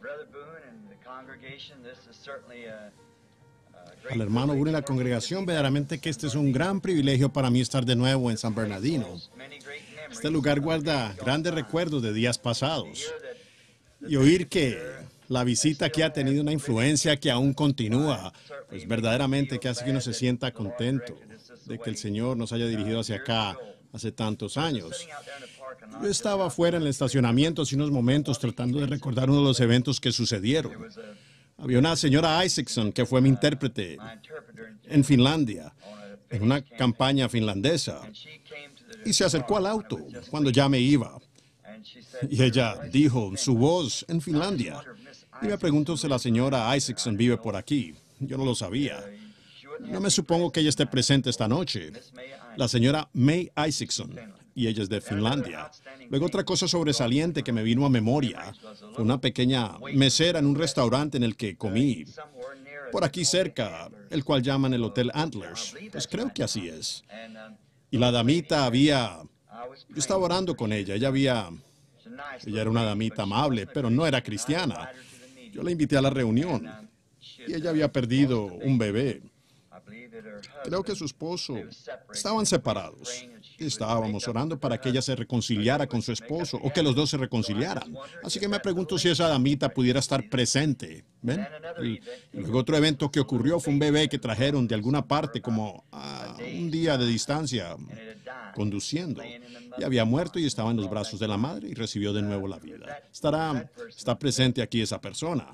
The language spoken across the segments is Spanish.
Al hermano Boone y la congregación, verdaderamente que este es un gran privilegio para mí estar de nuevo en San Bernardino. Este lugar guarda grandes recuerdos de días pasados. Y oír que la visita aquí ha tenido una influencia que aún continúa, pues verdaderamente que hace que uno se sienta contento de que el Señor nos haya dirigido hacia acá hace tantos años. Yo estaba afuera en el estacionamiento hace unos momentos tratando de recordar uno de los eventos que sucedieron. Había una señora Isaacson que fue mi intérprete en Finlandia, en una campaña finlandesa, y se acercó al auto cuando ya me iba. Y ella dijo su voz en Finlandia. Y me preguntó si la señora Isaacson vive por aquí. Yo no lo sabía. No me supongo que ella esté presente esta noche. La señora May Isaacson, y ella es de Finlandia. Luego otra cosa sobresaliente que me vino a memoria fue una pequeña mesera en un restaurante en el que comí, por aquí cerca, el cual llaman el Hotel Antlers. Pues creo que así es. Y la damita yo estaba orando con ella, ella era una damita amable, pero no era cristiana. Yo la invité a la reunión y ella había perdido un bebé. Creo que su esposo estaban separados. Estábamos orando para que ella se reconciliara con su esposo o que los dos se reconciliaran. Así que me pregunto si esa damita pudiera estar presente. ¿Ven? Y luego otro evento que ocurrió fue un bebé que trajeron de alguna parte como a un día de distancia conduciendo. Y había muerto y estaba en los brazos de la madre y recibió de nuevo la vida. Está presente aquí esa persona.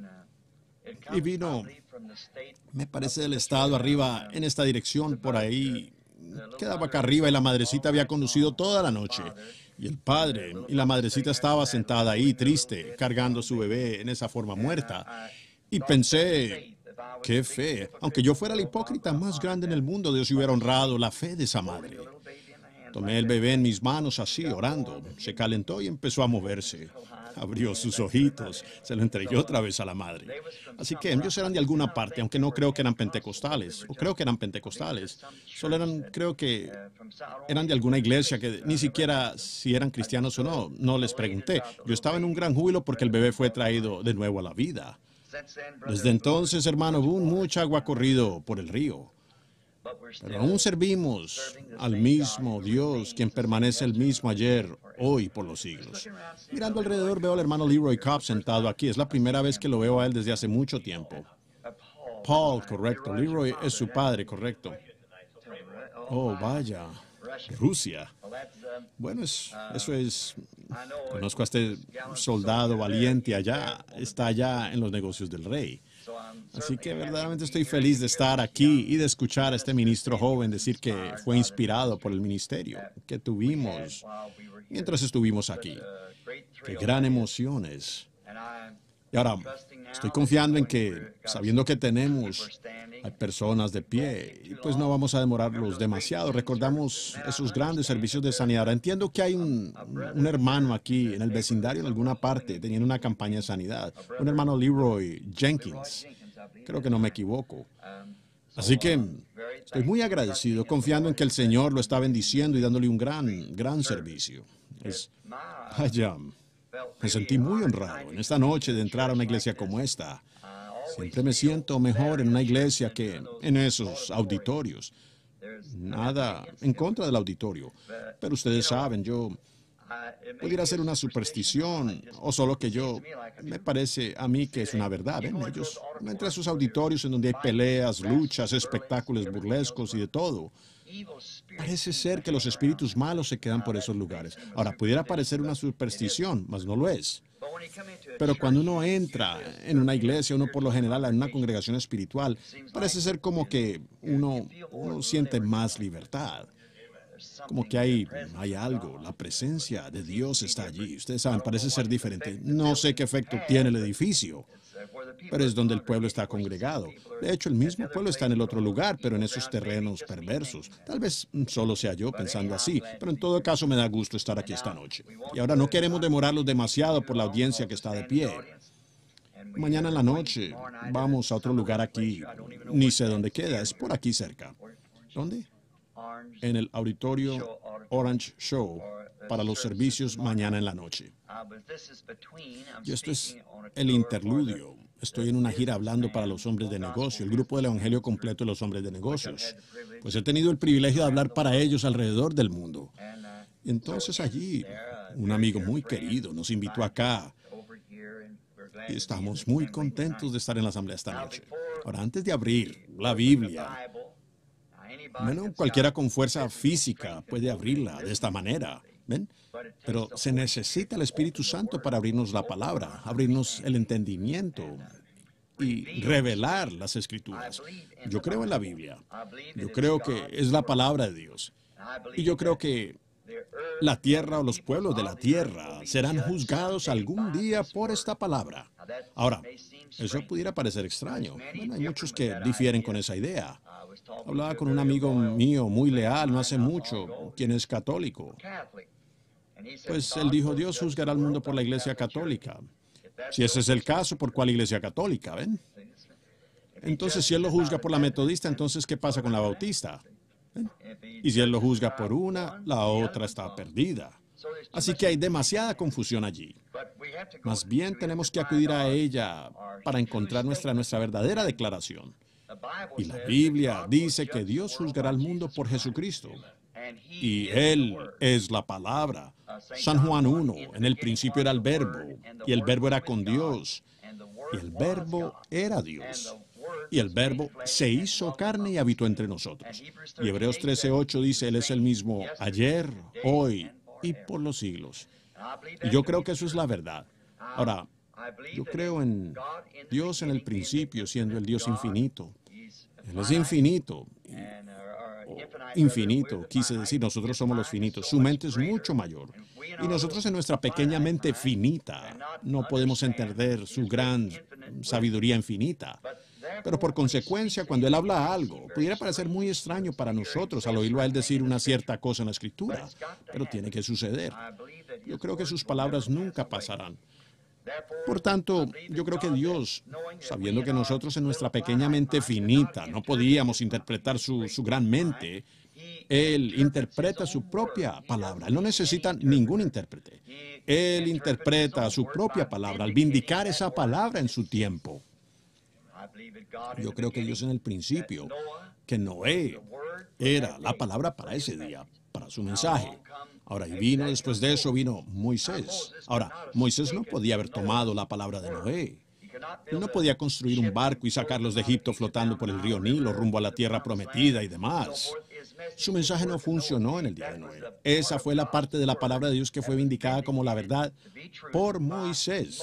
Y vino, me parece, del estado arriba en esta dirección, por ahí. Quedaba acá arriba y la madrecita había conducido toda la noche. Y el padre y la madrecita estaba sentada ahí, triste, cargando a su bebé en esa forma muerta. Y pensé, qué fe. Aunque yo fuera la hipócrita más grande en el mundo, Dios hubiera honrado la fe de esa madre. Tomé el bebé en mis manos así, orando. Se calentó y empezó a moverse. Abrió sus ojitos, se lo entregué otra vez a la madre. Así que ellos eran de alguna parte, aunque no creo que eran pentecostales, o creo que eran pentecostales. Solo creo que eran de alguna iglesia que ni siquiera si eran cristianos o no, no les pregunté. Yo estaba en un gran júbilo porque el bebé fue traído de nuevo a la vida. Desde entonces, hermano Boone, mucha agua ha corrido por el río. Pero aún servimos al mismo Dios, quien permanece el mismo ayer, hoy, por los siglos. Mirando alrededor veo al hermano Leroy Cobb sentado aquí. Es la primera vez que lo veo a él desde hace mucho tiempo. Paul, correcto. Leroy es su padre, correcto. Oh, vaya. Rusia. Bueno, eso es... Conozco a este soldado valiente allá. Está allá en los negocios del rey. Así que verdaderamente estoy feliz de estar aquí y de escuchar a este ministro joven decir que fue inspirado por el ministerio que tuvimos mientras estuvimos aquí. Qué gran emociones. Y ahora estoy confiando en que, sabiendo que hay personas de pie, y pues no vamos a demorarlos demasiado. Recordamos esos grandes servicios de sanidad. Ahora entiendo que hay un hermano aquí en el vecindario, en alguna parte, teniendo una campaña de sanidad. Un hermano Leroy Jenkins. Creo que no me equivoco. Así que estoy muy agradecido, confiando en que el Señor lo está bendiciendo y dándole un gran servicio. Vaya, me sentí muy honrado en esta noche de entrar a una iglesia como esta. Siempre me siento mejor en una iglesia que en esos auditorios. Nada en contra del auditorio. Pero ustedes saben, yo pudiera ser una superstición o solo que me parece a mí que es una verdad. ¿Ven? Ellos entran a esos auditorios en donde hay peleas, luchas, espectáculos burlescos y de todo. Parece ser que los espíritus malos se quedan por esos lugares. Ahora, pudiera parecer una superstición, mas no lo es. Pero cuando uno entra en una iglesia, uno por lo general en una congregación espiritual, parece ser como que uno siente más libertad. Como que hay algo, la presencia de Dios está allí. Ustedes saben, parece ser diferente. No sé qué efecto tiene el edificio, pero es donde el pueblo está congregado. De hecho, el mismo pueblo está en el otro lugar, pero en esos terrenos perversos. Tal vez solo sea yo pensando así, pero en todo caso me da gusto estar aquí esta noche. Y ahora no queremos demorarlos demasiado por la audiencia que está de pie. Mañana en la noche vamos a otro lugar aquí, ni sé dónde queda, es por aquí cerca. ¿Dónde? En el auditorio Orange Show para los servicios mañana en la noche. Y esto es el interludio. Estoy en una gira hablando para los hombres de negocio, el grupo del Evangelio completo de los hombres de negocios. Pues he tenido el privilegio de hablar para ellos alrededor del mundo. Entonces allí, un amigo muy querido nos invitó acá y estamos muy contentos de estar en la asamblea esta noche. Ahora, antes de abrir la Biblia, bueno, cualquiera con fuerza física puede abrirla de esta manera, ¿ven? Pero se necesita el Espíritu Santo para abrirnos la palabra, abrirnos el entendimiento y revelar las Escrituras. Yo creo en la Biblia. Yo creo que es la palabra de Dios. Y yo creo que la tierra o los pueblos de la tierra serán juzgados algún día por esta palabra. Ahora, eso pudiera parecer extraño. Bueno, hay muchos que difieren con esa idea. Hablaba con un amigo mío muy leal no hace mucho, quien es católico. Pues él dijo, Dios juzgará al mundo por la Iglesia Católica. Si ese es el caso, ¿por cuál Iglesia Católica? ¿Ven? Entonces, si él lo juzga por la metodista, entonces, ¿qué pasa con la bautista? ¿Ven? Y si él lo juzga por una, la otra está perdida. Así que hay demasiada confusión allí. Más bien tenemos que acudir a ella para encontrar nuestra verdadera declaración. Y la Biblia dice que Dios juzgará al mundo por Jesucristo. Y Él es la palabra. San Juan 1, en el principio era el Verbo, y el Verbo era con Dios, y el Verbo era Dios. Y el Verbo se hizo carne y habitó entre nosotros. Y Hebreos 13:8 dice, Él es el mismo ayer, hoy y por los siglos. Y yo creo que eso es la verdad. Ahora, yo creo en Dios en el principio, siendo el Dios infinito. Él es infinito. Infinito, quise decir, nosotros somos los finitos. Su mente es mucho mayor. Y nosotros en nuestra pequeña mente finita no podemos entender su gran sabiduría infinita. Pero por consecuencia, cuando Él habla algo, pudiera parecer muy extraño para nosotros al oírlo a Él decir una cierta cosa en la Escritura, pero tiene que suceder. Yo creo que sus palabras nunca pasarán. Por tanto, yo creo que Dios, sabiendo que nosotros en nuestra pequeña mente finita no podíamos interpretar su gran mente, Él interpreta su propia palabra. Él no necesita ningún intérprete. Él interpreta su propia palabra al vindicar esa palabra en su tiempo. Yo creo que Dios en el principio, que Noé era la palabra para ese día, para su mensaje. Ahora, y vino después de eso, vino Moisés. Ahora, Moisés no podía haber tomado la palabra de Noé. Él no podía construir un barco y sacarlos de Egipto flotando por el río Nilo rumbo a la tierra prometida y demás. Su mensaje no funcionó en el día de Noé. Esa fue la parte de la palabra de Dios que fue vindicada como la verdad por Moisés.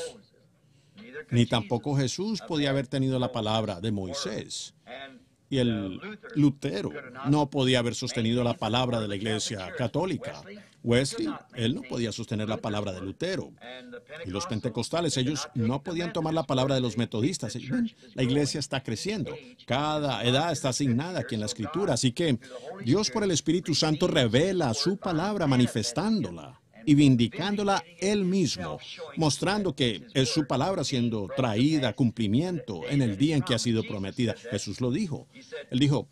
Ni tampoco Jesús podía haber tenido la palabra de Moisés. Y el Lutero no podía haber sostenido la palabra de la Iglesia Católica. Wesley, él no podía sostener la palabra de Lutero. Y los pentecostales, ellos no podían tomar la palabra de los metodistas. Ven, la Iglesia está creciendo. Cada edad está asignada aquí en la Escritura. Así que Dios por el Espíritu Santo revela su palabra manifestándola y vindicándola Él mismo, mostrando que es su palabra siendo traída a cumplimiento en el día en que ha sido prometida. Jesús lo dijo. Él dijo,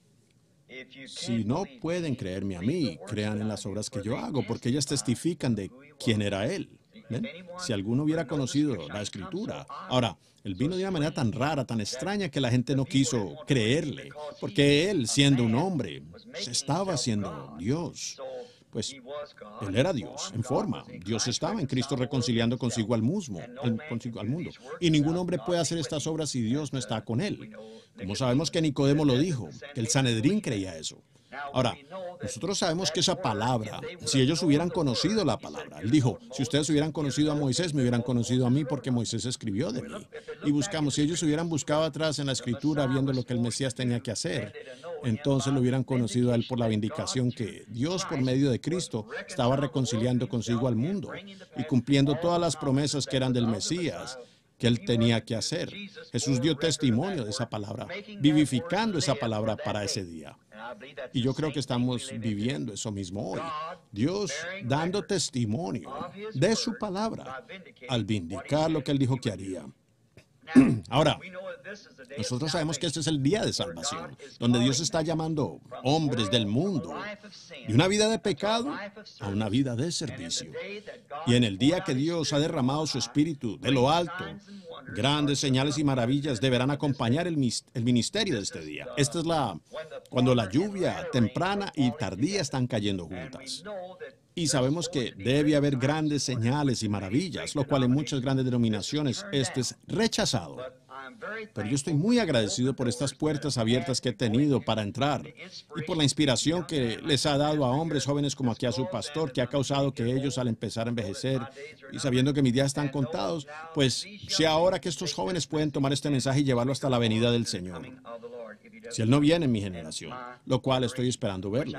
si no pueden creerme a mí, crean en las obras que yo hago, porque ellas testifican de quién era Él. ¿Ven? Si alguno hubiera conocido la Escritura. Ahora, Él vino de una manera tan rara, tan extraña, que la gente no quiso creerle, porque Él, siendo un hombre, se estaba haciendo Dios. Pues Él era Dios, en forma. Dios estaba en Cristo reconciliando consigo al mundo. Y ningún hombre puede hacer estas obras si Dios no está con Él. Como sabemos que Nicodemo lo dijo, que el Sanedrín creía eso. Ahora, nosotros sabemos que esa palabra, si ellos hubieran conocido la palabra, Él dijo, si ustedes hubieran conocido a Moisés, me hubieran conocido a mí porque Moisés escribió de mí. Y buscamos, si ellos hubieran buscado atrás en la Escritura viendo lo que el Mesías tenía que hacer, entonces lo hubieran conocido a Él por la vindicación que Dios, por medio de Cristo, estaba reconciliando consigo al mundo y cumpliendo todas las promesas que eran del Mesías que Él tenía que hacer. Jesús dio testimonio de esa palabra, vivificando esa palabra para ese día. Y yo creo que estamos viviendo eso mismo hoy. Dios dando testimonio de su palabra al vindicar lo que Él dijo que haría. Ahora, nosotros sabemos que este es el día de salvación, donde Dios está llamando hombres del mundo de una vida de pecado a una vida de servicio. Y en el día que Dios ha derramado su Espíritu de lo alto, grandes señales y maravillas deberán acompañar el ministerio de este día. Esta es cuando la lluvia temprana y tardía están cayendo juntas. Y sabemos que debe haber grandes señales y maravillas, lo cual en muchas grandes denominaciones esto es rechazado. Pero yo estoy muy agradecido por estas puertas abiertas que he tenido para entrar y por la inspiración que les ha dado a hombres jóvenes como aquí a su pastor, que ha causado que ellos al empezar a envejecer y sabiendo que mis días están contados, pues sea ahora que estos jóvenes pueden tomar este mensaje y llevarlo hasta la venida del Señor. Si Él no viene en mi generación, lo cual estoy esperando verlo.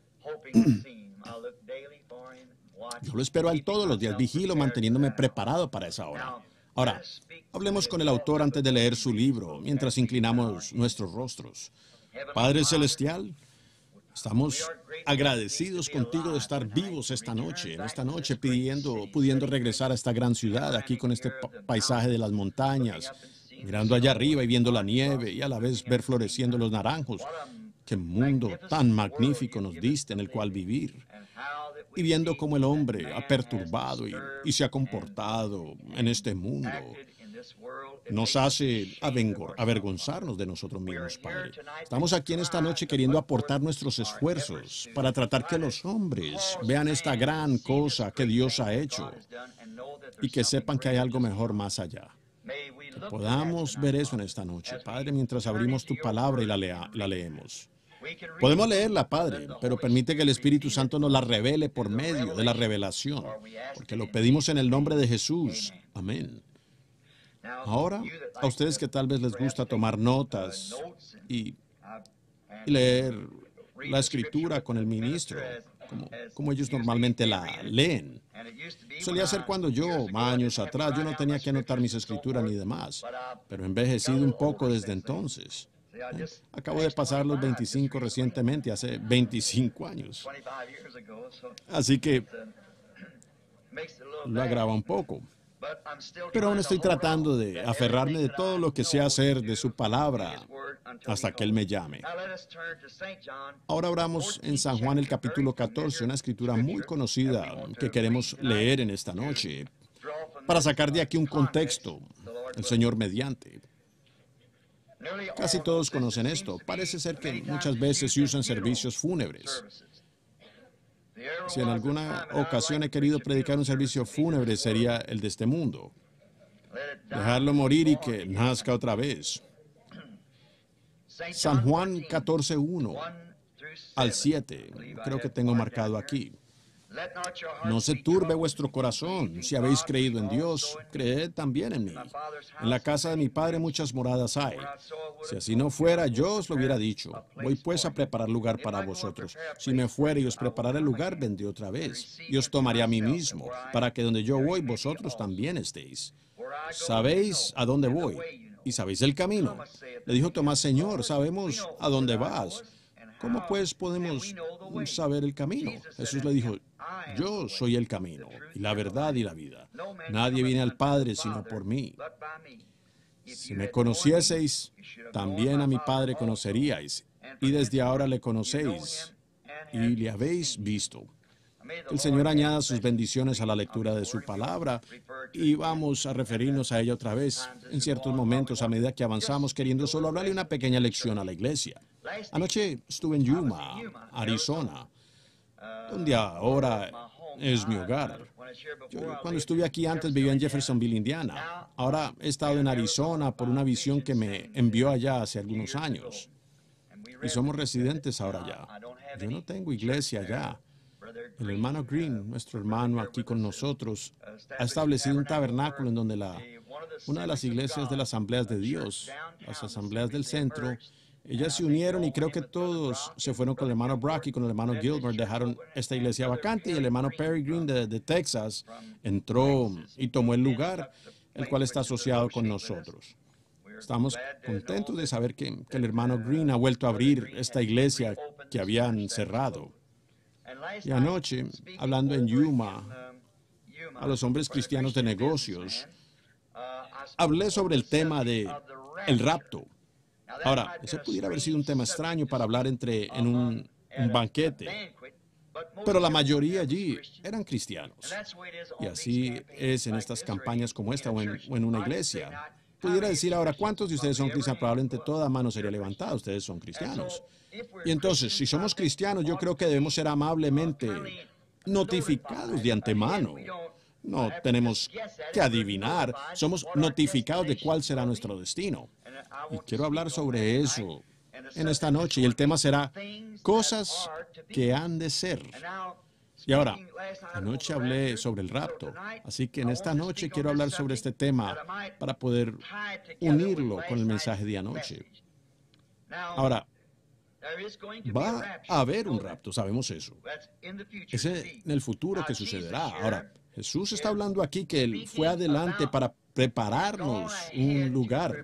Yo lo espero a Él todos los días, vigilo manteniéndome preparado para esa hora. Ahora, hablemos con el autor antes de leer su libro, mientras inclinamos nuestros rostros. Padre Celestial, estamos agradecidos contigo de estar vivos esta noche pudiendo regresar a esta gran ciudad, aquí con este paisaje de las montañas, mirando allá arriba y viendo la nieve y a la vez ver floreciendo los naranjos. Qué mundo tan magnífico nos diste en el cual vivir. Y viendo cómo el hombre ha perturbado y se ha comportado en este mundo, nos hace avergonzarnos de nosotros mismos, Padre. Estamos aquí en esta noche queriendo aportar nuestros esfuerzos para tratar que los hombres vean esta gran cosa que Dios ha hecho y que sepan que hay algo mejor más allá. Que podamos ver eso en esta noche, Padre, mientras abrimos tu palabra y la leemos. Podemos leerla, Padre, pero permite que el Espíritu Santo nos la revele por medio de la revelación, porque lo pedimos en el nombre de Jesús. Amén. Ahora, a ustedes que tal vez les gusta tomar notas y leer la Escritura con el ministro, como ellos normalmente la leen. Solía ser cuando yo, años atrás, yo no tenía que anotar mis escrituras ni demás, pero he envejecido un poco desde entonces. Acabo de pasar los 25 recientemente, hace 25 años. Así que lo agrava un poco. Pero aún estoy tratando de aferrarme de todo lo que sé hacer de su palabra hasta que Él me llame. Ahora oramos en San Juan el capítulo 14, una escritura muy conocida que queremos leer en esta noche, para sacar de aquí un contexto, el Señor mediante. Casi todos conocen esto. Parece ser que muchas veces se usan servicios fúnebres. Si en alguna ocasión he querido predicar un servicio fúnebre, sería el de este mundo. Dejarlo morir y que nazca otra vez. San Juan 14, 1 al 7, creo que tengo marcado aquí. No se turbe vuestro corazón. Si habéis creído en Dios, creed también en mí. En la casa de mi Padre muchas moradas hay. Si así no fuera, yo os lo hubiera dicho. Voy pues a preparar lugar para vosotros. Si me fuere y os prepararé el lugar, vendré otra vez. Y os tomaré a mí mismo, para que donde yo voy, vosotros también estéis. ¿Sabéis a dónde voy? ¿Y sabéis el camino? Le dijo Tomás, Señor, sabemos a dónde vas. ¿Cómo pues podemos saber el camino? Jesús le dijo, yo soy el camino, y la verdad y la vida. Nadie viene al Padre sino por mí. Si me conocieseis, también a mi Padre conoceríais, y desde ahora le conocéis, y le habéis visto. Que el Señor añada sus bendiciones a la lectura de su palabra, y vamos a referirnos a ella otra vez en ciertos momentos a medida que avanzamos, queriendo solo hablarle una pequeña lección a la iglesia. Anoche estuve en Yuma, Arizona, donde ahora es mi hogar. Yo, cuando estuve aquí antes vivía en Jeffersonville, Indiana. Ahora he estado en Arizona por una visión que me envió allá hace algunos años. Y somos residentes ahora allá. Yo no tengo iglesia allá. El hermano Green, nuestro hermano aquí con nosotros, ha establecido un tabernáculo en donde una de las iglesias de las Asambleas de Dios, las Asambleas del Centro, ellas se unieron y creo que todos se fueron con el hermano Brock y con el hermano Gilbert, dejaron esta iglesia vacante y el hermano Perry Green de Texas entró y tomó el lugar, el cual está asociado con nosotros. Estamos contentos de saber que el hermano Green ha vuelto a abrir esta iglesia que habían cerrado. Y anoche, hablando en Yuma, a los hombres cristianos de negocios, hablé sobre el tema de el rapto. Ahora, ese pudiera haber sido un tema extraño para hablar en un banquete, pero la mayoría allí eran cristianos. Y así es en estas campañas como esta o en una iglesia. Pudiera decir ahora, ¿cuántos de ustedes son cristianos? Probablemente toda mano sería levantada, ustedes son cristianos. Y entonces, si somos cristianos, yo creo que debemos ser amablemente notificados de antemano. No tenemos que adivinar, somos notificados de cuál será nuestro destino. Y quiero hablar sobre eso en esta noche, y el tema será cosas que han de ser. Y ahora, anoche hablé sobre el rapto, así que en esta noche quiero hablar sobre este tema para poder unirlo con el mensaje de anoche. Ahora, va a haber un rapto, sabemos eso. Es en el futuro que sucederá. Ahora, Jesús está hablando aquí que Él fue adelante para prepararnos un lugar.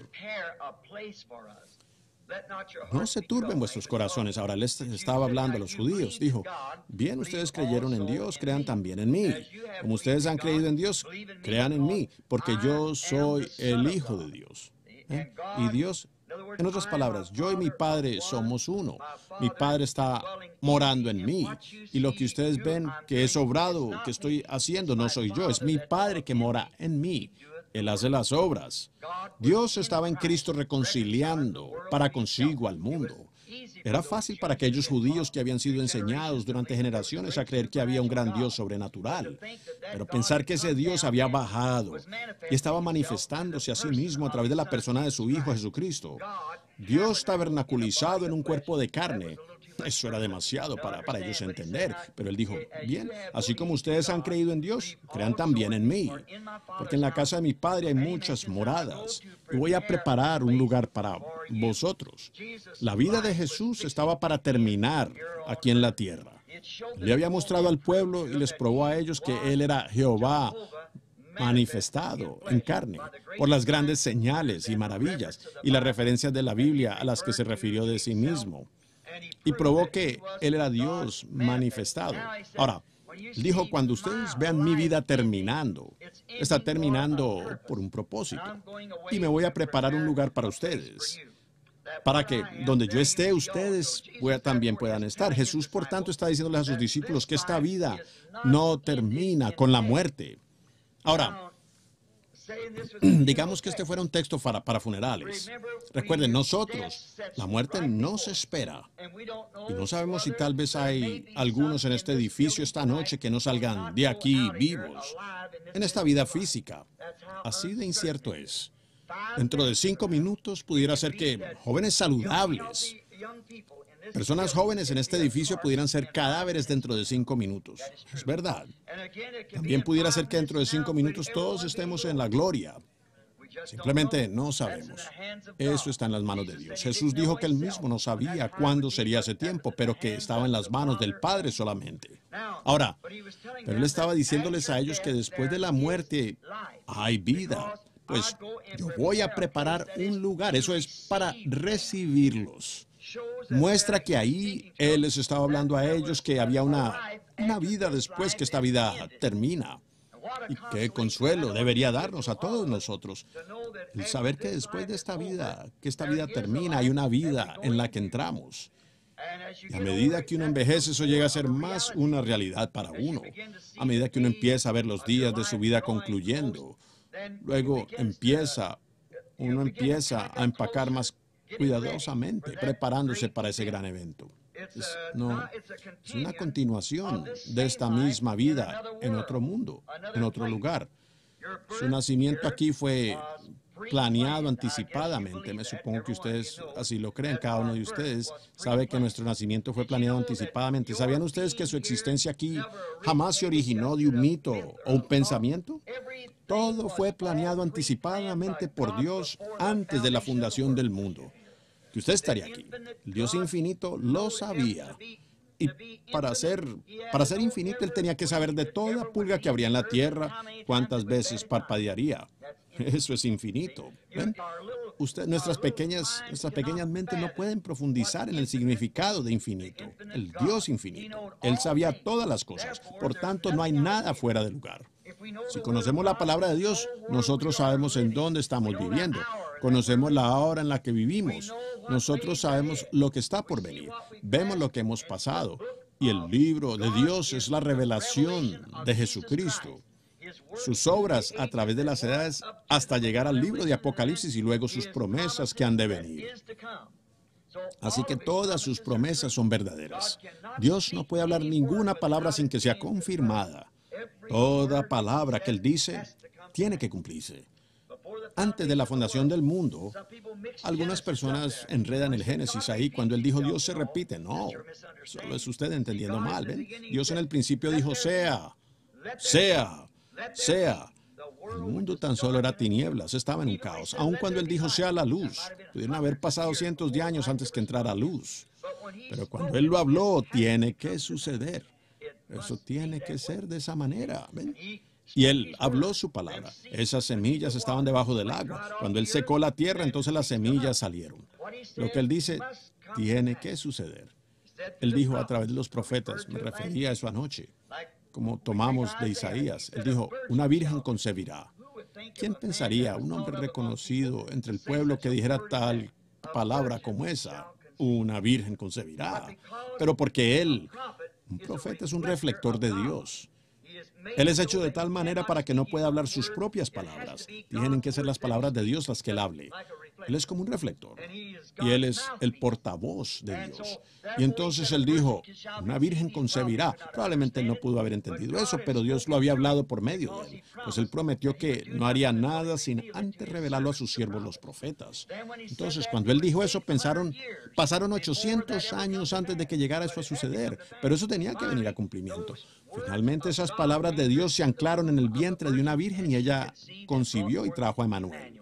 No se turben vuestros corazones. Ahora, Él estaba hablando a los judíos. Dijo, bien, ustedes creyeron en Dios, crean también en mí. Como ustedes han creído en Dios, crean en mí, porque yo soy el Hijo de Dios. Y Dios, en otras palabras, yo y mi Padre somos uno. Mi Padre está morando en mí. Y lo que ustedes ven que he obrado, que estoy haciendo, no soy yo, es mi Padre que mora en mí. Él hace las obras. Dios estaba en Cristo reconciliando para consigo al mundo. Era fácil para aquellos judíos que habían sido enseñados durante generaciones a creer que había un gran Dios sobrenatural. Pero pensar que ese Dios había bajado y estaba manifestándose a sí mismo a través de la persona de su Hijo Jesucristo. Dios tabernaculizado en un cuerpo de carne. Eso era demasiado para ellos entender. Pero Él dijo, bien, así como ustedes han creído en Dios, crean también en mí. Porque en la casa de mi Padre hay muchas moradas. Y voy a preparar un lugar para vosotros. La vida de Jesús estaba para terminar aquí en la tierra. Le había mostrado al pueblo y les probó a ellos que Él era Jehová manifestado en carne, por las grandes señales y maravillas y las referencias de la Biblia a las que se refirió de sí mismo. Y probó que Él era Dios manifestado. Ahora, dijo, cuando ustedes vean mi vida terminando, está terminando por un propósito. Y me voy a preparar un lugar para ustedes, para que donde yo esté, ustedes también puedan estar. Jesús, por tanto, está diciéndoles a sus discípulos que esta vida no termina con la muerte. Ahora, digamos que este fuera un texto para funerales. Recuerden, nosotros, la muerte no se espera. Y no sabemos si tal vez hay algunos en este edificio esta noche que no salgan de aquí vivos, en esta vida física. Así de incierto es. Dentro de 5 minutos pudiera ser que jóvenes saludables, personas jóvenes en este edificio pudieran ser cadáveres dentro de 5 minutos. Es verdad. También pudiera ser que dentro de 5 minutos todos estemos en la gloria. Simplemente no sabemos. Eso está en las manos de Dios. Jesús dijo que Él mismo no sabía cuándo sería ese tiempo, pero que estaba en las manos del Padre solamente. Ahora, pero Él estaba diciéndoles a ellos que después de la muerte hay vida. Pues yo voy a preparar un lugar. Eso es para recibirlos. Muestra que ahí Él les estaba hablando a ellos que había una vida después que esta vida termina. Y qué consuelo debería darnos a todos nosotros el saber que después de esta vida, que esta vida termina, hay una vida en la que entramos. Y a medida que uno envejece, eso llega a ser más una realidad para uno. A medida que uno empieza a ver los días de su vida concluyendo, luego uno empieza a empacar más cuidadosamente, preparándose para ese gran evento. Es una continuación de esta misma vida en otro mundo, en otro lugar. Su nacimiento aquí fue planeado anticipadamente. Me supongo que ustedes así lo creen. Cada uno de ustedes sabe que nuestro nacimiento fue planeado anticipadamente. ¿Sabían ustedes que su existencia aquí jamás se originó de un mito o un pensamiento? Todo fue planeado anticipadamente por Dios antes de la fundación del mundo. Que usted estaría aquí. El Dios infinito lo sabía. Y para ser infinito, Él tenía que saber de toda pulga que habría en la tierra, cuántas veces parpadearía. Eso es infinito. ¿Ven? Nuestras pequeñas mentes no pueden profundizar en el significado de infinito. El Dios infinito. Él sabía todas las cosas. Por tanto, no hay nada fuera de lugar. Si conocemos la palabra de Dios, nosotros sabemos en dónde estamos viviendo. Conocemos la hora en la que vivimos. Nosotros sabemos lo que está por venir. Vemos lo que hemos pasado. Y el libro de Dios es la revelación de Jesucristo. Sus obras a través de las edades hasta llegar al libro de Apocalipsis y luego sus promesas que han de venir. Así que todas sus promesas son verdaderas. Dios no puede hablar ninguna palabra sin que sea confirmada. Toda palabra que Él dice tiene que cumplirse. Antes de la fundación del mundo, algunas personas enredan el Génesis ahí cuando Él dijo Dios se repite. No, solo es usted entendiendo mal. ¿Ven? Dios en el principio dijo sea, sea, sea. El mundo tan solo era tinieblas, estaba en un caos. Aun cuando Él dijo sea la luz, pudieron haber pasado cientos de años antes que entrara luz. Pero cuando Él lo habló, tiene que suceder. Eso tiene que ser de esa manera. ¿Ven? Y Él habló su palabra. Esas semillas estaban debajo del agua. Cuando Él secó la tierra, entonces las semillas salieron. Lo que Él dice tiene que suceder. Él dijo a través de los profetas, me refería a eso anoche, como tomamos de Isaías. Él dijo, una virgen concebirá. ¿Quién pensaría un hombre reconocido entre el pueblo que dijera tal palabra como esa? Una virgen concebirá. Pero porque Él, un profeta, es un reflector de Dios. Él es hecho de tal manera para que no pueda hablar sus propias palabras. Tienen que ser las palabras de Dios las que Él hable. Él es como un reflector. Y Él es el portavoz de Dios. Y entonces Él dijo, una virgen concebirá. Probablemente Él no pudo haber entendido eso, pero Dios lo había hablado por medio de Él. Pues Él prometió que no haría nada sin antes revelarlo a sus siervos los profetas. Entonces, cuando Él dijo eso, pasaron 800 años antes de que llegara eso a suceder. Pero eso tenía que venir a cumplimiento. Finalmente, esas palabras de Dios se anclaron en el vientre de una virgen y ella concibió y trajo a Emmanuel.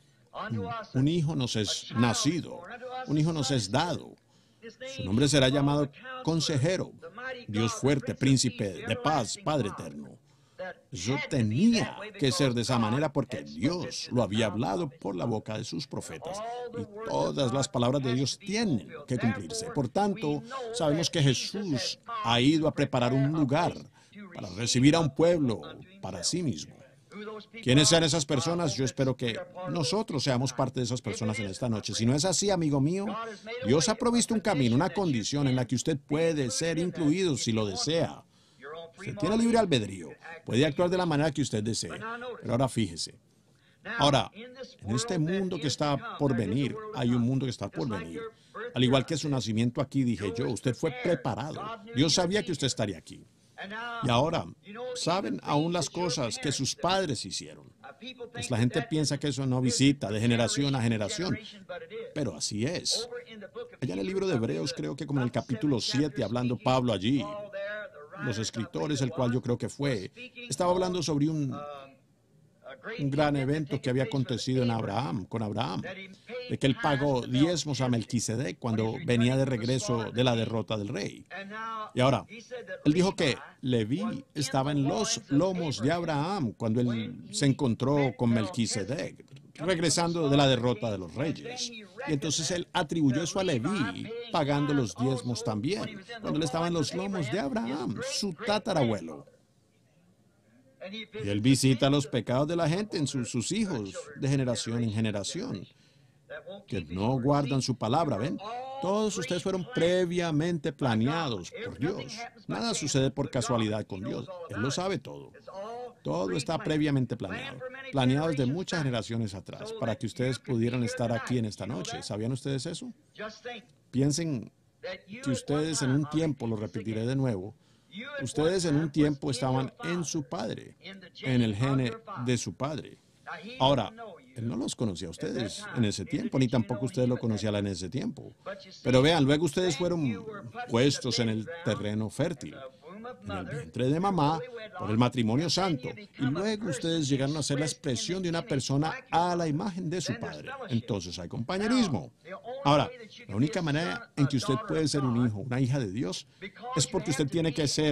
Un hijo nos es nacido, un hijo nos es dado. Su nombre será llamado Consejero, Dios fuerte, Príncipe de paz, Padre eterno. Eso tenía que ser de esa manera porque Dios lo había hablado por la boca de sus profetas. Y todas las palabras de Dios tienen que cumplirse. Por tanto, sabemos que Jesús ha ido a preparar un lugar para recibir a un pueblo para sí mismo. ¿Quiénes sean esas personas? Yo espero que nosotros seamos parte de esas personas en esta noche. Si no es así, amigo mío, Dios ha provisto un camino, una condición en la que usted puede ser incluido si lo desea. Usted tiene libre albedrío. Puede actuar de la manera que usted desee. Pero ahora fíjese. Ahora, en este mundo que está por venir, hay un mundo que está por venir. Al igual que su nacimiento aquí, dije yo, usted fue preparado. Dios sabía que usted estaría aquí. Y ahora, ¿saben aún las cosas que sus padres hicieron? Pues la gente piensa que eso no visita de generación a generación, pero así es. Allá en el libro de Hebreos, creo que como en el capítulo 7, hablando Pablo allí, los escritores, el cual yo creo que fue, estaba hablando sobre un gran evento que había acontecido con Abraham, de que él pagó diezmos a Melquisedec cuando venía de regreso de la derrota del rey. Y ahora, él dijo que Leví estaba en los lomos de Abraham cuando él se encontró con Melquisedec, regresando de la derrota de los reyes. Y entonces él atribuyó eso a Leví, pagando los diezmos también, cuando él estaba en los lomos de Abraham, su tatarabuelo. Y él visita los pecados de la gente en sus hijos de generación en generación, que no guardan su palabra, ¿ven? Todos ustedes fueron previamente planeados por Dios. Nada sucede por casualidad con Dios. Él lo sabe todo. Todo está previamente planeado. Planeado desde muchas generaciones atrás, para que ustedes pudieran estar aquí en esta noche. ¿Sabían ustedes eso? Piensen que ustedes en un tiempo, lo repetiré de nuevo, ustedes en un tiempo estaban en su padre, en el gene de su padre. Ahora, él no los conocía a ustedes en ese tiempo, ni tampoco ustedes lo conocían en ese tiempo. Pero vean, luego ustedes fueron puestos en el terreno fértil, en el vientre de mamá, por el matrimonio santo. Y luego ustedes llegaron a ser la expresión de una persona a la imagen de su padre. Entonces hay compañerismo. Ahora, la única manera en que usted puede ser un hijo, una hija de Dios, es porque usted tiene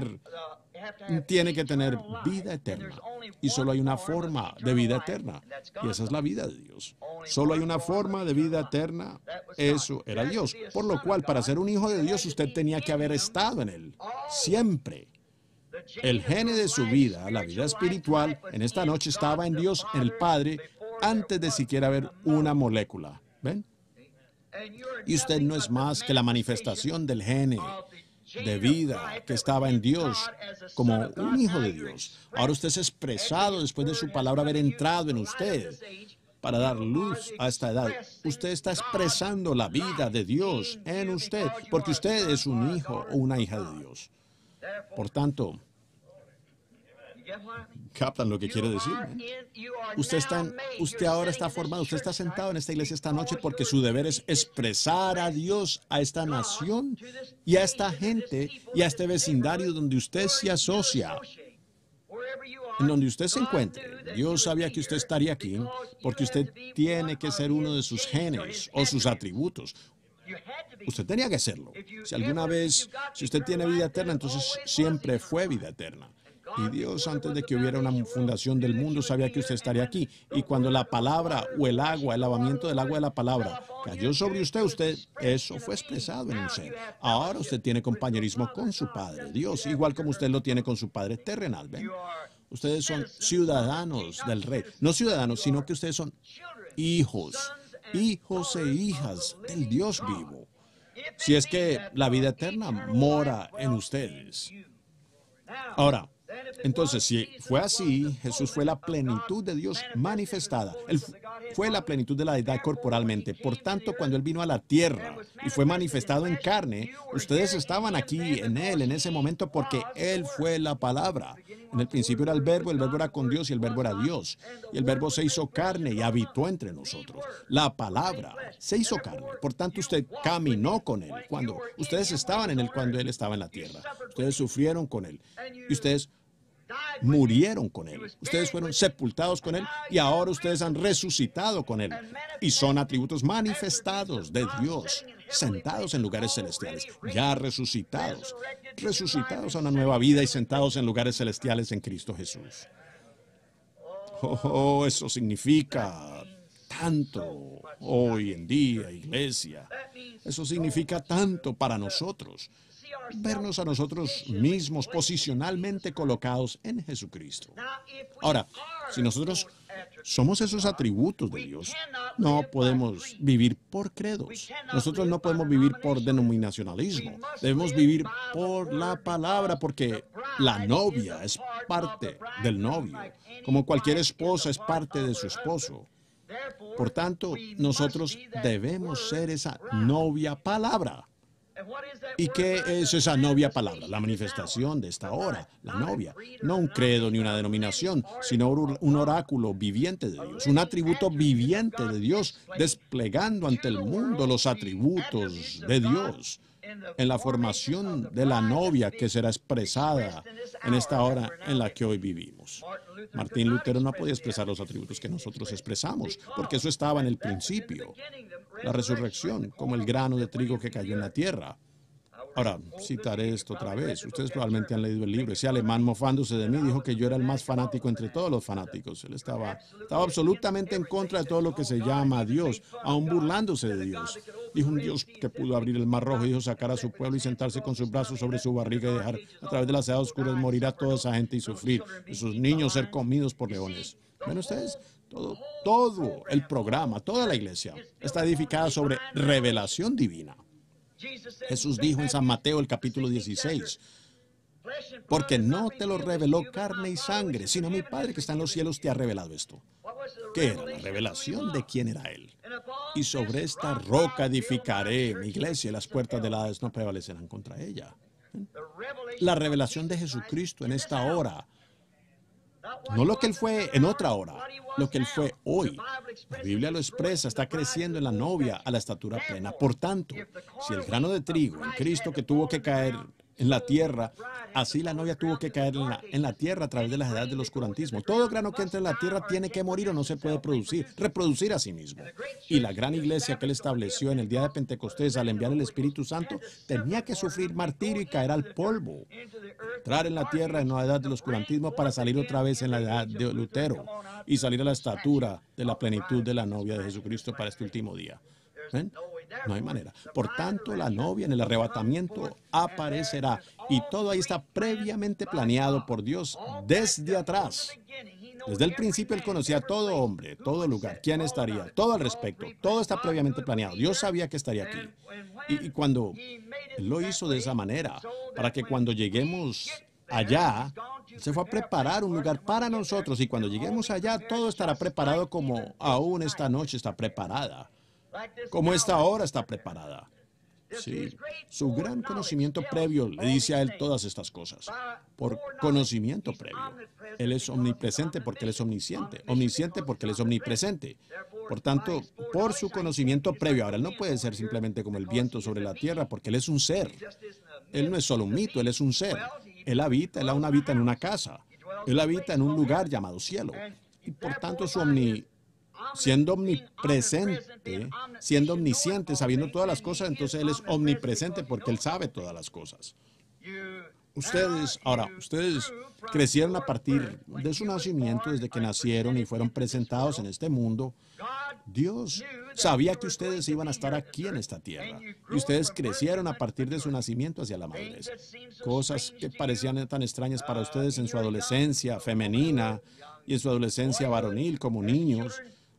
que tener vida eterna. Y solo hay una forma de vida eterna. Y esa es la vida de Dios. Solo hay una forma de vida eterna. Eso era Dios. Por lo cual, para ser un hijo de Dios, usted tenía que haber estado en Él. Siempre. El gene de su vida, la vida espiritual, en esta noche estaba en Dios, en el Padre, antes de siquiera ver una molécula. ¿Ven? Y usted no es más que la manifestación del gene de vida que estaba en Dios como un hijo de Dios. Ahora usted es expresado después de su palabra haber entrado en usted para dar luz a esta edad. Usted está expresando la vida de Dios en usted, porque usted es un hijo o una hija de Dios. Por tanto, ¿captan lo que quiere decir? Usted ahora está formado, usted está sentado en esta iglesia esta noche porque su deber es expresar a Dios, a esta nación y a esta gente y a este vecindario donde usted se asocia, en donde usted se encuentre. Dios sabía que usted estaría aquí porque usted tiene que ser uno de sus genes o sus atributos. Usted tenía que hacerlo. Si usted tiene vida eterna, entonces siempre fue vida eterna. Y Dios, antes de que hubiera una fundación del mundo, sabía que usted estaría aquí. Y cuando la palabra o el agua, el lavamiento del agua de la palabra, cayó sobre usted, eso fue expresado en un ser. Ahora usted tiene compañerismo con su Padre, Dios, igual como usted lo tiene con su Padre terrenal. ¿Ven? Ustedes son ciudadanos del Rey. No ciudadanos, sino que ustedes son hijos e hijas del Dios vivo. Si es que la vida eterna mora en ustedes. Ahora, entonces, si fue así, Jesús fue la plenitud de Dios manifestada. Él fue la plenitud de la deidad corporalmente. Por tanto, cuando Él vino a la tierra y fue manifestado en carne, ustedes estaban aquí en Él en ese momento porque Él fue la palabra. En el principio era el verbo era con Dios y el verbo era Dios. Y el verbo se hizo carne y habitó entre nosotros. La palabra se hizo carne. Por tanto, usted caminó con Él. Ustedes estaban en Él cuando Él estaba en la tierra. Ustedes sufrieron con Él. Y ustedes murieron con Él. Ustedes fueron sepultados con Él y ahora ustedes han resucitado con Él. Y son atributos manifestados de Dios, sentados en lugares celestiales, ya resucitados a una nueva vida y sentados en lugares celestiales en Cristo Jesús. Oh, eso significa tanto hoy en día, iglesia. Eso significa tanto para nosotros. Vernos a nosotros mismos posicionalmente colocados en Jesucristo. Ahora, si nosotros somos esos atributos de Dios, no podemos vivir por credos. Nosotros no podemos vivir por denominacionalismo. Debemos vivir por la palabra, porque la novia es parte del novio, como cualquier esposa es parte de su esposo. Por tanto, nosotros debemos ser esa novia palabra. ¿Y qué es esa novia palabra? La manifestación de esta hora, la novia. No un credo ni una denominación, sino un oráculo viviente de Dios, un atributo viviente de Dios, desplegando ante el mundo los atributos de Dios en la formación de la novia que será expresada en esta hora en la que hoy vivimos. Martín Lutero no podía expresar los atributos que nosotros expresamos, porque eso estaba en el principio. La resurrección, como el grano de trigo que cayó en la tierra. Ahora, citaré esto otra vez. Ustedes probablemente han leído el libro. Ese alemán, mofándose de mí, dijo que yo era el más fanático entre todos los fanáticos. Él estaba absolutamente en contra de todo lo que se llama a Dios, aún burlándose de Dios. Dijo un Dios que pudo abrir el mar rojo y dijo sacar a su pueblo y sentarse con sus brazos sobre su barriga y dejar a través de las edades oscuras morir a toda esa gente y sufrir, y sus niños ser comidos por leones. ¿Ven ustedes? Todo el programa, toda la iglesia está edificada sobre revelación divina. Jesús dijo en San Mateo el capítulo 16, porque no te lo reveló carne y sangre, sino mi Padre que está en los cielos te ha revelado esto. ¿Qué era? La revelación de quién era Él. Y sobre esta roca edificaré mi iglesia y las puertas del Hades no prevalecerán contra ella. La revelación de Jesucristo en esta hora. No lo que Él fue en otra hora, lo que Él fue hoy. La Biblia lo expresa, está creciendo en la novia a la estatura plena. Por tanto, si el grano de trigo en Cristo que tuvo que caer en la tierra, así la novia tuvo que caer en la tierra a través de las edades del oscurantismo. Todo grano que entra en la tierra tiene que morir o no se puede reproducir a sí mismo. Y la gran iglesia que Él estableció en el día de Pentecostés al enviar el Espíritu Santo tenía que sufrir martirio y caer al polvo. Entrar en la tierra en la edad del oscurantismo para salir otra vez en la edad de Lutero y salir a la estatura de la plenitud de la novia de Jesucristo para este último día. ¿Ven? No hay manera. Por tanto, la novia en el arrebatamiento aparecerá. Y todo ahí está previamente planeado por Dios desde atrás. Desde el principio Él conocía a todo hombre, todo lugar, quién estaría, todo al respecto. Todo está previamente planeado. Dios sabía que estaría aquí. Y cuando Él lo hizo de esa manera, para que cuando lleguemos allá, Él se fue a preparar un lugar para nosotros. Y cuando lleguemos allá, todo estará preparado como aún esta noche está preparada. Como esta hora está preparada. Sí, su gran conocimiento previo le dice a Él todas estas cosas. Por conocimiento previo. Él es omnipresente porque Él es omnisciente. Omnisciente porque Él es omnipresente. Por tanto, por su conocimiento previo. Ahora, Él no puede ser simplemente como el viento sobre la tierra porque Él es un ser. Él no es solo un mito, Él es un ser. Él aún habita en una casa. Él habita en un lugar llamado cielo. Y por tanto, siendo omnipresente, siendo omnisciente, sabiendo todas las cosas, entonces Él es omnipresente porque Él sabe todas las cosas. Ustedes crecieron a partir de su nacimiento, desde que nacieron y fueron presentados en este mundo. Dios sabía que ustedes iban a estar aquí en esta tierra. Y ustedes crecieron a partir de su nacimiento hacia la madurez. Cosas que parecían tan extrañas para ustedes en su adolescencia femenina y en su adolescencia varonil como niños,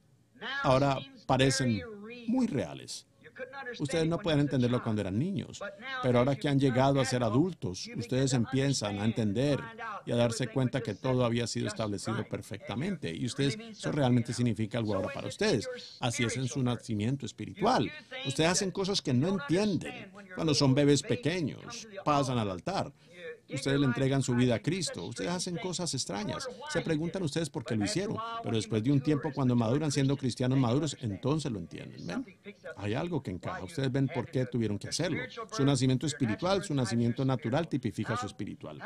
ahora parecen muy reales. Ustedes no pueden entenderlo cuando eran niños, pero ahora que han llegado a ser adultos, ustedes empiezan a entender y a darse cuenta que todo había sido establecido perfectamente. Y eso realmente significa algo ahora para ustedes. Así es en su nacimiento espiritual. Ustedes hacen cosas que no entienden. Cuando son bebés pequeños, pasan al altar. Ustedes le entregan su vida a Cristo. Ustedes hacen cosas extrañas. Se preguntan ustedes por qué lo hicieron. Pero después de un tiempo, cuando maduran siendo cristianos maduros, entonces lo entienden. ¿Ven? Hay algo que encaja. Ustedes ven por qué tuvieron que hacerlo. Su nacimiento espiritual, su nacimiento natural tipifica su espiritual.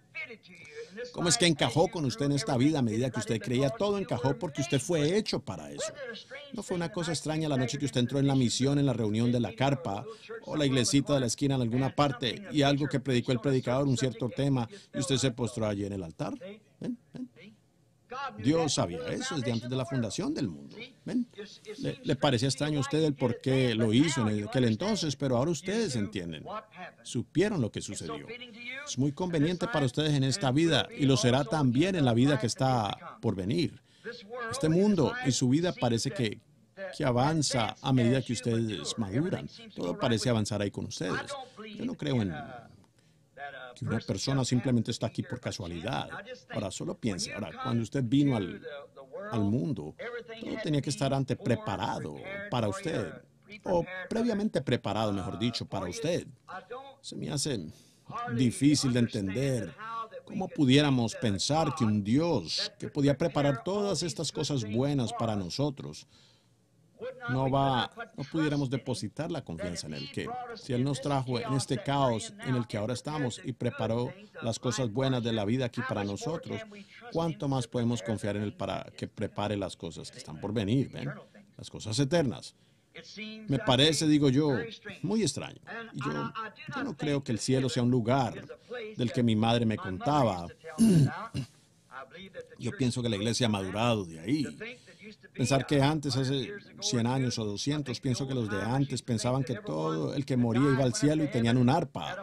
¿Cómo es que encajó con usted en esta vida a medida que usted creía? Todo encajó porque usted fue hecho para eso. No fue una cosa extraña la noche que usted entró en la misión, en la reunión de la carpa, o la iglesita de la esquina en alguna parte, y algo que predicó el predicador, un cierto tema, y usted se postró allí en el altar. ¿Ven? ¿Ven? Dios sabía eso desde antes de la fundación del mundo. ¿Ven? Le parecía extraño a usted el por qué lo hizo en aquel entonces, pero ahora ustedes entienden. Supieron lo que sucedió. Es muy conveniente para ustedes en esta vida y lo será también en la vida que está por venir. Este mundo y su vida parece que avanza a medida que ustedes maduran. Todo parece avanzar ahí con ustedes. Yo no creo en que una persona simplemente está aquí por casualidad. Ahora, solo piense, cuando usted vino al mundo, todo tenía que estar antes preparado para usted, o previamente preparado, mejor dicho, para usted. Se me hace difícil de entender cómo pudiéramos pensar que un Dios que podía preparar todas estas cosas buenas para nosotros, no pudiéramos depositar la confianza en Él, que si Él nos trajo en este caos en el que ahora estamos y preparó las cosas buenas de la vida aquí para nosotros, ¿cuánto más podemos confiar en Él para que prepare las cosas que están por venir? ¿Ven? Las cosas eternas. Me parece, digo yo, muy extraño. Y yo no creo que el cielo sea un lugar del que mi madre me contaba. Yo pienso que la iglesia ha madurado de ahí. Pensar que antes, hace 100 años o 200, pienso que los de antes pensaban que todo el que moría iba al cielo y tenían un arpa.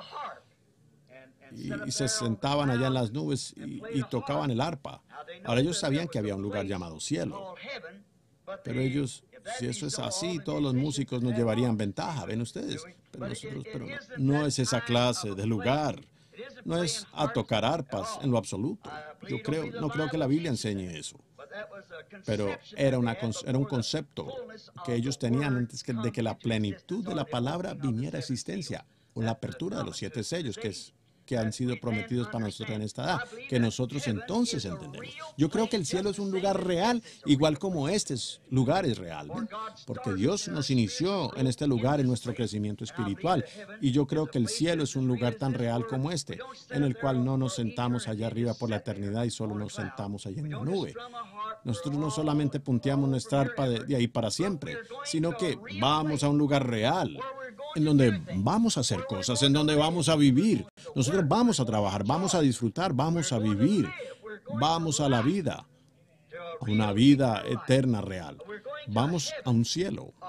Y se sentaban allá en las nubes y tocaban el arpa. Ahora ellos sabían que había un lugar llamado cielo. Pero ellos, si eso es así, todos los músicos nos llevarían ventaja, ¿ven ustedes? Pero no es esa clase de lugar. No es a tocar arpas en lo absoluto. No creo que la Biblia enseñe eso. Pero era un concepto que ellos tenían antes de que la plenitud de la palabra viniera a existencia, o la apertura de los 7 sellos, que han sido prometidos para nosotros en esta edad, que nosotros entonces entendemos. Yo creo que el cielo es un lugar real, igual como este lugar es real, ¿ven? Porque Dios nos inició en este lugar en nuestro crecimiento espiritual, y yo creo que el cielo es un lugar tan real como este, en el cual no nos sentamos allá arriba por la eternidad y solo nos sentamos allá en la nube. Nosotros no solamente punteamos nuestra arpa de ahí para siempre, sino que vamos a un lugar real, en donde vamos a hacer cosas, en donde vamos a vivir. Nosotros vamos a trabajar, vamos a disfrutar, vamos a vivir, vamos a la vida, a una vida eterna real. Vamos a un cielo,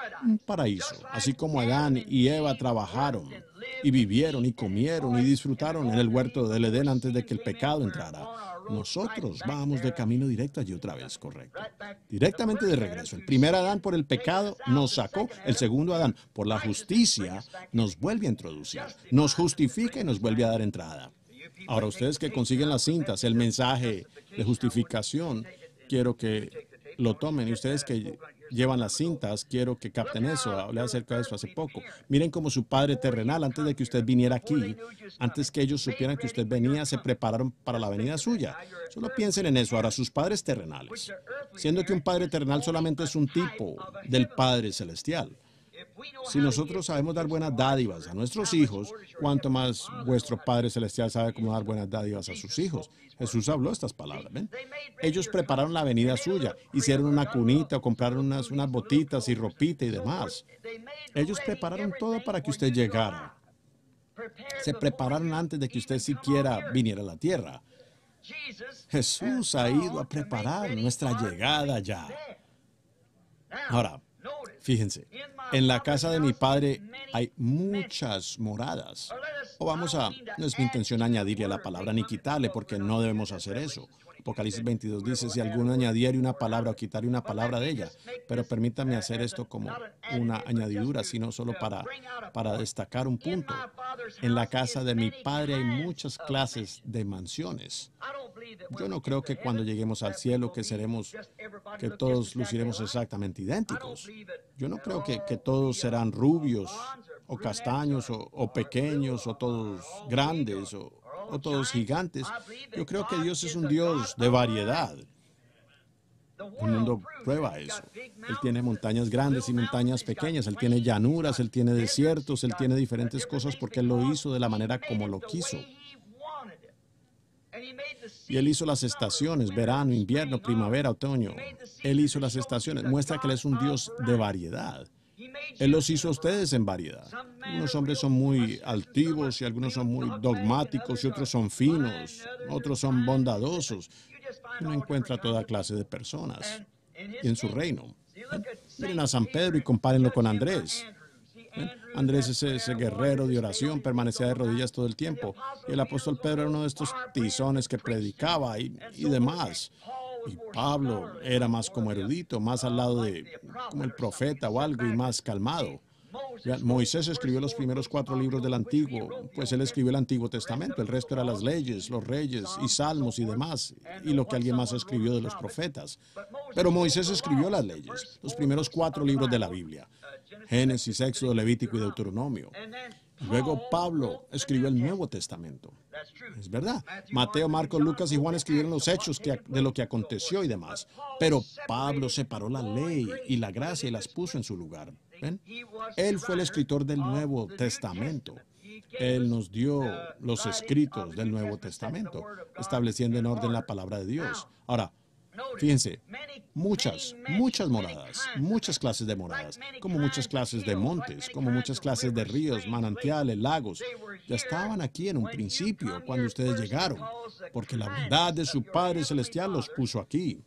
Un paraíso, así como Adán y Eva trabajaron y vivieron y comieron y disfrutaron en el huerto del Edén antes de que el pecado entrara. Nosotros vamos de camino directo allí otra vez, correcto. Directamente de regreso. El primer Adán por el pecado nos sacó, el segundo Adán por la justicia nos vuelve a introducir, nos justifica y nos vuelve a dar entrada. Ahora, ustedes que consiguen las cintas, el mensaje de justificación, quiero que lo tomen. Y ustedes que llevan las cintas, quiero que capten eso. Hablé acerca de eso hace poco. Miren cómo su padre terrenal, antes de que usted viniera aquí, antes que ellos supieran que usted venía, se prepararon para la venida suya. Solo piensen en eso. Ahora, sus padres terrenales, siendo que un padre terrenal solamente es un tipo del Padre Celestial. Si nosotros sabemos dar buenas dádivas a nuestros hijos, cuánto más vuestro Padre Celestial sabe cómo dar buenas dádivas a sus hijos. Jesús habló estas palabras, ¿ven? Ellos prepararon la venida suya, hicieron una cunita o compraron unas botitas y ropita y demás. Ellos prepararon todo para que usted llegara. Se prepararon antes de que usted siquiera viniera a la tierra. Jesús ha ido a preparar nuestra llegada ya. Ahora, fíjense, en la casa de mi padre hay muchas moradas. No es mi intención añadirle a la palabra ni quitarle, porque no debemos hacer eso. Apocalipsis 22 dice, si alguno añadiere una palabra o quitare una palabra de ella, pero permítanme hacer esto como una añadidura, sino solo para destacar un punto. En la casa de mi padre hay muchas clases de mansiones. Yo no creo que cuando lleguemos al cielo que todos luciremos exactamente idénticos. Yo no creo que todos serán rubios o castaños o pequeños o todos grandes o todos gigantes. Yo creo que Dios es un Dios de variedad. El mundo prueba eso. Él tiene montañas grandes y montañas pequeñas. Él tiene llanuras, Él tiene desiertos, Él tiene diferentes cosas porque Él lo hizo de la manera como lo quiso. Y Él hizo las estaciones, verano, invierno, primavera, otoño. Él hizo las estaciones. Muestra que Él es un Dios de variedad. Él los hizo a ustedes en variedad. Algunos hombres son muy altivos y algunos son muy dogmáticos y otros son finos, otros son bondadosos. Uno encuentra toda clase de personas en su reino. Miren a San Pedro y compárenlo con Andrés. Andrés es ese guerrero de oración, permanecía de rodillas todo el tiempo. Y el apóstol Pedro era uno de estos tizones que predicaba y demás. Y Pablo era más como erudito, más al lado de como el profeta o algo y más calmado. Moisés escribió los primeros 4 libros del Antiguo, pues él escribió el Antiguo Testamento. El resto eran las leyes, los reyes y salmos y demás, y lo que alguien más escribió de los profetas. Pero Moisés escribió las leyes, los primeros 4 libros de la Biblia: Génesis, Éxodo, Levítico y Deuteronomio. Luego Pablo escribió el Nuevo Testamento. Es verdad. Mateo, Marcos, Lucas y Juan escribieron los hechos de lo que aconteció y demás. Pero Pablo separó la ley y la gracia y las puso en su lugar. ¿Ven? Él fue el escritor del Nuevo Testamento. Él nos dio los escritos del Nuevo Testamento, estableciendo en orden la palabra de Dios. Ahora, fíjense, muchas moradas, muchas clases de moradas, como muchas clases de montes, como muchas clases de ríos, manantiales, lagos. Ya estaban aquí en un principio, cuando ustedes llegaron, porque la bondad de su Padre Celestial los puso aquí.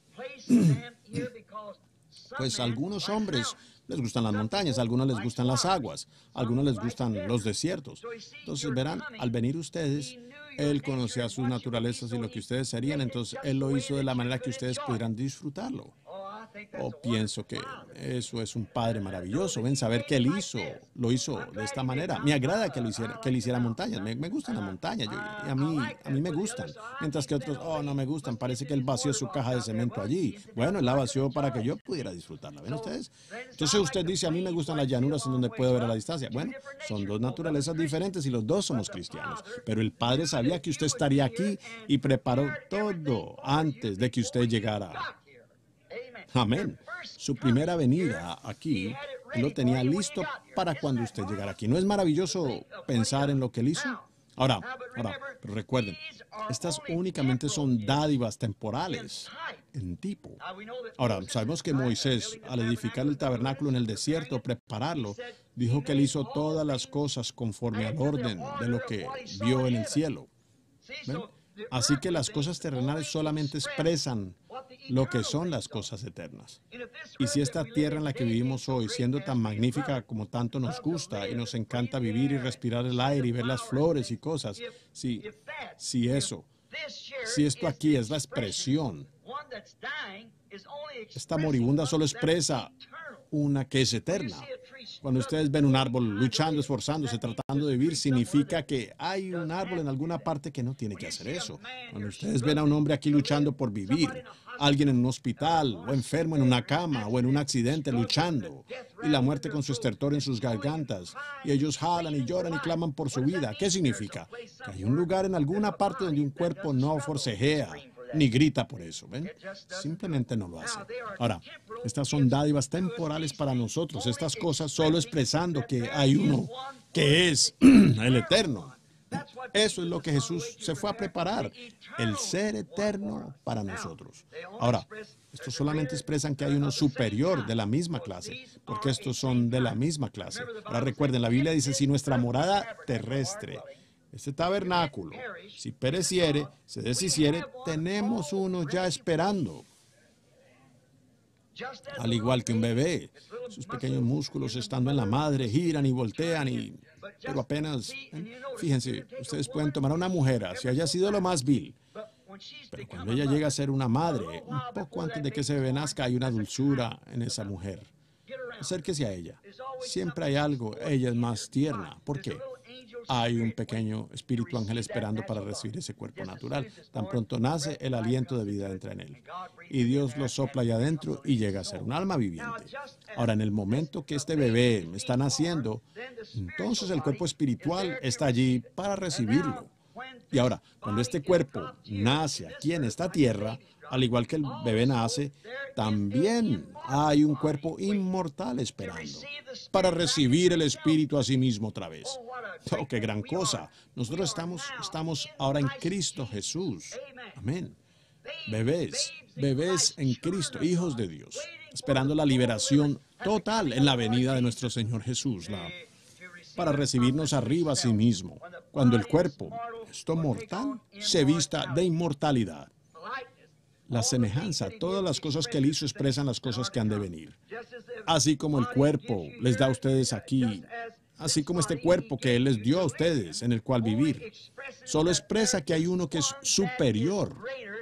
Pues a algunos hombres les gustan las montañas, a algunos les gustan las aguas, a algunos les gustan los desiertos. Entonces verán, al venir ustedes, Él conocía sus naturalezas y lo que ustedes serían, entonces Él lo hizo de la manera que ustedes pudieran disfrutarlo. Pienso que eso es un Padre maravilloso. Ven, saber que Él lo hizo de esta manera. Me agrada que Él hiciera montañas. Me gustan las montañas. Y a mí me gustan. Mientras que otros, no me gustan. Parece que Él vació su caja de cemento allí. Bueno, Él la vació para que yo pudiera disfrutarla. ¿Ven ustedes? Entonces usted dice, a mí me gustan las llanuras en donde puedo ver a la distancia. Bueno, son 2 naturalezas diferentes y los 2 somos cristianos. Pero el Padre sabía que usted estaría aquí y preparó todo antes de que usted llegara. Amén. Su primera venida aquí lo tenía listo para cuando usted llegara aquí. ¿No es maravilloso pensar en lo que Él hizo? Ahora, pero recuerden, estas únicamente son dádivas temporales en tipo. Ahora, sabemos que Moisés, al edificar el tabernáculo en el desierto, prepararlo, dijo que Él hizo todas las cosas conforme al orden de lo que vio en el cielo. ¿Ven? Así que las cosas terrenales solamente expresan lo que son las cosas eternas. Y si esta tierra en la que vivimos hoy, siendo tan magnífica como tanto nos gusta y nos encanta vivir y respirar el aire y ver las flores y cosas, si esto aquí es la expresión, esta moribunda solo expresa una que es eterna. Cuando ustedes ven un árbol luchando, esforzándose, tratando de vivir, significa que hay un árbol en alguna parte que no tiene que hacer eso. Cuando ustedes ven a un hombre aquí luchando por vivir, alguien en un hospital, o enfermo en una cama, o en un accidente luchando, y la muerte con su estertor en sus gargantas, y ellos jalan y lloran y claman por su vida, ¿qué significa? Que hay un lugar en alguna parte donde un cuerpo no forcejea, ni grita por eso, ¿ven? Simplemente no lo hace. Ahora, estas son dádivas temporales para nosotros, estas cosas solo expresando que hay uno que es el eterno. Eso es lo que Jesús se fue a preparar, el ser eterno para nosotros. Ahora, estos solamente expresan que hay uno superior de la misma clase, porque estos son de la misma clase. Ahora recuerden, la Biblia dice, si nuestra morada terrestre, este tabernáculo, si pereciere, se deshiciere, tenemos uno ya esperando. Al igual que un bebé, sus pequeños músculos estando en la madre giran y voltean, pero apenas, fíjense, ustedes pueden tomar a una mujer, si haya sido lo más vil, pero cuando ella llega a ser una madre, un poco antes de que ese bebé nazca, hay una dulzura en esa mujer. Acérquese a ella. Siempre hay algo, ella es más tierna. ¿Por qué? Hay un pequeño espíritu ángel esperando para recibir ese cuerpo natural. Tan pronto nace, el aliento de vida entra en él. Y Dios lo sopla allá adentro y llega a ser un alma viviente. Ahora, en el momento que este bebé está naciendo, entonces el cuerpo espiritual está allí para recibirlo. Y ahora, cuando este cuerpo nace aquí en esta tierra, al igual que el bebé nace, también hay un cuerpo inmortal esperando para recibir el espíritu a sí mismo otra vez. ¡Oh, qué gran cosa! Nosotros estamos ahora en Cristo Jesús. Amén. Bebés en Cristo, hijos de Dios, esperando la liberación total en la venida de nuestro Señor Jesús, para recibirnos arriba a sí mismo, cuando el cuerpo, esto mortal, se vista de inmortalidad. La semejanza, todas las cosas que Él hizo expresan las cosas que han de venir. Así como el cuerpo les da a ustedes aquí, así como este cuerpo que Él les dio a ustedes, en el cual vivir, solo expresa que hay uno que es superior,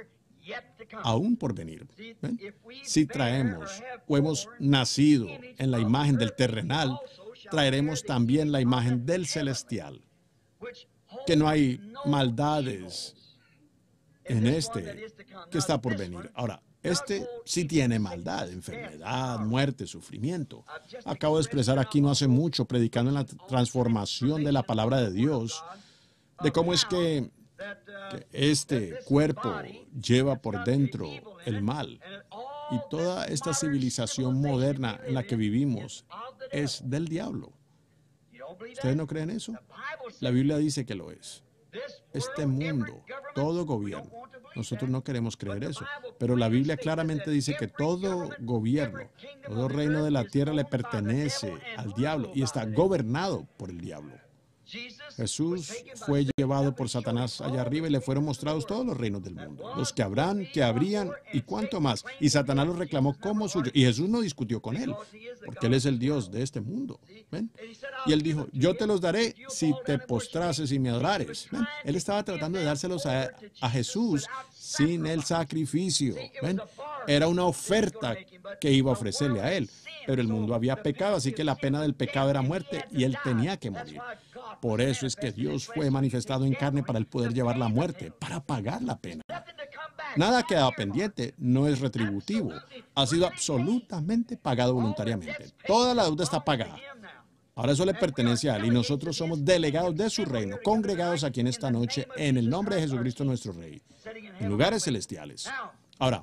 aún por venir. ¿Ven? Si traemos o hemos nacido en la imagen del terrenal, traeremos también la imagen del celestial. Que no hay maldades en este que está por venir. Ahora, este sí tiene maldad, enfermedad, muerte, sufrimiento. Acabo de expresar aquí no hace mucho, predicando en la transformación de la palabra de Dios, de cómo es que este cuerpo lleva por dentro el mal. Y toda esta civilización moderna en la que vivimos es del diablo. ¿Ustedes no creen eso? La Biblia dice que lo es. Este mundo, todo gobierno, nosotros no queremos creer eso, pero la Biblia claramente dice que todo gobierno, todo reino de la tierra le pertenece al diablo y está gobernado por el diablo. Jesús fue llevado por Satanás allá arriba y le fueron mostrados todos los reinos del mundo, los que habrán, que habrían y cuánto más. Y Satanás los reclamó como suyo. Y Jesús no discutió con él, porque él es el Dios de este mundo. ¿Ven? Y él dijo, yo te los daré si te postrases y me adorares. ¿Ven? Él estaba tratando de dárselos a Jesús sin el sacrificio. ¿Ven? Era una oferta que iba a ofrecerle a él. Pero el mundo había pecado, así que la pena del pecado era muerte y él tenía que morir. Por eso es que Dios fue manifestado en carne para él poder llevar la muerte, para pagar la pena. Nada quedaba pendiente, no es retributivo. Ha sido absolutamente pagado voluntariamente. Toda la deuda está pagada. Ahora eso le pertenece a él y nosotros somos delegados de su reino, congregados aquí en esta noche en el nombre de Jesucristo nuestro Rey, en lugares celestiales. Ahora,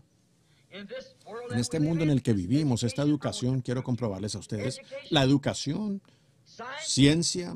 en este mundo en el que vivimos, esta educación, quiero comprobarles a ustedes, la educación, ciencia,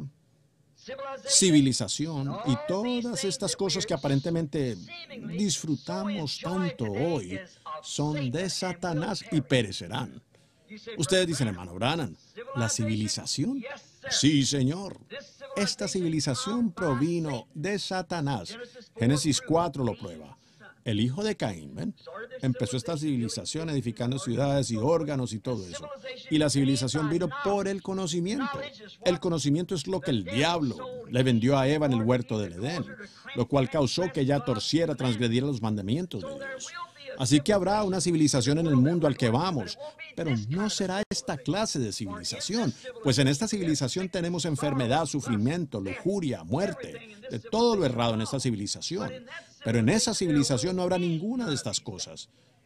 civilización y todas estas cosas que aparentemente disfrutamos tanto hoy son de Satanás y perecerán. Ustedes dicen, hermano Branham, ¿la civilización? Sí, señor. Esta civilización provino de Satanás. Génesis 4 lo prueba. El hijo de Caín, ¿ven? Empezó esta civilización edificando ciudades y órganos y todo eso. Y la civilización vino por el conocimiento. El conocimiento es lo que el diablo le vendió a Eva en el huerto del Edén, lo cual causó que ella torciera, transgrediera los mandamientos de Dios. Así que habrá una civilización en el mundo al que vamos, pero no será esta clase de civilización, pues en esta civilización tenemos enfermedad, sufrimiento, lujuria, muerte, de todo lo errado en esta civilización. Pero en esa civilización no habrá ninguna de estas cosas.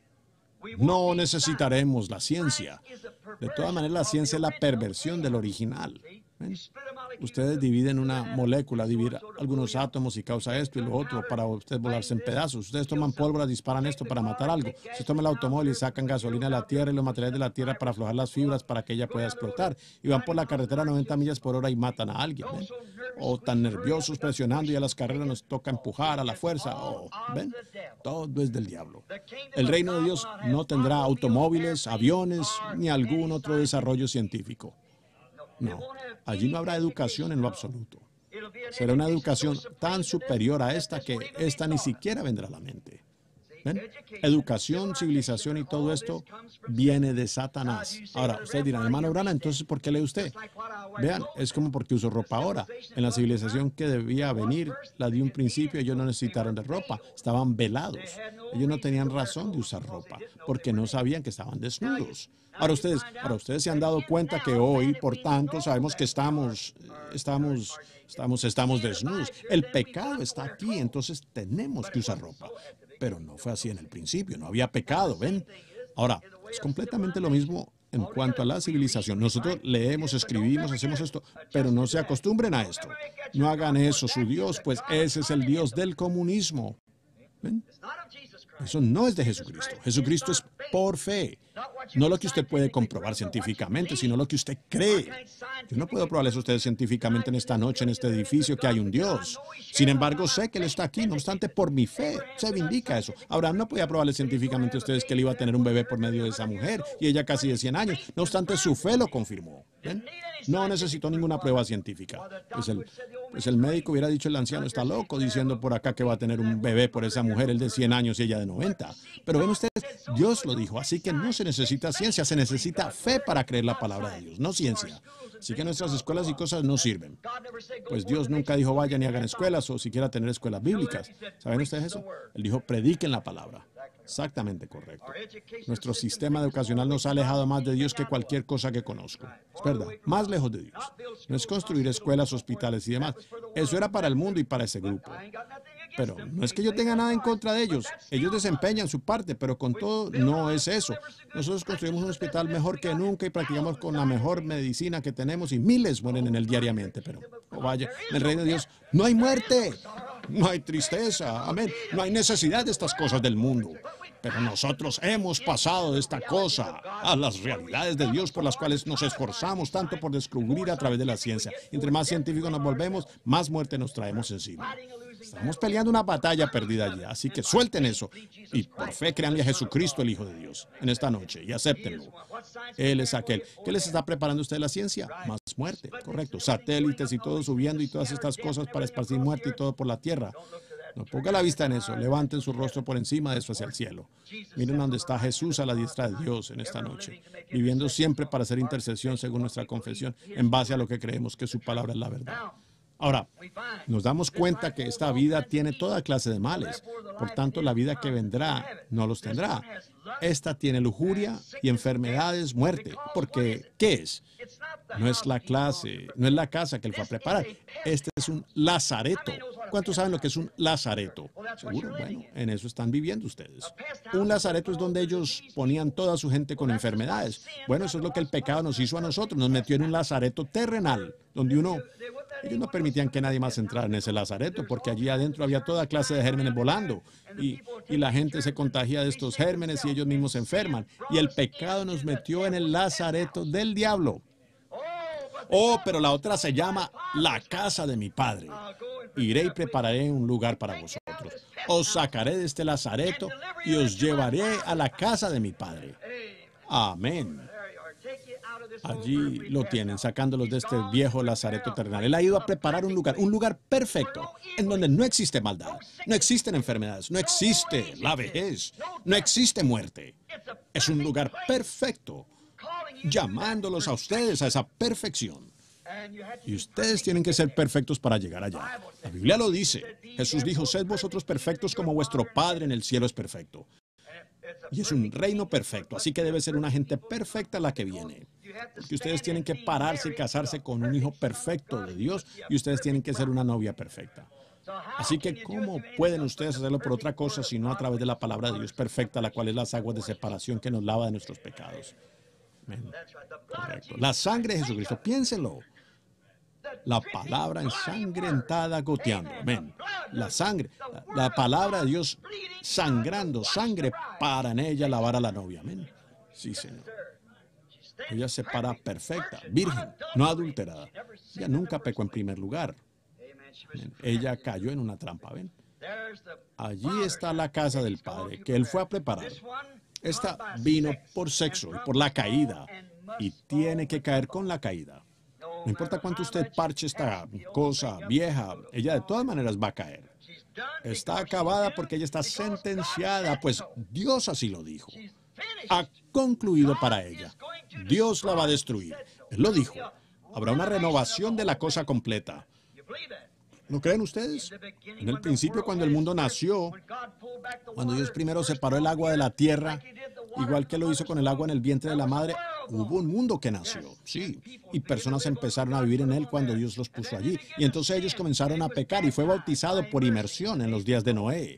No necesitaremos la ciencia. De todas maneras, la ciencia es la perversión del original. ¿Ven? Ustedes dividen una molécula, dividen algunos átomos y causa esto y lo otro para ustedes volarse en pedazos. Ustedes toman pólvora, disparan esto para matar algo. Ustedes toman el automóvil y sacan gasolina de la tierra y los materiales de la tierra para aflojar las fibras para que ella pueda explotar. Y van por la carretera a 90 millas por hora y matan a alguien. ¿Ven? O tan nerviosos presionando y a las carreras nos toca empujar a la fuerza. ¿Ven? Todo es del diablo. El reino de Dios no tendrá automóviles, aviones, ni algún otro desarrollo científico. No, allí no habrá educación en lo absoluto. Será una educación tan superior a esta que esta ni siquiera vendrá a la mente. ¿Ven? Educación, civilización y todo esto viene de Satanás. Ahora, ustedes dirán, hermano Branham, entonces, ¿por qué lee usted? Vean, es como porque uso ropa ahora. En la civilización que debía venir, la de un principio, ellos no necesitaron de ropa. Estaban velados. Ellos no tenían razón de usar ropa, porque no sabían que estaban desnudos. Ahora ustedes se han dado cuenta que hoy, por tanto, sabemos que estamos desnudos. El pecado está aquí, entonces tenemos que usar ropa. Pero no fue así en el principio, no había pecado, ¿ven? Ahora, es completamente lo mismo en cuanto a la civilización. Nosotros leemos, escribimos, hacemos esto, pero no se acostumbren a esto. No hagan eso su Dios, pues ese es el Dios del comunismo. ¿Ven? Eso no es de Jesucristo. Jesucristo es por fe. No lo que usted puede comprobar científicamente, sino lo que usted cree. Yo no puedo probarles a ustedes científicamente en esta noche, en este edificio, que hay un Dios. Sin embargo, sé que Él está aquí. No obstante, por mi fe se vindica eso. Abraham no podía probarles científicamente a ustedes que Él iba a tener un bebé por medio de esa mujer, y ella casi de 100 años. No obstante, su fe lo confirmó. ¿Ven? No necesitó ninguna prueba científica. Pues el médico hubiera dicho, el anciano está loco, diciendo por acá que va a tener un bebé por esa mujer, él de 100 años y ella de 90. Pero ven ustedes, Dios lo dijo, así que no se necesita ciencia, se necesita fe para creer la palabra de Dios, no ciencia. Así que nuestras escuelas y cosas no sirven. Pues Dios nunca dijo vayan y hagan escuelas o siquiera tener escuelas bíblicas. ¿Saben ustedes eso? Él dijo prediquen la palabra. Exactamente correcto. Nuestro sistema educacional nos ha alejado más de Dios que cualquier cosa que conozco. Es verdad, más lejos de Dios. No es construir escuelas, hospitales y demás. Eso era para el mundo y para ese grupo. Pero no es que yo tenga nada en contra de ellos. Ellos desempeñan su parte, pero con todo no es eso. Nosotros construimos un hospital mejor que nunca y practicamos con la mejor medicina que tenemos y miles mueren en él diariamente. Pero, vaya, en el reino de Dios no hay muerte, no hay tristeza, amén. No hay necesidad de estas cosas del mundo. Pero nosotros hemos pasado de esta cosa a las realidades de Dios por las cuales nos esforzamos tanto por descubrir a través de la ciencia. Entre más científicos nos volvemos, más muerte nos traemos encima. Estamos peleando una batalla perdida allí, así que suelten eso y por fe créanle a Jesucristo, el Hijo de Dios, en esta noche y acéptenlo. Él es aquel. ¿Qué les está preparando usted la ciencia? Más muerte, correcto. Satélites y todo subiendo y todas estas cosas para esparcir muerte y todo por la tierra. No ponga la vista en eso, levanten su rostro por encima de eso hacia el cielo. Miren dónde está Jesús a la diestra de Dios en esta noche, viviendo siempre para hacer intercesión según nuestra confesión, en base a lo que creemos que su palabra es la verdad. Ahora, nos damos cuenta que esta vida tiene toda clase de males, por tanto la vida que vendrá no los tendrá. Esta tiene lujuria y enfermedades, muerte, porque ¿qué es? No es la clase, no es la casa que él fue a preparar. Este es un lazareto. ¿Cuántos saben lo que es un lazareto? Seguro, bueno, en eso están viviendo ustedes. Un lazareto es donde ellos ponían toda su gente con enfermedades. Bueno, eso es lo que el pecado nos hizo a nosotros. Nos metió en un lazareto terrenal, donde ellos no permitían que nadie más entrara en ese lazareto, porque allí adentro había toda clase de gérmenes volando. Y la gente se contagia de estos gérmenes y ellos mismos se enferman. Y el pecado nos metió en el lazareto del diablo. Oh, pero la otra se llama la casa de mi Padre. Iré y prepararé un lugar para vosotros. Os sacaré de este lazareto y os llevaré a la casa de mi Padre. Amén. Allí lo tienen, sacándolos de este viejo lazareto terrenal. Él ha ido a preparar un lugar perfecto, en donde no existe maldad, no existen enfermedades, no existe la vejez, no existe muerte. Es un lugar perfecto, llamándolos a ustedes a esa perfección. Y ustedes tienen que ser perfectos para llegar allá. La Biblia lo dice. Jesús dijo, sed vosotros perfectos como vuestro Padre en el cielo es perfecto. Y es un reino perfecto, así que debe ser una gente perfecta la que viene. Porque ustedes tienen que pararse y casarse con un hijo perfecto de Dios y ustedes tienen que ser una novia perfecta. Así que, ¿cómo pueden ustedes hacerlo por otra cosa sino a través de la palabra de Dios perfecta, la cual es las aguas de separación que nos lava de nuestros pecados? Amén. Correcto. La sangre de Jesucristo, piénsenlo. La palabra ensangrentada goteando. Amén. La sangre, la palabra de Dios sangrando, sangre para en ella lavar a la novia. Amén. Sí, Señor. Ella se para perfecta, virgen, no adulterada. Ella nunca pecó en primer lugar. Amén. Ella cayó en una trampa. ¿Ven? Allí está la casa del Padre que Él fue a preparar. Esta vino por sexo y por la caída y tiene que caer con la caída. No importa cuánto usted parche esta cosa vieja, ella de todas maneras va a caer. Está acabada porque ella está sentenciada, pues Dios así lo dijo. Ha concluido para ella. Dios la va a destruir. Él lo dijo. Habrá una renovación de la cosa completa. ¿No creen ustedes? En el principio, cuando el mundo nació, cuando Dios primero separó el agua de la tierra, igual que lo hizo con el agua en el vientre de la madre, hubo un mundo que nació, sí, y personas empezaron a vivir en él cuando Dios los puso allí. Y entonces ellos comenzaron a pecar y fue bautizado por inmersión en los días de Noé.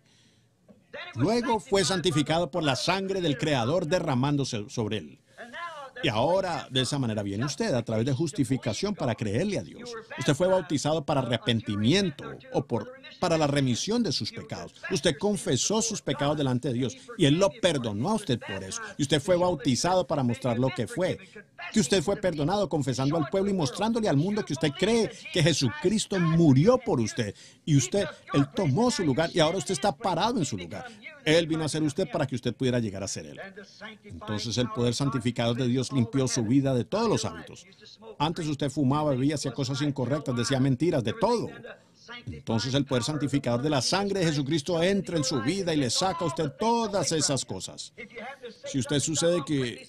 Luego fue santificado por la sangre del Creador derramándose sobre él. Y ahora, de esa manera viene usted, a través de justificación para creerle a Dios. Usted fue bautizado para arrepentimiento o para la remisión de sus pecados. Usted confesó sus pecados delante de Dios y Él lo perdonó a usted por eso. Y usted fue bautizado para mostrar lo que fue. Que usted fue perdonado confesando al pueblo y mostrándole al mundo que usted cree que Jesucristo murió por usted. Y Él tomó su lugar y ahora usted está parado en su lugar. Él vino a ser usted para que usted pudiera llegar a ser Él. Entonces el poder santificador de Dios limpió su vida de todos los hábitos. Antes usted fumaba, bebía, hacía cosas incorrectas, decía mentiras, de todo. Entonces el poder santificador de la sangre de Jesucristo entra en su vida y le saca a usted todas esas cosas. Si sucede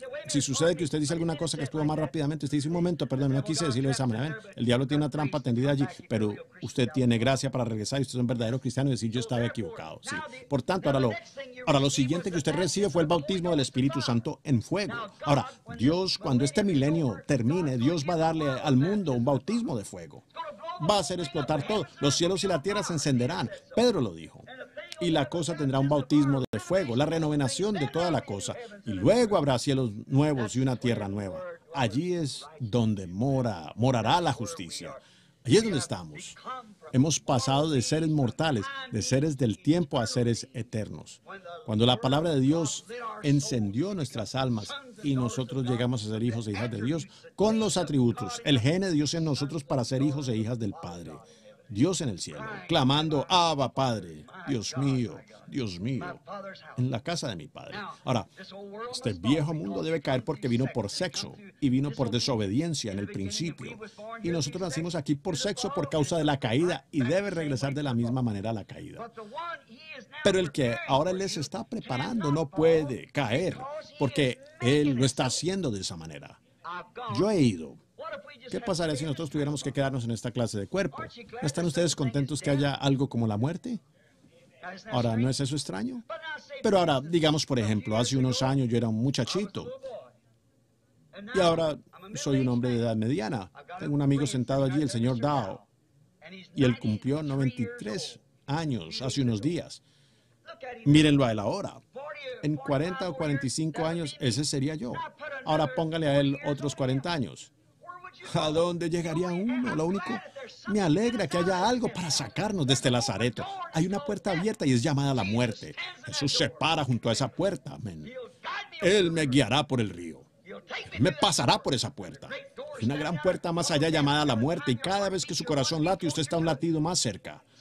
que usted dice alguna cosa que estuvo más rápidamente, usted dice, un momento, perdón, no quise decirlo de esa manera. ¿Ven? El diablo tiene una trampa tendida allí, pero usted tiene gracia para regresar y usted es un verdadero cristiano y decir, yo estaba equivocado. Sí. Por tanto, ahora lo siguiente que usted recibe fue el bautismo del Espíritu Santo en fuego. Ahora, Dios, cuando este milenio termine, Dios va a darle al mundo un bautismo de fuego. Va a hacer explotar todo. Los cielos y la tierra se encenderán. Pedro lo dijo. Y la cosa tendrá un bautismo de fuego, la renovación de toda la cosa. Y luego habrá cielos nuevos y una tierra nueva. Allí es donde morará la justicia. Allí es donde estamos. Hemos pasado de seres mortales, de seres del tiempo a seres eternos. Cuando la palabra de Dios encendió nuestras almas y nosotros llegamos a ser hijos e hijas de Dios con los atributos, el gen de Dios en nosotros para ser hijos e hijas del Padre. Dios en el cielo, clamando, Abba, Padre, Dios mío, en la casa de mi Padre. Ahora, este viejo mundo debe caer porque vino por sexo y vino por desobediencia en el principio. Y nosotros nacimos aquí por sexo por causa de la caída y debe regresar de la misma manera a la caída. Pero el que ahora les está preparando no puede caer porque Él lo está haciendo de esa manera. Yo he ido. ¿Qué pasaría si nosotros tuviéramos que quedarnos en esta clase de cuerpo? ¿No están ustedes contentos que haya algo como la muerte? Ahora, ¿no es eso extraño? Pero ahora, digamos, por ejemplo, hace unos años yo era un muchachito y ahora soy un hombre de edad mediana. Tengo un amigo sentado allí, el señor Dow, y él cumplió 93 años hace unos días. Mírenlo a él ahora. En 40 o 45 años, ese sería yo. Ahora póngale a él otros 40 años. ¿A dónde llegaría uno? Lo único, me alegra que haya algo para sacarnos de este lazareto. Hay una puerta abierta y es llamada la muerte. Jesús se para junto a esa puerta. Amén. Él me guiará por el río. Él me pasará por esa puerta. Hay una gran puerta más allá llamada la muerte y cada vez que su corazón late, usted está un latido más cerca.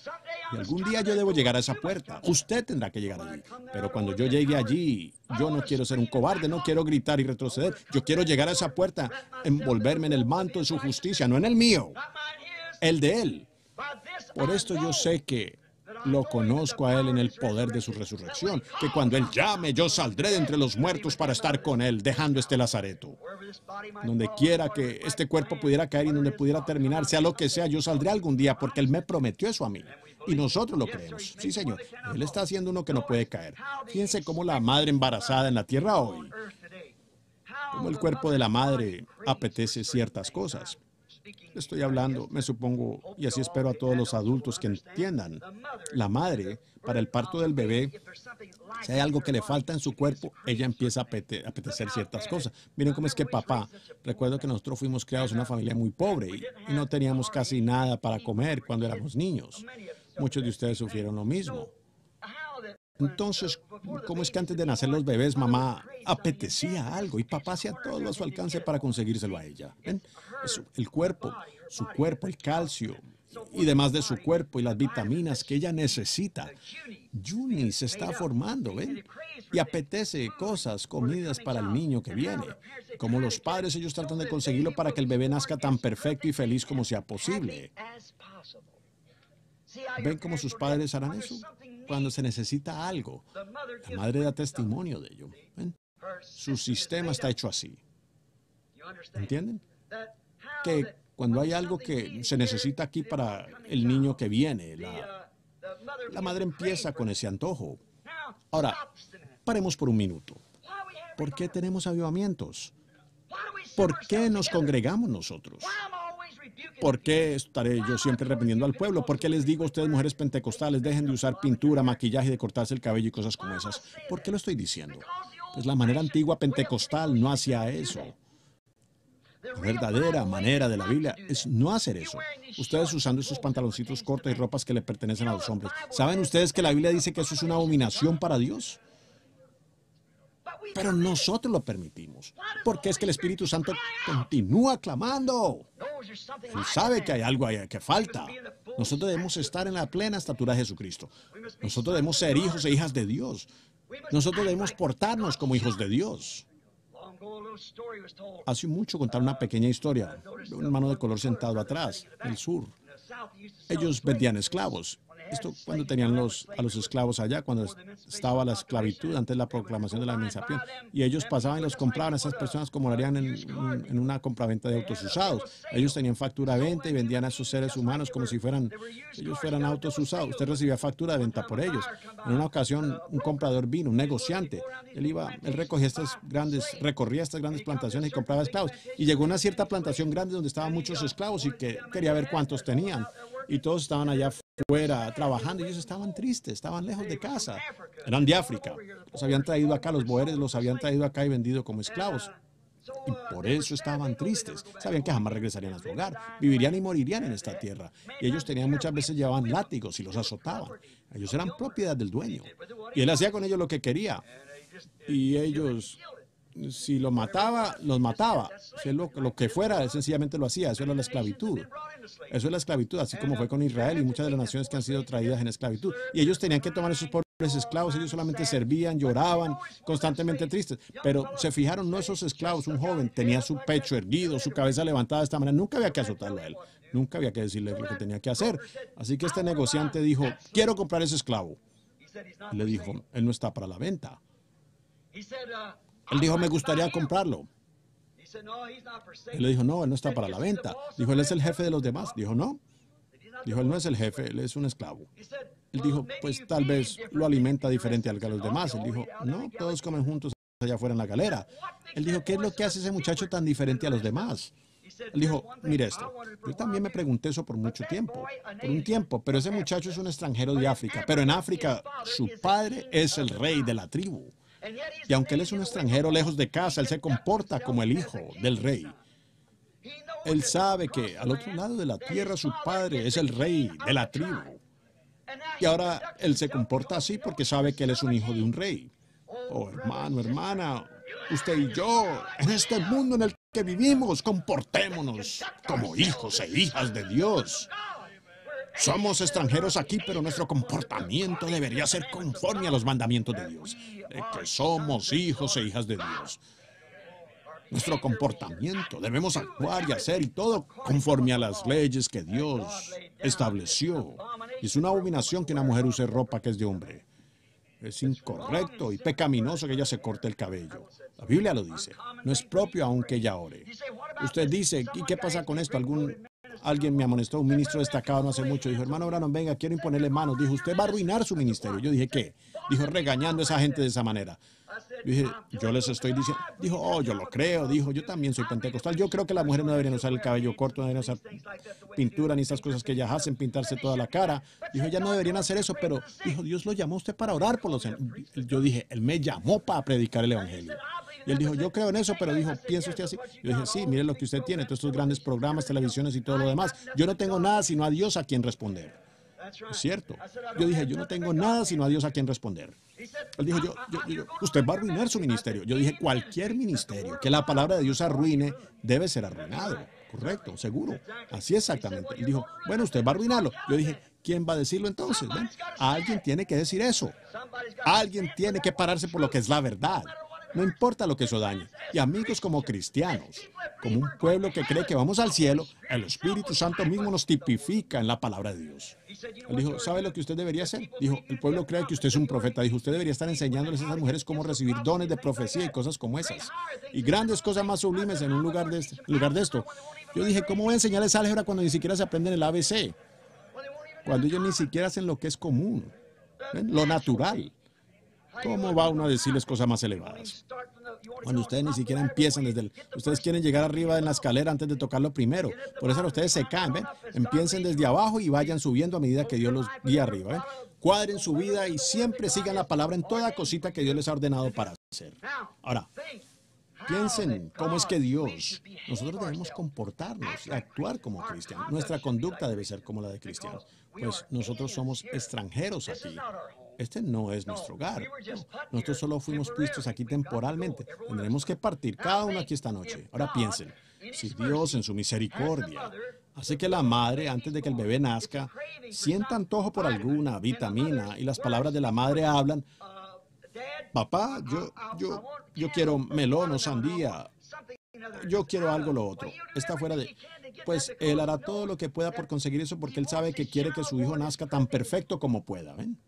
Y algún día yo debo llegar a esa puerta. Usted tendrá que llegar allí. Pero cuando yo llegue allí, yo no quiero ser un cobarde, no quiero gritar y retroceder. Yo quiero llegar a esa puerta, envolverme en el manto de su justicia, no en el mío, el de Él. Por esto yo sé que lo conozco a Él en el poder de su resurrección, que cuando Él llame, yo saldré de entre los muertos para estar con Él, dejando este lazareto. Donde quiera que este cuerpo pudiera caer y donde pudiera terminar, sea lo que sea, yo saldré algún día porque Él me prometió eso a mí. Y nosotros lo creemos. Sí, Señor. Él está haciendo uno que no puede caer. Fíjense cómo la madre embarazada en la tierra hoy, cómo el cuerpo de la madre apetece ciertas cosas. Estoy hablando, me supongo, y así espero a todos los adultos que entiendan. La madre, para el parto del bebé, si hay algo que le falta en su cuerpo, ella empieza a apetecer ciertas cosas. Miren cómo es que papá, recuerdo que nosotros fuimos criados en una familia muy pobre y no teníamos casi nada para comer cuando éramos niños. Muchos de ustedes sufrieron lo mismo. Entonces, ¿cómo es que antes de nacer los bebés, mamá apetecía algo y papá hacía todo a su alcance para conseguírselo a ella? ¿Ven? El cuerpo, su cuerpo, el calcio y demás de su cuerpo y las vitaminas que ella necesita. Juni se está formando, ¿ven? Y apetece cosas, comidas para el niño que viene. Como los padres, ellos tratan de conseguirlo para que el bebé nazca tan perfecto y feliz como sea posible. ¿Ven cómo sus padres harán eso? Cuando se necesita algo, la madre da testimonio de ello. ¿Ven? Su sistema está hecho así. ¿Entienden? Que cuando hay algo que se necesita aquí para el niño que viene, la madre empieza con ese antojo. Ahora, paremos por un minuto. ¿Por qué tenemos avivamientos? ¿Por qué nos congregamos nosotros? ¿Por qué estaré yo siempre reprendiendo al pueblo? ¿Por qué les digo a ustedes, mujeres pentecostales, dejen de usar pintura, maquillaje, de cortarse el cabello y cosas como esas? ¿Por qué lo estoy diciendo? Pues la manera antigua pentecostal no hacía eso. La verdadera manera de la Biblia es no hacer eso. Ustedes usando esos pantaloncitos cortos y ropas que le pertenecen a los hombres. ¿Saben ustedes que la Biblia dice que eso es una abominación para Dios? Pero nosotros lo permitimos. Porque es que el Espíritu Santo continúa clamando. Él sabe que hay algo ahí que falta. Nosotros debemos estar en la plena estatura de Jesucristo. Nosotros debemos ser hijos e hijas de Dios. Nosotros debemos portarnos como hijos de Dios. Hace mucho contaron una pequeña historia de un hermano de color sentado atrás, del sur. Ellos vendían esclavos. Esto cuando tenían a los esclavos allá, cuando estaba la esclavitud, antes de la proclamación de la emancipación. Y ellos pasaban y los compraban a esas personas como lo harían en una compraventa de autos usados. Ellos tenían factura de venta y vendían a esos seres humanos como si ellos fueran autos usados. Usted recibía factura de venta por ellos. En una ocasión, un comprador vino, un negociante. Él recorría estas grandes plantaciones y compraba esclavos. Y llegó a una cierta plantación grande donde estaban muchos esclavos y que quería ver cuántos tenían. Y todos estaban allá fuera trabajando y ellos estaban tristes, estaban lejos de casa. Eran de África. Los habían traído acá, los boeres los habían traído acá y vendido como esclavos. Y por eso estaban tristes. Sabían que jamás regresarían a su hogar. Vivirían y morirían en esta tierra. Y ellos muchas veces llevaban látigos y los azotaban. Ellos eran propiedad del dueño. Y él hacía con ellos lo que quería. Y ellos, si lo mataba, los mataba. Si lo que fuera, él sencillamente lo hacía. Eso era la esclavitud. Eso es la esclavitud, así como fue con Israel y muchas de las naciones que han sido traídas en esclavitud. Y ellos tenían que tomar esos pobres esclavos, ellos solamente servían, lloraban, constantemente tristes. Pero se fijaron, no esos esclavos, un joven tenía su pecho erguido, su cabeza levantada de esta manera, nunca había que azotarlo a él, nunca había que decirle lo que tenía que hacer. Así que este negociante dijo, quiero comprar ese esclavo. Y le dijo, él no está para la venta. Él dijo, me gustaría comprarlo. Él le dijo, no, él no está para la venta. Dijo, él es el jefe de los demás. Dijo, no. Dijo, él no es el jefe, él es un esclavo. Él dijo, pues tal vez lo alimenta diferente al que a los demás. Él dijo, no, todos comen juntos allá afuera en la galera. Él dijo, ¿qué es lo que hace ese muchacho tan diferente a los demás? Él dijo, mire esto, yo también me pregunté eso por un tiempo, pero ese muchacho es un extranjero de África, pero en África su padre es el rey de la tribu. Y aunque él es un extranjero lejos de casa, él se comporta como el hijo del rey. Él sabe que al otro lado de la tierra su padre es el rey de la tribu. Y ahora él se comporta así porque sabe que él es un hijo de un rey. Oh, hermano, hermana, usted y yo, en este mundo en el que vivimos, comportémonos como hijos e hijas de Dios. Somos extranjeros aquí, pero nuestro comportamiento debería ser conforme a los mandamientos de Dios, de que somos hijos e hijas de Dios. Nuestro comportamiento, debemos actuar y hacer y todo conforme a las leyes que Dios estableció. Es una abominación que una mujer use ropa que es de hombre. Es incorrecto y pecaminoso que ella se corte el cabello. La Biblia lo dice. No es propio aunque ella ore. Usted dice, ¿y qué pasa con esto? Alguien me amonestó, un ministro destacado no hace mucho. Dijo, hermano Branham, venga, quiero imponerle manos. Dijo, usted va a arruinar su ministerio. Yo dije, ¿qué? Dijo, regañando a esa gente de esa manera. Yo dije, yo les estoy diciendo. Dijo, oh, yo lo creo. Dijo, yo también soy pentecostal. Yo creo que las mujeres no deberían usar el cabello corto, no deberían usar pintura ni estas cosas que ellas hacen, pintarse toda la cara. Dijo, ellas no deberían hacer eso, pero dijo, Dios lo llamó a usted para orar por los. Yo dije, Él me llamó para predicar el evangelio. Y él dijo, yo creo en eso, pero dijo, ¿piensa usted así? Yo dije, sí, mire lo que usted tiene, todos estos grandes programas, televisiones y todo lo demás. Yo no tengo nada sino a Dios a quien responder. Es cierto. Yo dije, yo no tengo nada sino a Dios a quien responder. Él dijo, usted va a arruinar su ministerio. Yo dije, cualquier ministerio que la palabra de Dios arruine debe ser arruinado. Correcto, seguro. Así exactamente. Él dijo, bueno, usted va a arruinarlo. Yo dije, ¿quién va a decirlo entonces? ¿Ven? Alguien tiene que decir eso. Alguien tiene que pararse por lo que es la verdad. No importa lo que eso dañe. Y amigos, como cristianos, como un pueblo que cree que vamos al cielo, el Espíritu Santo mismo nos tipifica en la palabra de Dios. Él dijo, ¿sabe lo que usted debería hacer? Dijo, el pueblo cree que usted es un profeta. Dijo, usted debería estar enseñándoles a esas mujeres cómo recibir dones de profecía y cosas como esas. Y grandes cosas más sublimes en un lugar de esto. Yo dije, ¿cómo voy a enseñarles álgebra cuando ni siquiera se aprenden el ABC? Cuando ellos ni siquiera hacen lo que es común, ¿ven? Lo natural. ¿Cómo va uno a decirles cosas más elevadas? Cuando ustedes ni siquiera empiezan ustedes quieren llegar arriba en la escalera antes de tocarlo primero. Por eso ustedes se caen, ¿ven? Empiecen desde abajo y vayan subiendo a medida que Dios los guía arriba, ¿ven? Cuadren su vida y siempre sigan la palabra en toda cosita que Dios les ha ordenado para hacer. Ahora, piensen cómo es que nosotros debemos comportarnos y actuar como cristianos. Nuestra conducta debe ser como la de cristianos. Pues nosotros somos extranjeros aquí. Este no es nuestro hogar. No. Nosotros solo fuimos puestos aquí temporalmente. Tendremos que partir cada uno aquí esta noche. Ahora piensen, si Dios en su misericordia hace que la madre, antes de que el bebé nazca, sienta antojo por alguna vitamina y las palabras de la madre hablan, papá, yo quiero melón o sandía, yo quiero algo lo otro. Está fuera de... Pues él hará todo lo que pueda por conseguir eso porque él sabe que quiere que su hijo nazca tan perfecto como pueda, ¿ven?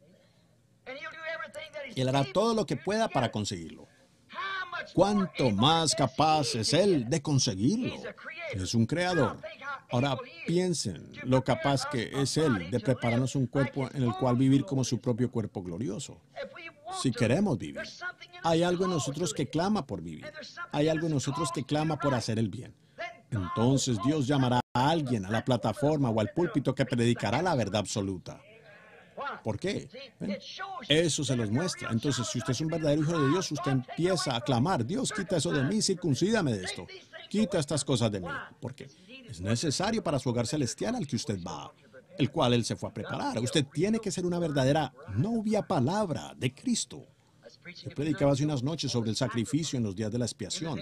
Y él hará todo lo que pueda para conseguirlo. ¿Cuánto más capaz es él de conseguirlo? Es un creador. Ahora piensen lo capaz que es él de prepararnos un cuerpo en el cual vivir como su propio cuerpo glorioso. Si queremos vivir, hay algo en nosotros que clama por vivir. Hay algo en nosotros que clama por hacer el bien. Entonces Dios llamará a alguien a la plataforma o al púlpito que predicará la verdad absoluta. ¿Por qué? ¿Ven? Eso se los muestra. Entonces, si usted es un verdadero hijo de Dios, usted empieza a clamar, Dios, quita eso de mí, circuncídame de esto. Quita estas cosas de mí. ¿Por qué? Es necesario para su hogar celestial al que usted va, el cual Él se fue a preparar. Usted tiene que ser una verdadera novia palabra de Cristo. Yo predicaba hace unas noches sobre el sacrificio en los días de la expiación.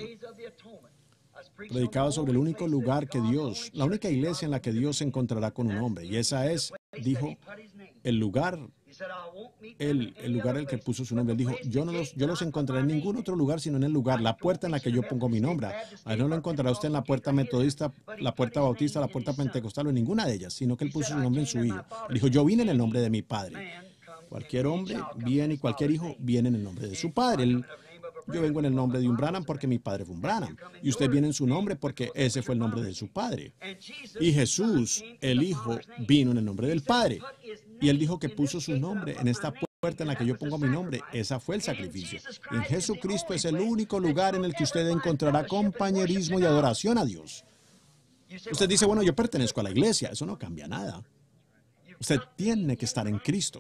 Predicaba sobre el único lugar que Dios, la única iglesia en la que Dios se encontrará con un hombre. Y esa es, dijo, el lugar en el que puso su nombre. Él dijo, yo los encontraré en ningún otro lugar, sino en el lugar, la puerta en la que yo pongo mi nombre. Ahí no lo encontrará usted en la puerta metodista, la puerta bautista, la puerta pentecostal o en ninguna de ellas, sino que Él puso su nombre en su Hijo. Él dijo, yo vine en el nombre de mi Padre. Cualquier hombre viene y cualquier hijo viene en el nombre de su Padre. Yo vengo en el nombre de un Branham porque mi padre fue un Branham. Y usted viene en su nombre porque ese fue el nombre de su padre. Y Jesús, el Hijo, vino en el nombre del Padre. Y Él dijo que puso su nombre en esta puerta en la que yo pongo mi nombre. Esa fue el sacrificio. Y en Jesucristo es el único lugar en el que usted encontrará compañerismo y adoración a Dios. Usted dice, bueno, yo pertenezco a la iglesia. Eso no cambia nada. Usted tiene que estar en Cristo.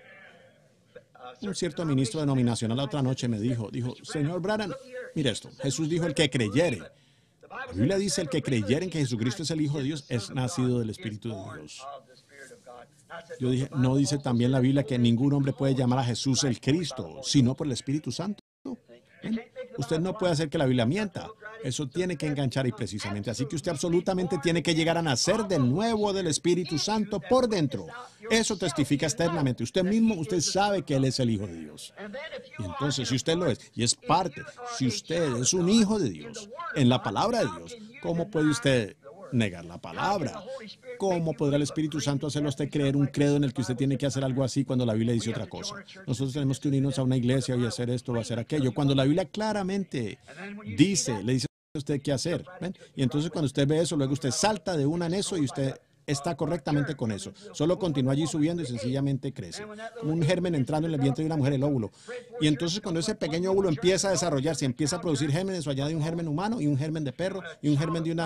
Un cierto ministro denominacional la otra noche me dijo, señor Branham, mire esto, Jesús dijo el que creyere. La Biblia dice el que creyere en que Jesucristo es el Hijo de Dios es nacido del Espíritu de Dios. Yo dije, ¿no dice también la Biblia que ningún hombre puede llamar a Jesús el Cristo, sino por el Espíritu Santo? ¿Ven? Usted no puede hacer que la Biblia mienta. Eso tiene que enganchar y precisamente. Así que usted absolutamente tiene que llegar a nacer de nuevo del Espíritu Santo por dentro. Eso testifica externamente. Usted mismo, usted sabe que Él es el Hijo de Dios. Y entonces, si usted lo es, y es parte, si usted es un hijo de Dios, en la palabra de Dios, ¿cómo puede usted negar la palabra? ¿Cómo podrá el Espíritu Santo hacerlo a usted creer un credo en el que usted tiene que hacer algo así cuando la Biblia dice otra cosa? Nosotros tenemos que unirnos a una iglesia y hacer esto o hacer aquello. Cuando la Biblia claramente dice, le dice a usted qué hacer. ¿Ven? Y entonces cuando usted ve eso, luego usted salta de una en eso y usted está correctamente con eso. Solo continúa allí subiendo y sencillamente crece. Como un germen entrando en el vientre de una mujer, el óvulo. Y entonces cuando ese pequeño óvulo empieza a desarrollarse, empieza a producir gérmenes, o añade un germen humano y un germen de perro y un germen de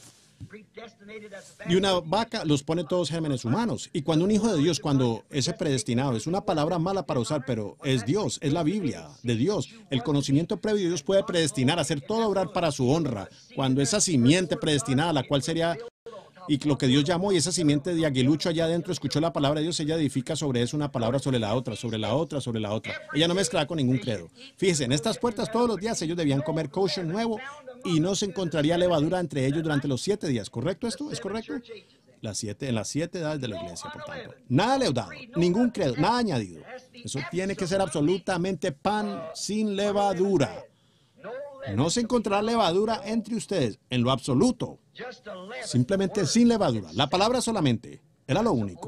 una vaca, los pone todos gérmenes humanos. Y cuando un hijo de Dios, cuando ese predestinado, es una palabra mala para usar, pero es Dios, es la Biblia de Dios. El conocimiento previo de Dios puede predestinar, hacer todo obrar para su honra. Cuando esa simiente predestinada, la cual sería, y lo que Dios llamó, y esa simiente de aguilucho allá adentro escuchó la palabra de Dios, ella edifica sobre eso una palabra sobre la otra, sobre la otra, sobre la otra. Ella no mezcla con ningún credo. Fíjese, en estas puertas todos los días ellos debían comer kosher nuevo y no se encontraría levadura entre ellos durante los 7 días. ¿Correcto esto? ¿Es correcto? En las 7 edades de la iglesia, por tanto. Nada leudado, ningún credo, nada añadido. Eso tiene que ser absolutamente pan sin levadura. No se encontrará levadura entre ustedes, en lo absoluto. Simplemente sin levadura. La palabra solamente era lo único.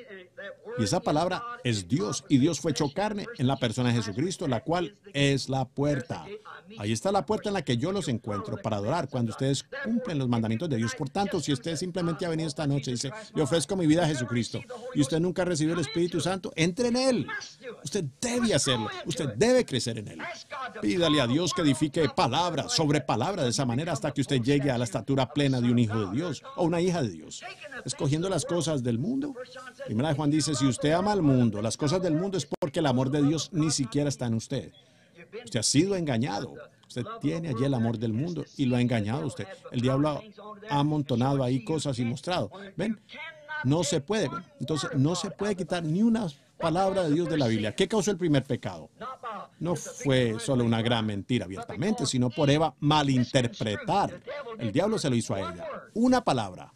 Y esa palabra es Dios. Y Dios fue hecho carne en la persona de Jesucristo, la cual es la puerta. Ahí está la puerta en la que yo los encuentro para adorar cuando ustedes cumplen los mandamientos de Dios. Por tanto, si usted simplemente ha venido esta noche y dice, le ofrezco mi vida a Jesucristo, y usted nunca ha recibido el Espíritu Santo, entre en Él. Usted debe hacerlo. Usted debe crecer en Él. Pídale a Dios que edifique palabra sobre palabra de esa manera hasta que usted llegue a la estatura plena de un hijo de Dios o una hija de Dios. Escogiendo las cosas del mundo. Primera de Juan dice, si usted ama al mundo, las cosas del mundo, es porque el amor de Dios ni siquiera está en usted. Usted ha sido engañado. Usted tiene allí el amor del mundo y lo ha engañado usted. El diablo ha amontonado ahí cosas y mostrado. ¿Ven? No se puede. ¿Ven? Entonces, no se puede quitar ni una palabra de Dios de la Biblia. ¿Qué causó el primer pecado? No fue solo una gran mentira abiertamente, sino por Eva malinterpretar. El diablo se lo hizo a ella. Una palabra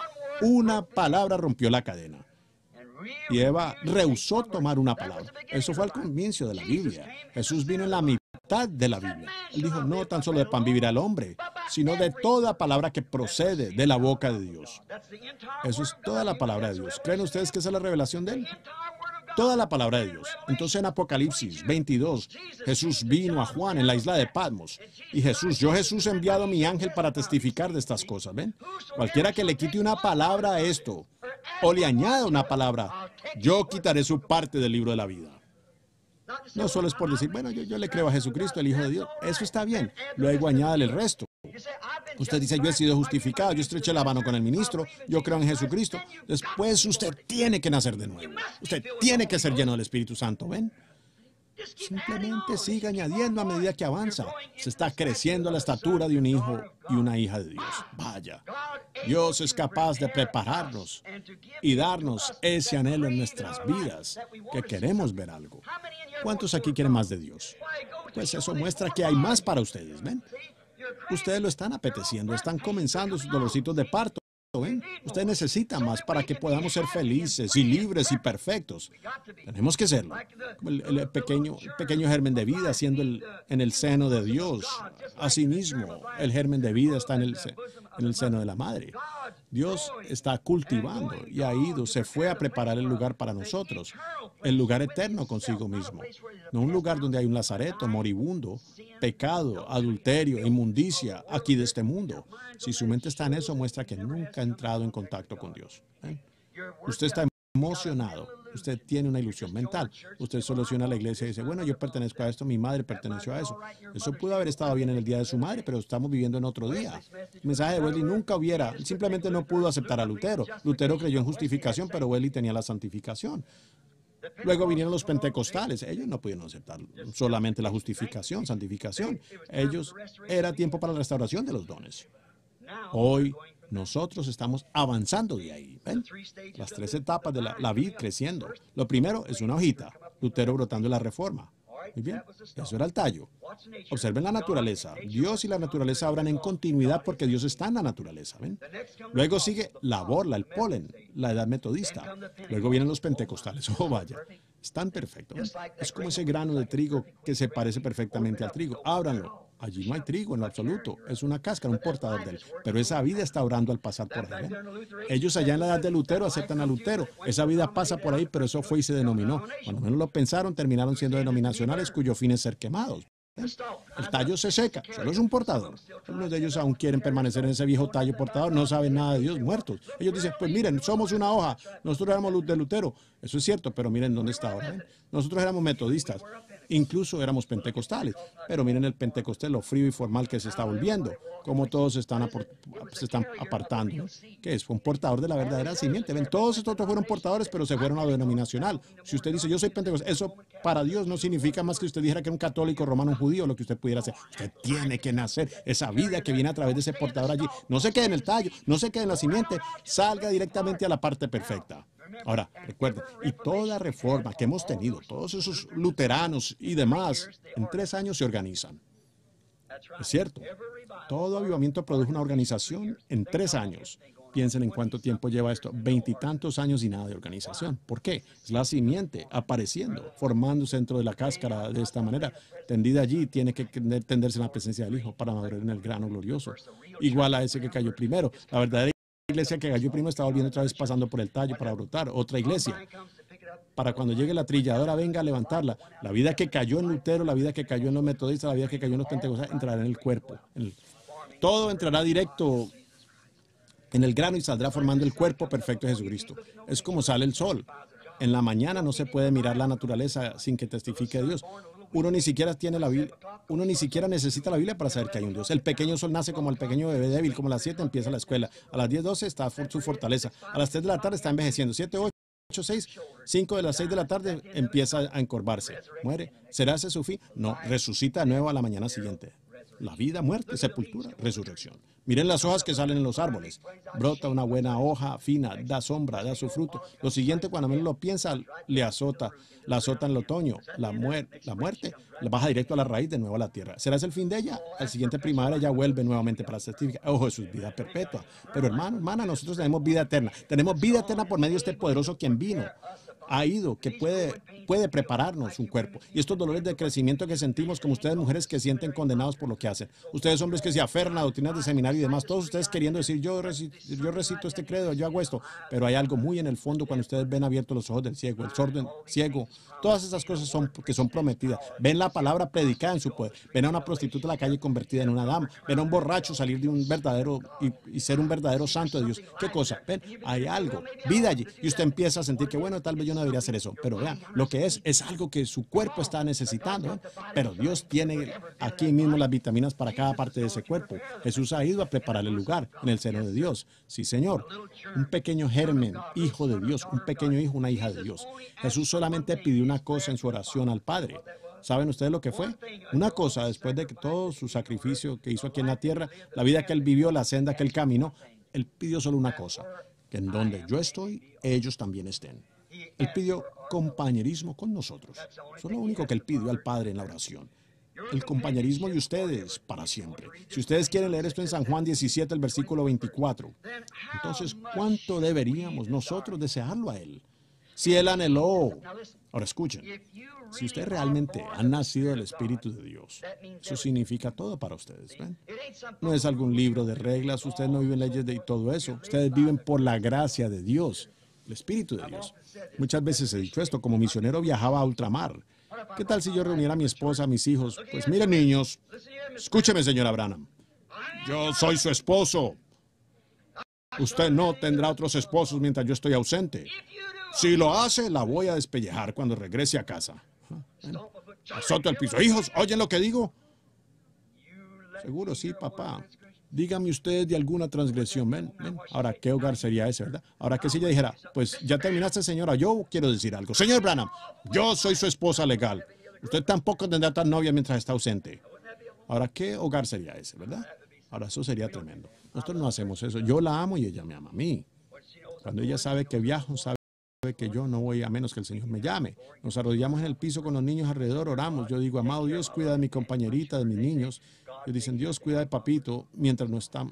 rompió la cadena. Y Eva rehusó tomar una palabra. Eso fue al comienzo de la Biblia. Jesús vino en la mitad de la Biblia. Él dijo, no tan solo de pan vivirá el hombre, sino de toda palabra que procede de la boca de Dios. Eso es toda la palabra de Dios. ¿Creen ustedes que esa es la revelación de Él? Toda la palabra de Dios. Entonces en Apocalipsis 22, Jesús vino a Juan en la isla de Patmos. Y Jesús he enviado a mi ángel para testificar de estas cosas. ¿Ven? Cualquiera que le quite una palabra a esto, o le añada una palabra, yo quitaré su parte del libro de la vida. No solo es por decir, bueno, yo le creo a Jesucristo, el Hijo de Dios. Eso está bien. Luego añádale el resto. Usted dice, yo he sido justificado, yo estreché la mano con el ministro, yo creo en Jesucristo. Después usted tiene que nacer de nuevo. Usted tiene que ser lleno del Espíritu Santo, ¿ven? Simplemente siga añadiendo a medida que avanza. Se está creciendo a la estatura de un hijo y una hija de Dios. Vaya, Dios es capaz de prepararnos y darnos ese anhelo en nuestras vidas, que queremos ver algo. ¿Cuántos aquí quieren más de Dios? Pues eso muestra que hay más para ustedes, ¿ven? Ustedes lo están apeteciendo, están comenzando sus dolorcitos de parto, ¿ven? Ustedes necesitan más para que podamos ser felices y libres y perfectos. Tenemos que serlo. Como el pequeño germen de vida siendo en el seno de Dios. Asimismo, el germen de vida está en el seno de la madre. Dios está cultivando y ha ido, se fue a preparar el lugar para nosotros, el lugar eterno consigo mismo. No un lugar donde hay un lazareto, moribundo, pecado, adulterio, inmundicia, aquí de este mundo. Si su mente está en eso, muestra que nunca ha entrado en contacto con Dios. Usted está emocionado. Usted tiene una ilusión mental. Usted soluciona la iglesia y dice, bueno, yo pertenezco a esto, mi madre perteneció a eso. Eso pudo haber estado bien en el día de su madre, pero estamos viviendo en otro día. El mensaje de Wesley nunca simplemente no pudo aceptar a Lutero. Lutero creyó en justificación, pero Wesley tenía la santificación. Luego vinieron los pentecostales. Ellos no pudieron aceptar solamente la justificación, santificación. Era tiempo para la restauración de los dones. Hoy nosotros estamos avanzando de ahí. ¿Ven? Las 3 etapas de la vid creciendo. Lo primero es una hojita, Lutero brotando en la Reforma. Muy bien, eso era el tallo. Observen la naturaleza. Dios y la naturaleza obran en continuidad porque Dios está en la naturaleza. ¿Ven? Luego sigue la borla, el polen, la edad metodista. Luego vienen los pentecostales. Oh, vaya, es tan perfecto. ¿Ven? Es como ese grano de trigo que se parece perfectamente al trigo. Ábranlo. Allí no hay trigo en lo absoluto. Es una cáscara, un portador de él. Pero esa vida está orando al pasar por ahí. ¿Ven? Ellos allá en la edad de Lutero aceptan a Lutero. Esa vida pasa por ahí, pero eso fue y se denominó. Cuando menos lo pensaron, terminaron siendo denominacionales cuyo fin es ser quemados. El tallo se seca, solo es un portador. Algunos de ellos aún quieren permanecer en ese viejo tallo portador, no saben nada de Dios, muertos. Ellos dicen, pues miren, somos una hoja, nosotros éramos luz de Lutero. Eso es cierto, pero miren dónde está ahora. ¿Ven? Nosotros éramos metodistas, incluso éramos pentecostales, pero miren el pentecostés, lo frío y formal que se está volviendo, como todos se están apartando. ¿No? ¿Qué es? Fue un portador de la verdadera simiente. ¿Ven? Todos estos otros fueron portadores, pero se fueron a lo denominacional. Si usted dice, yo soy pentecostal, eso para Dios no significa más que usted dijera que era un católico romano, un judío, lo que usted pudiera hacer. Usted tiene que nacer. Esa vida que viene a través de ese portador allí, no se quede en el tallo, no se quede en la simiente, salga directamente a la parte perfecta. Ahora, recuerden, y toda reforma que hemos tenido, todos esos luteranos y demás, en 3 años se organizan. Es cierto, todo avivamiento produjo una organización en 3 años. Piensen en cuánto tiempo lleva esto, 20 y tantos años y nada de organización. ¿Por qué? Es la simiente apareciendo, formándose dentro de la cáscara de esta manera, tendida allí, tiene que tenderse en la presencia del Hijo para madurar en el grano glorioso. Igual a ese que cayó primero. La verdadera iglesia que cayó primero está volviendo otra vez pasando por el tallo para brotar. Otra iglesia, para cuando llegue la trilladora, venga a levantarla. La vida que cayó en Lutero, la vida que cayó en los metodistas, la vida que cayó en los pentecostales, entrará en el cuerpo. Todo entrará directo en el grano y saldrá formando el cuerpo perfecto de Jesucristo. Es como sale el sol. En la mañana no se puede mirar la naturaleza sin que testifique de Dios. Uno ni siquiera tiene la Biblia, uno ni siquiera necesita la Biblia para saber que hay un Dios. El pequeño sol nace como el pequeño bebé débil, como a las 7 empieza la escuela, a las 10, 12 está su fortaleza, a las 3 de la tarde está envejeciendo, 7, 8, 6, 5 de las 6 de la tarde empieza a encorvarse, muere. ¿Será ese su fin? No, resucita de nuevo a la mañana siguiente. La vida, muerte, sepultura, resurrección. Miren las hojas que salen en los árboles. Brota una buena hoja fina, da sombra, da su fruto. Lo siguiente, cuando menos lo piensa, le azota. La azota en el otoño. La muerte la baja directo a la raíz de nuevo a la tierra. ¿Será ese el fin de ella? Al siguiente primavera ella vuelve nuevamente para certificar. Ojo, eso es vida perpetua. Pero hermano, hermana, nosotros tenemos vida eterna. Tenemos vida eterna por medio de este poderoso quien vino. Ha ido, que puede prepararnos un cuerpo. Y estos dolores de crecimiento que sentimos, como ustedes mujeres que sienten condenados por lo que hacen, ustedes hombres que se aferran a doctrinas de seminario y demás, todos ustedes queriendo decir, yo recito este credo, yo hago esto, pero hay algo muy en el fondo cuando ustedes ven abiertos los ojos del ciego, el sordo ciego, todas esas cosas que son prometidas. Ven la palabra predicada en su poder, ven a una prostituta en la calle convertida en una dama, ven a un borracho salir de un verdadero y ser un verdadero santo de Dios. ¿Qué cosa? Ven, hay algo, vida allí, y usted empieza a sentir que bueno, tal vez yo no debería hacer eso, pero vean, lo que es algo que su cuerpo está necesitando, ¿eh? Pero Dios tiene aquí mismo las vitaminas para cada parte de ese cuerpo. Jesús ha ido a preparar el lugar en el seno de Dios. Sí, Señor, un pequeño germen, hijo de Dios, un pequeño hijo, una hija de Dios. Jesús solamente pidió una cosa en su oración al Padre. ¿Saben ustedes lo que fue? Una cosa, después de que todo su sacrificio que hizo aquí en la tierra, la vida que él vivió, la senda que él caminó, él pidió solo una cosa, que en donde yo estoy, ellos también estén. Él pidió compañerismo con nosotros. Eso es lo único que él pidió al Padre en la oración. El compañerismo de ustedes para siempre. Si ustedes quieren leer esto en San Juan 17, el versículo 24, entonces, ¿cuánto deberíamos nosotros desearlo a él? Si él anheló. Ahora escuchen, si ustedes realmente han nacido del Espíritu de Dios, eso significa todo para ustedes, ¿ven? No es algún libro de reglas, ustedes no viven leyes de todo eso, ustedes viven por la gracia de Dios, el Espíritu de Dios. Muchas veces he dicho esto, como misionero viajaba a ultramar. ¿Qué tal si yo reuniera a mi esposa, a mis hijos? Pues miren, niños, escúcheme, señora Branham, yo soy su esposo. Usted no tendrá otros esposos mientras yo estoy ausente. Si lo hace, la voy a despellejar cuando regrese a casa. Azoto el piso. Hijos, ¿oyen lo que digo? Seguro, sí, papá. Dígame ustedes de alguna transgresión. Ven. Ahora, ¿qué hogar sería ese, verdad? Ahora, que si ella dijera, pues ya terminaste, señora, yo quiero decir algo. Señor Branham, yo soy su esposa legal. Usted tampoco tendrá tal novia mientras está ausente. Ahora, ¿qué hogar sería ese, verdad? Ahora, eso sería tremendo. Nosotros no hacemos eso. Yo la amo y ella me ama a mí. Cuando ella sabe que viajo, sabe que yo no voy a menos que el Señor me llame. Nos arrodillamos en el piso con los niños alrededor, oramos. Yo digo, amado Dios, cuida de mi compañerita, de mis niños. Ellos dicen, Dios, cuida de papito mientras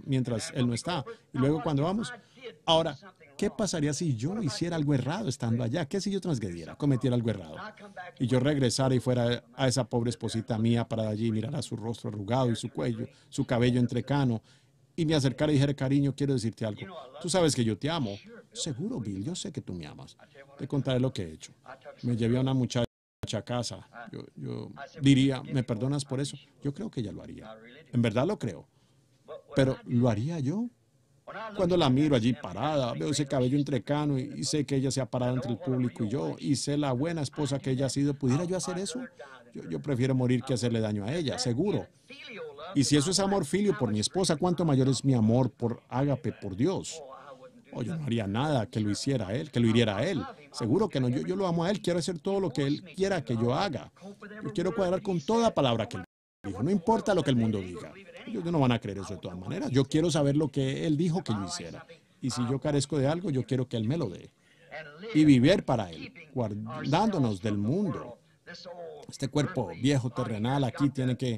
él no está. Y luego cuando vamos, ahora, ¿qué pasaría si yo hiciera algo errado estando allá? ¿Qué si yo transgrediera, cometiera algo errado? Y yo regresara y fuera a esa pobre esposita mía para allí, mirara su rostro arrugado y su cuello, su cabello entrecano, y me acercara y dijera, cariño, quiero decirte algo. Tú sabes que yo te amo. Seguro, Bill, yo sé que tú me amas. Te contaré lo que he hecho. Me llevé a una muchacha a casa. Yo diría, ¿me perdonas por eso? Yo creo que ella lo haría. En verdad lo creo. Pero, ¿lo haría yo? Cuando la miro allí parada, veo ese cabello entrecano y sé que ella se ha parado entre el público y yo, y sé la buena esposa que ella ha sido. ¿Pudiera yo hacer eso? Yo prefiero morir que hacerle daño a ella, seguro. Y si eso es amor filio por mi esposa, ¿cuánto mayor es mi amor por ágape, por Dios? Yo no haría nada que lo hiciera a él, que lo hiriera a él. Seguro que no. Yo lo amo a él, quiero hacer todo lo que él quiera que yo haga. Yo quiero cuadrar con toda palabra que él dijo, no importa lo que el mundo diga. Ellos no van a creer eso de todas maneras. Yo quiero saber lo que él dijo que yo hiciera. Y si yo carezco de algo, yo quiero que él me lo dé. Y vivir para él, guardándonos del mundo. Este cuerpo viejo terrenal aquí tiene que...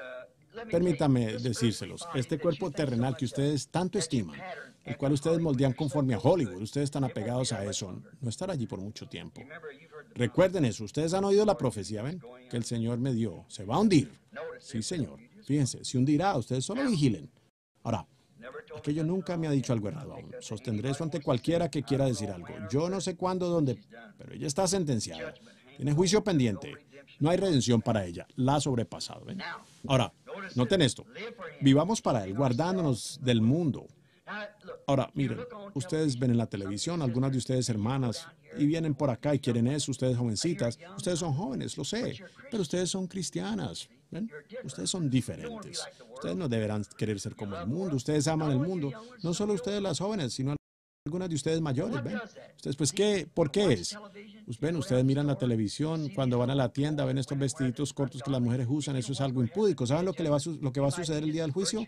Permítame decírselos, este cuerpo terrenal que ustedes tanto estiman, el cual ustedes moldean conforme a Hollywood, ustedes están apegados a eso, no estará allí por mucho tiempo. Recuerden eso, ustedes han oído la profecía, ¿ven? Que el Señor me dio, se va a hundir. Sí, Señor, fíjense, se hundirá, ustedes solo vigilen. Ahora, aquello nunca me ha dicho algo errado aún. Sostendré eso ante cualquiera que quiera decir algo. Yo no sé cuándo, dónde, pero ella está sentenciada. Tiene juicio pendiente. No hay redención para ella. La ha sobrepasado. ¿Ven? Ahora, noten esto. Vivamos para él, guardándonos del mundo. Ahora, miren, ustedes ven en la televisión, algunas de ustedes hermanas, y vienen por acá y quieren eso, ustedes jovencitas. Ustedes son jóvenes, lo sé, pero ustedes son cristianas. ¿Ven? Ustedes son diferentes. Ustedes no deberán querer ser como el mundo. Ustedes aman el mundo. No solo ustedes las jóvenes, sino algunas de ustedes mayores. ¿Ven? Ustedes, pues, ¿por qué es? Pues, ven, ustedes miran la televisión, cuando van a la tienda, ven estos vestiditos cortos que las mujeres usan. Eso es algo impúdico. ¿Saben lo que va a suceder el día del juicio?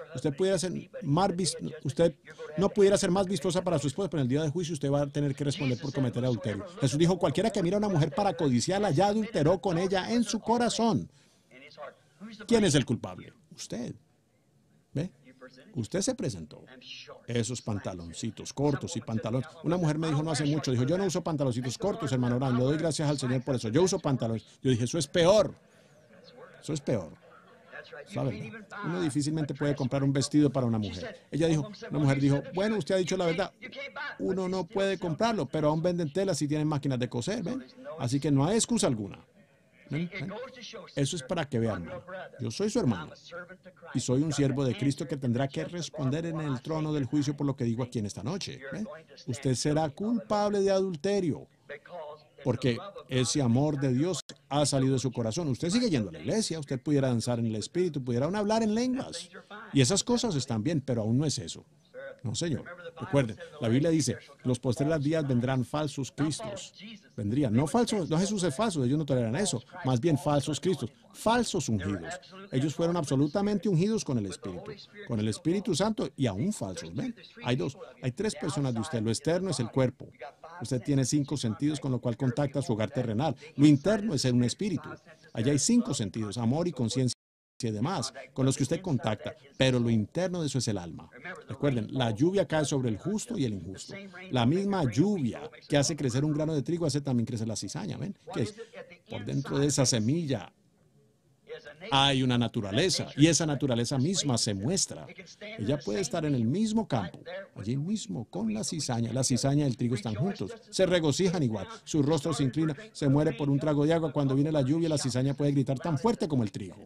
Usted no pudiera ser más vistosa para su esposa, pero en el día del juicio usted va a tener que responder por cometer adulterio. Jesús dijo, cualquiera que mira a una mujer para codiciarla ya adulteró con ella en su corazón. ¿Quién es el culpable? Usted. ¿Ve? Usted se presentó. Esos pantaloncitos cortos y pantalones. Una mujer me dijo no hace mucho, dijo, yo no uso pantaloncitos cortos, hermano Abraham, le doy gracias al Señor por eso. Yo uso pantalones. Yo dije, eso es peor. Eso es peor. ¿Sabe? Uno difícilmente puede comprar un vestido para una mujer. Una mujer dijo, bueno, usted ha dicho la verdad. Uno no puede comprarlo, pero aún venden telas y tienen máquinas de coser, ¿ven? Así que no hay excusa alguna. ¿Ven? ¿Ven? Eso es para que vean, hermano. Yo soy su hermano y soy un siervo de Cristo que tendrá que responder en el trono del juicio por lo que digo aquí en esta noche. ¿Ven? Usted será culpable de adulterio porque ese amor de Dios ha salido de su corazón. Usted sigue yendo a la iglesia, usted pudiera danzar en el Espíritu, pudiera aún hablar en lenguas. Y esas cosas están bien, pero aún no es eso. No, Señor. Recuerden, la Biblia dice, los postreros días vendrán falsos cristos. Vendrían, no falsos, no Jesús es falso, ellos no toleran eso. Más bien falsos cristos, falsos ungidos. Ellos fueron absolutamente ungidos con el Espíritu Santo y aún falsos. ¿Ven? Hay tres personas de usted. Lo externo es el cuerpo. Usted tiene 5 sentidos con lo cual contacta su hogar terrenal. Lo interno es un espíritu. Allá hay 5 sentidos, amor y conciencia y demás, con los que usted contacta, pero lo interno de eso es el alma. Recuerden, la lluvia cae sobre el justo y el injusto. La misma lluvia que hace crecer un grano de trigo hace también crecer la cizaña. ¿Ven? Que es por dentro de esa semilla hay una naturaleza y esa naturaleza misma se muestra. Ella puede estar en el mismo campo, allí mismo, con la cizaña. La cizaña y el trigo están juntos, se regocijan igual. Su rostro se inclina, se muere por un trago de agua. Cuando viene la lluvia, la cizaña puede gritar tan fuerte como el trigo.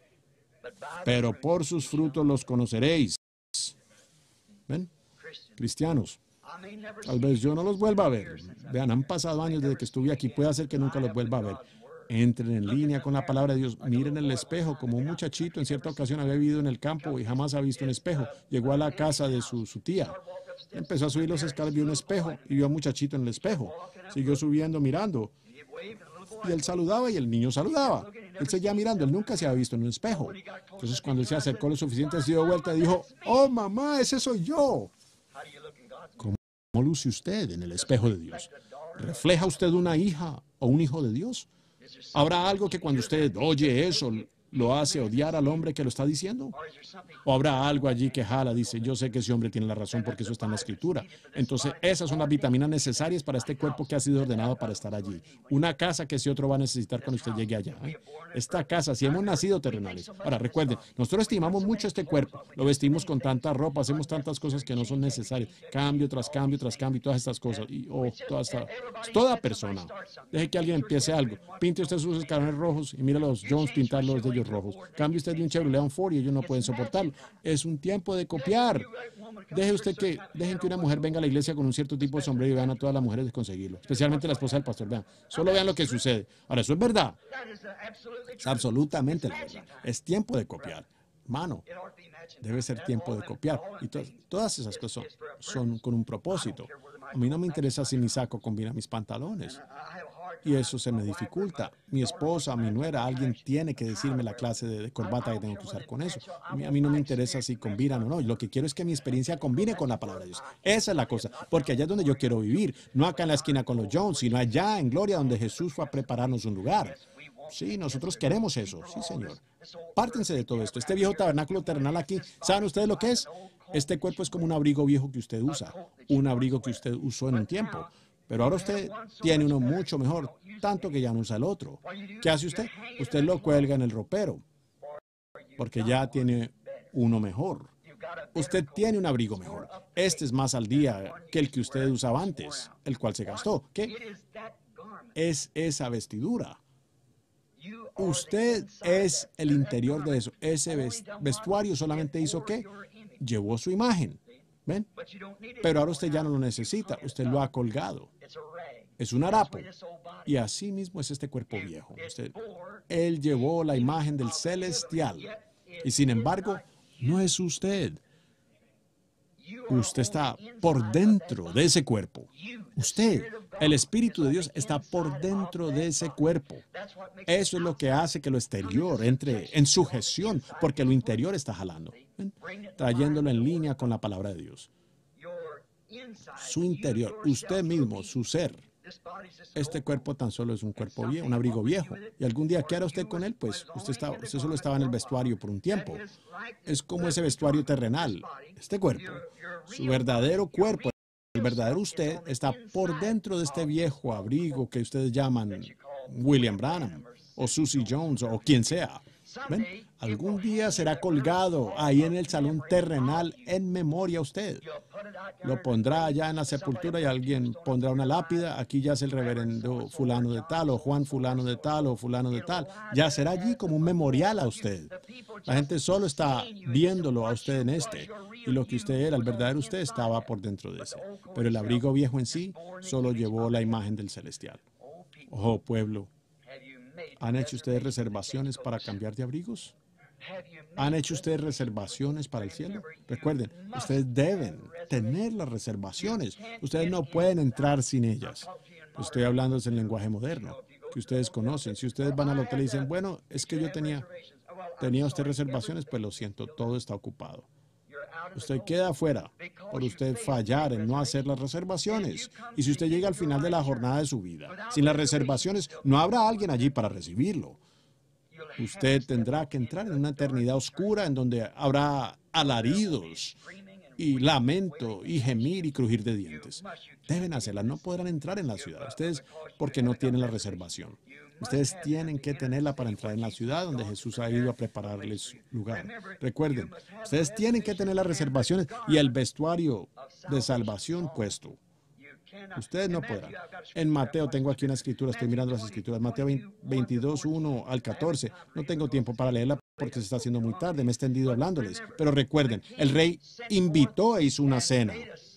Pero por sus frutos los conoceréis. ¿Ven? Cristianos, tal vez yo no los vuelva a ver. Vean, han pasado años desde que estuve aquí. Puede ser que nunca los vuelva a ver. Entren en línea con la palabra de Dios. Miren el espejo. Como un muchachito en cierta ocasión había vivido en el campo y jamás ha visto un espejo. Llegó a la casa de su tía. Empezó a subir los escalones, vio un espejo y vio a un muchachito en el espejo. Siguió subiendo, mirando. Y él saludaba y el niño saludaba. Él seguía mirando, él nunca se había visto en un espejo. Entonces cuando él se acercó lo suficiente, se dio vuelta y dijo, oh mamá, ese soy yo. ¿Cómo luce usted en el espejo de Dios? ¿Refleja usted una hija o un hijo de Dios? ¿Habrá algo que cuando usted oye eso lo hace odiar al hombre que lo está diciendo? ¿O habrá algo allí que jala, dice, yo sé que ese hombre tiene la razón porque eso está en la Escritura? Entonces, esas son las vitaminas necesarias para este cuerpo que ha sido ordenado para estar allí. Una casa que ese otro va a necesitar cuando usted llegue allá. Esta casa, si hemos nacido terrenales. Ahora, recuerden, nosotros estimamos mucho este cuerpo. Lo vestimos con tanta ropa, hacemos tantas cosas que no son necesarias. Cambio tras cambio tras cambio, y todas estas cosas. Y toda persona. Deje que alguien empiece algo. Pinte usted sus escalones rojos y mire a los Jones pintarlos de ellos rojos. Cambie usted de un Chevrolet a un Ford y ellos no pueden soportarlo. Es un tiempo de copiar. Dejen que una mujer venga a la iglesia con un cierto tipo de sombrero y vean a todas las mujeres conseguirlo. Especialmente la esposa del pastor. Vean, solo vean lo que sucede. Ahora, eso es verdad. Es absolutamente la verdad. Es tiempo de copiar. Hermano, debe ser tiempo de copiar. Y todas esas cosas son con un propósito. A mí no me interesa si mi saco combina mis pantalones. Y eso se me dificulta. Mi esposa, mi nuera, alguien tiene que decirme la clase de corbata que tengo que usar con eso. A mí no me interesa si combinan o no. Lo que quiero es que mi experiencia combine con la palabra de Dios. Esa es la cosa. Porque allá es donde yo quiero vivir. No acá en la esquina con los Jones, sino allá en Gloria, donde Jesús fue a prepararnos un lugar. Sí, nosotros queremos eso. Sí, Señor. Pártense de todo esto. Este viejo tabernáculo terrenal aquí, ¿saben ustedes lo que es? Este cuerpo es como un abrigo viejo que usted usa. Un abrigo que usted usó en un tiempo. Pero ahora usted tiene uno mucho mejor, tanto que ya no usa el otro. ¿Qué hace usted? Usted lo cuelga en el ropero, porque ya tiene uno mejor. Usted tiene un abrigo mejor. Este es más al día que el que usted usaba antes, el cual se gastó. ¿Qué? Es esa vestidura. Usted es el interior de eso. Ese vestuario solamente hizo ¿qué? Llevó su imagen. ¿Ven? Pero ahora usted ya no lo necesita. Usted lo ha colgado. Es un harapo. Y así mismo es este cuerpo viejo. Él llevó la imagen del celestial. Y sin embargo, no es usted. Usted está por dentro de ese cuerpo. Usted, el Espíritu de Dios, está por dentro de ese cuerpo. Eso es lo que hace que lo exterior entre en sujeción, porque lo interior está jalando, ¿ven? Trayéndolo en línea con la palabra de Dios. Su interior, usted mismo, su ser. Este cuerpo tan solo es un cuerpo viejo, un abrigo viejo. Y algún día, ¿qué hará usted con él? Pues usted solo estaba en el vestuario por un tiempo. Es como ese vestuario terrenal. Este cuerpo, su verdadero cuerpo, el verdadero usted, está por dentro de este viejo abrigo que ustedes llaman William Branham o Susie Jones o quien sea. ¿Ven? Algún día será colgado ahí en el salón terrenal en memoria a usted. Lo pondrá allá en la sepultura y alguien pondrá una lápida. Aquí ya es el reverendo fulano de tal o Juan fulano de tal o fulano de tal. Ya será allí como un memorial a usted. La gente solo está viéndolo a usted en este. Y lo que usted era, el verdadero usted, estaba por dentro de ese. Pero el abrigo viejo en sí solo llevó la imagen del celestial. Oh, pueblo. ¿Han hecho ustedes reservaciones para cambiar de abrigos? ¿Han hecho ustedes reservaciones para el cielo? Recuerden, ustedes deben tener las reservaciones. Ustedes no pueden entrar sin ellas. Estoy hablando en lenguaje moderno, que ustedes conocen. Si ustedes van al hotel y dicen, bueno, es que yo tenía usted reservaciones, pues lo siento, todo está ocupado. Usted queda afuera por usted fallar en no hacer las reservaciones. Y si usted llega al final de la jornada de su vida sin las reservaciones, no habrá alguien allí para recibirlo. Usted tendrá que entrar en una eternidad oscura en donde habrá alaridos y lamento y gemir y crujir de dientes. Deben hacerlas, no podrán entrar en la ciudad. Ustedes porque no tienen la reservación. Ustedes tienen que tenerla para entrar en la ciudad donde Jesús ha ido a prepararles lugar. Recuerden, ustedes tienen que tener las reservaciones y el vestuario de salvación puesto. Ustedes no podrán. En Mateo, tengo aquí una escritura, estoy mirando las escrituras, Mateo 22, 1 al 14. No tengo tiempo para leerla porque se está haciendo muy tarde, me he extendido hablándoles. Pero recuerden, el rey invitó e hizo una cena.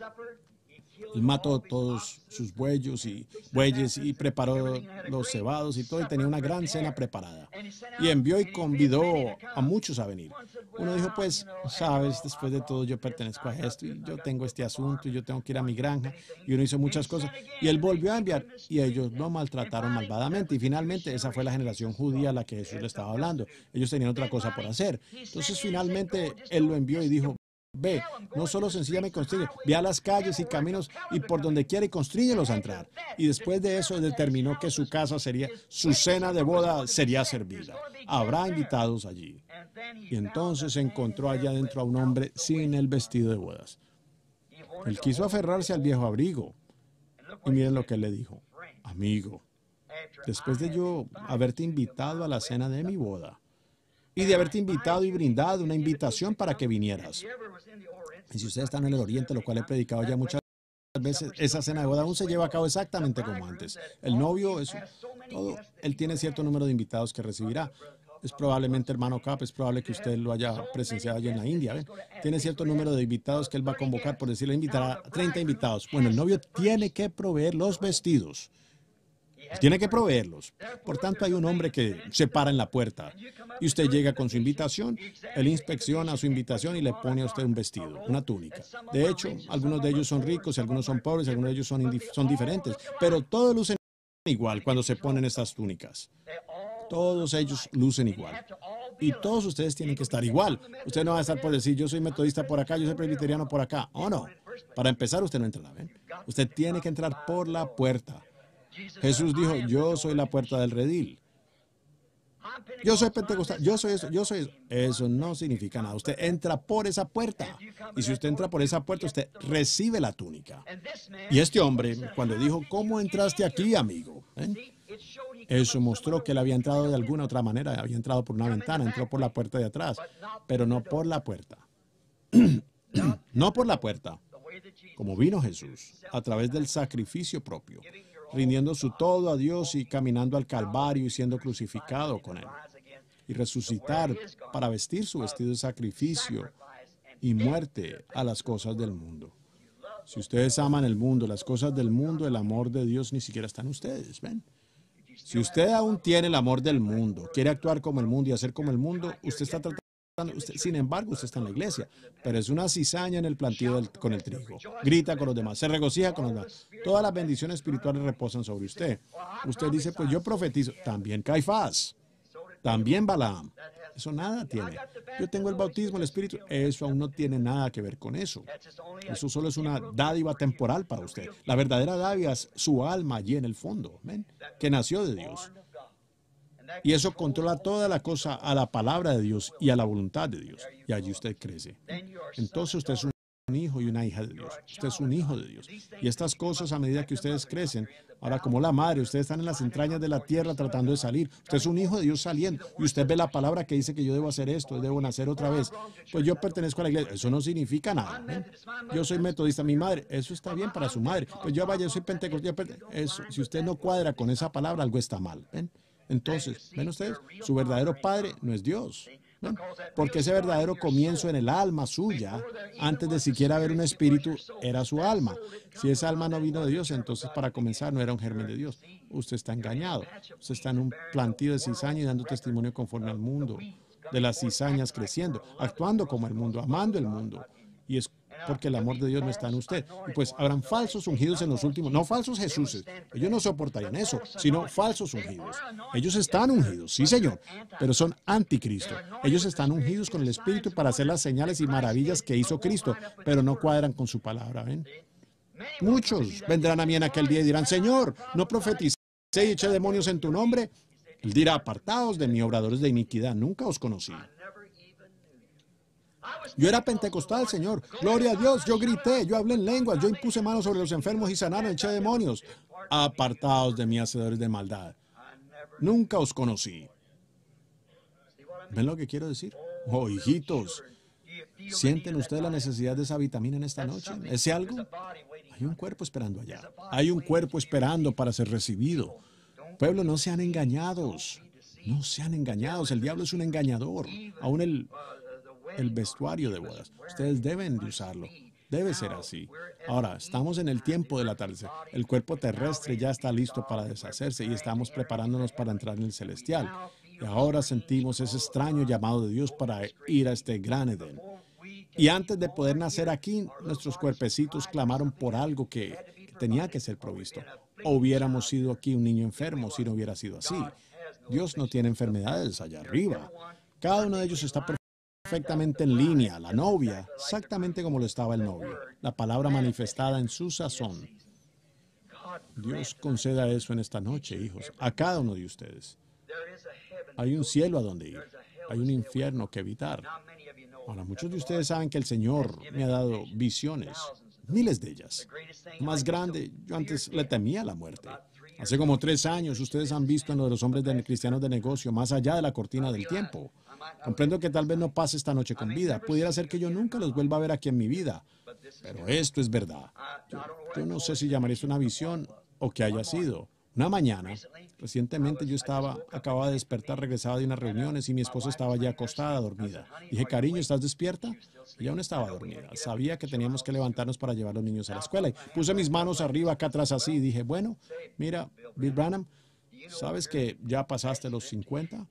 Él mató todos sus bueyes y preparó los cebados y todo, y tenía una gran cena preparada. Y envió y convidó a muchos a venir. Uno dijo, pues, sabes, después de todo yo pertenezco a esto, y yo tengo este asunto, y yo tengo que ir a mi granja, y uno hizo muchas cosas. Y él volvió a enviar, y ellos lo maltrataron malvadamente. Y finalmente, esa fue la generación judía a la que Jesús le estaba hablando. Ellos tenían otra cosa por hacer. Entonces, finalmente, él lo envió y dijo, Ve, no solo sencillamente construye, ve a las calles y caminos y por donde quiera y constríñelos a entrar. Y después de eso determinó que su casa sería, su cena de boda sería servida. Habrá invitados allí. Y entonces encontró allá adentro a un hombre sin el vestido de bodas. Él quiso aferrarse al viejo abrigo. Y miren lo que él le dijo. Amigo, después de yo haberte invitado a la cena de mi boda, y de haberte invitado y brindado una invitación para que vinieras. Y si ustedes están en el Oriente, lo cual he predicado ya muchas veces, esa cena de boda aún se lleva a cabo exactamente como antes. El novio, él tiene cierto número de invitados que recibirá. Es probablemente, hermano Cap, es probable que usted lo haya presenciado allí en la India. ¿Ven? Tiene cierto número de invitados que él va a convocar, por decirle, invitará a 30 invitados. Bueno, el novio tiene que proveer los vestidos. Tiene que proveerlos. Por tanto, hay un hombre que se para en la puerta y usted llega con su invitación, él inspecciona su invitación y le pone a usted un vestido, una túnica. De hecho, algunos de ellos son ricos, y algunos son pobres, y algunos de ellos son diferentes, pero todos lucen igual cuando se ponen estas túnicas. Todos ellos lucen igual. Y todos ustedes tienen que estar igual. Usted no va a estar por decir, yo soy metodista por acá, yo soy presbiteriano por acá. Oh, no. Para empezar, usted no entra, ¿ven? Usted tiene que entrar por la puerta. Jesús dijo, yo soy la puerta del redil. Yo soy pentecostal, yo soy eso, yo soy eso. Eso no significa nada. Usted entra por esa puerta. Y si usted entra por esa puerta, usted recibe la túnica. Y este hombre, cuando dijo, ¿cómo entraste aquí, amigo? ¿Ven? Eso mostró que él había entrado de alguna otra manera. Había entrado por una ventana, entró por la puerta de atrás. Pero no por la puerta. No por la puerta. Como vino Jesús, a través del sacrificio propio, rindiendo su todo a Dios y caminando al Calvario y siendo crucificado con Él. Y resucitar para vestir su vestido de sacrificio y muerte a las cosas del mundo. Si ustedes aman el mundo, las cosas del mundo, el amor de Dios ni siquiera está en ustedes, ¿ven? Si usted aún tiene el amor del mundo, quiere actuar como el mundo y hacer como el mundo, usted está tratando. Sin embargo, usted está en la iglesia, pero es una cizaña en el plantío con el trigo. Grita con los demás, se regocija con los demás. Todas las bendiciones espirituales reposan sobre usted. Usted dice, pues yo profetizo. También Caifás, también Balaam. Eso nada tiene. Yo tengo el bautismo, el Espíritu. Eso aún no tiene nada que ver con eso. Eso solo es una dádiva temporal para usted. La verdadera dádiva es su alma allí en el fondo, ¿ven? Que nació de Dios. Y eso controla toda la cosa a la palabra de Dios y a la voluntad de Dios. Y allí usted crece. Entonces usted es un hijo y una hija de Dios. Usted es un hijo de Dios. Y estas cosas, a medida que ustedes crecen, ahora como la madre, ustedes están en las entrañas de la tierra tratando de salir. Usted es un hijo de Dios saliendo. Y usted ve la palabra que dice que yo debo hacer esto, debo nacer otra vez. Pues yo pertenezco a la iglesia. Eso no significa nada. ¿Eh? Yo soy metodista, mi madre. Eso está bien para su madre. Pues yo vaya, yo soy pentecostal. Eso, si usted no cuadra con esa palabra, algo está mal. ¿Ven? Entonces, ¿ven ustedes? Su verdadero padre no es Dios. ¿Ven? Porque ese verdadero comienzo en el alma suya, antes de siquiera haber un espíritu, era su alma. Si esa alma no vino de Dios, entonces para comenzar no era un germen de Dios. Usted está engañado. Usted está en un plantío de cizaña y dando testimonio conforme al mundo, de las cizañas creciendo, actuando como el mundo, amando el mundo. Y es porque el amor de Dios no está en usted. Y pues habrán falsos ungidos en los últimos, no falsos Jesuses. Ellos no soportarían eso, sino falsos ungidos. Ellos están ungidos, sí señor, pero son anticristo. Ellos están ungidos con el Espíritu para hacer las señales y maravillas que hizo Cristo, pero no cuadran con su palabra, ¿ven? Muchos vendrán a mí en aquel día y dirán, Señor, ¿no profeticé y eché demonios en tu nombre? Él dirá, apartaos de mí, obradores de iniquidad, nunca os conocí. Yo era pentecostal, Señor. Gloria a Dios. Yo grité, yo hablé en lenguas, yo impuse manos sobre los enfermos y sanaron, eché demonios. Apartaos de mí, hacedores de maldad. Nunca os conocí. ¿Ven lo que quiero decir? Oh, hijitos, ¿sienten ustedes la necesidad de esa vitamina en esta noche? ¿Ese algo? Hay un cuerpo esperando allá. Hay un cuerpo esperando para ser recibido. Pueblo, no sean engañados. No sean engañados. El diablo es un engañador. Aún el vestuario de bodas. Ustedes deben de usarlo. Debe ser así. Ahora, estamos en el tiempo del atardecer. El cuerpo terrestre ya está listo para deshacerse y estamos preparándonos para entrar en el celestial. Y ahora sentimos ese extraño llamado de Dios para ir a este gran Edén. Y antes de poder nacer aquí, nuestros cuerpecitos clamaron por algo que tenía que ser provisto. O hubiéramos sido aquí un niño enfermo si no hubiera sido así. Dios no tiene enfermedades allá arriba. Cada uno de ellos está perfecto. perfectamente en línea, la novia, exactamente como lo estaba el novio. La palabra manifestada en su sazón. Dios conceda eso en esta noche, hijos, a cada uno de ustedes. Hay un cielo a donde ir. Hay un infierno que evitar. Ahora, muchos de ustedes saben que el Señor me ha dado visiones, miles de ellas. Más grande, yo antes le temía a la muerte. Hace como 3 años, ustedes han visto en lo de los hombres cristianos de negocio, más allá de la cortina del tiempo. Comprendo que tal vez no pase esta noche con vida. Pudiera ser que yo nunca los vuelva a ver aquí en mi vida. Pero esto es verdad. Yo no sé si llamaría esto una visión o que haya sido. Una mañana, recientemente acababa de despertar, regresaba de unas reuniones y mi esposa estaba ya acostada, dormida. Dije, cariño, ¿estás despierta? Ella aún estaba dormida. Sabía que teníamos que levantarnos para llevar a los niños a la escuela. Y puse mis manos arriba, acá atrás así, y dije, bueno, mira, Bill Branham, ¿sabes que ya pasaste los 50?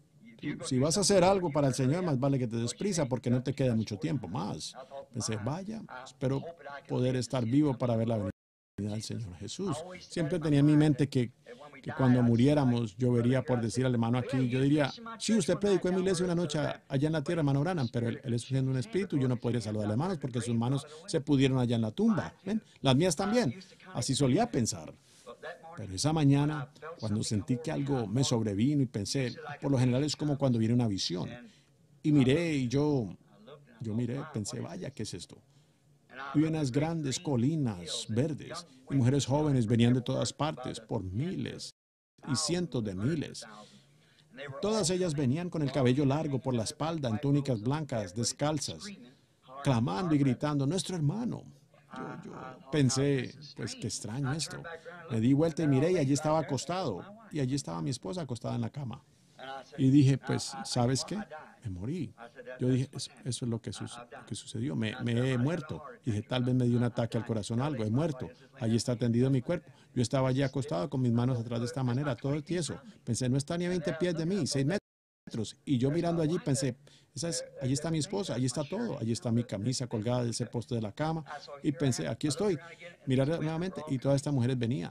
Si vas a hacer algo para el Señor, más vale que te des prisa porque no te queda mucho tiempo más. Pensé, vaya, espero poder estar vivo para ver la venida del Señor Jesús. Siempre tenía en mi mente que cuando muriéramos, yo vería, por decir al hermano aquí, yo diría, sí, usted predicó en mi iglesia una noche allá en la tierra, hermano Branham, pero él es siendo un espíritu, yo no podría saludar a hermanos porque sus manos se pudieron allá en la tumba. ¿Ven? Las mías también. Así solía pensar. Pero esa mañana, cuando sentí que algo me sobrevino y pensé, por lo general es como cuando viene una visión. Y miré y yo miré, pensé, vaya, ¿qué es esto? Vi unas grandes colinas verdes y mujeres jóvenes venían de todas partes, por miles y cientos de miles. Todas ellas venían con el cabello largo por la espalda, en túnicas blancas, descalzas, clamando y gritando, nuestro hermano. Yo pensé, pues qué extraño esto. Me di vuelta y miré y allí estaba acostado. Y allí estaba mi esposa acostada en la cama. Y dije, pues, ¿sabes qué? Me morí. Yo dije, eso es lo que sucedió. Me he muerto. Dije, tal vez me dio un ataque al corazón o algo. He muerto. Allí está tendido mi cuerpo. Yo estaba allí acostado con mis manos atrás de esta manera, todo tieso. Pensé, no está ni a 20 pies de mí, 6 metros. Y yo mirando allí pensé, allí está mi esposa, allí está todo. Allí está mi camisa colgada de ese poste de la cama. Y pensé, aquí estoy. Mirar nuevamente y todas estas mujeres venían.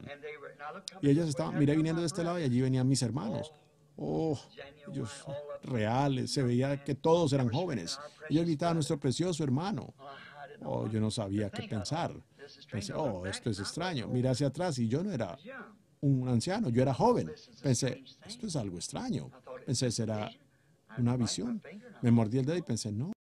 Y ellas estaban, miré viniendo de este lado y allí venían mis hermanos. Oh, ellos reales, se veía que todos eran jóvenes. Ellos gritaban, nuestro precioso hermano. Oh, yo no sabía qué pensar. Pensé, oh, esto es extraño. Miré hacia atrás y yo no era un anciano, yo era joven. Pensé, esto es algo extraño. Pensé, ¿será una visión? Me mordí el dedo y pensé, no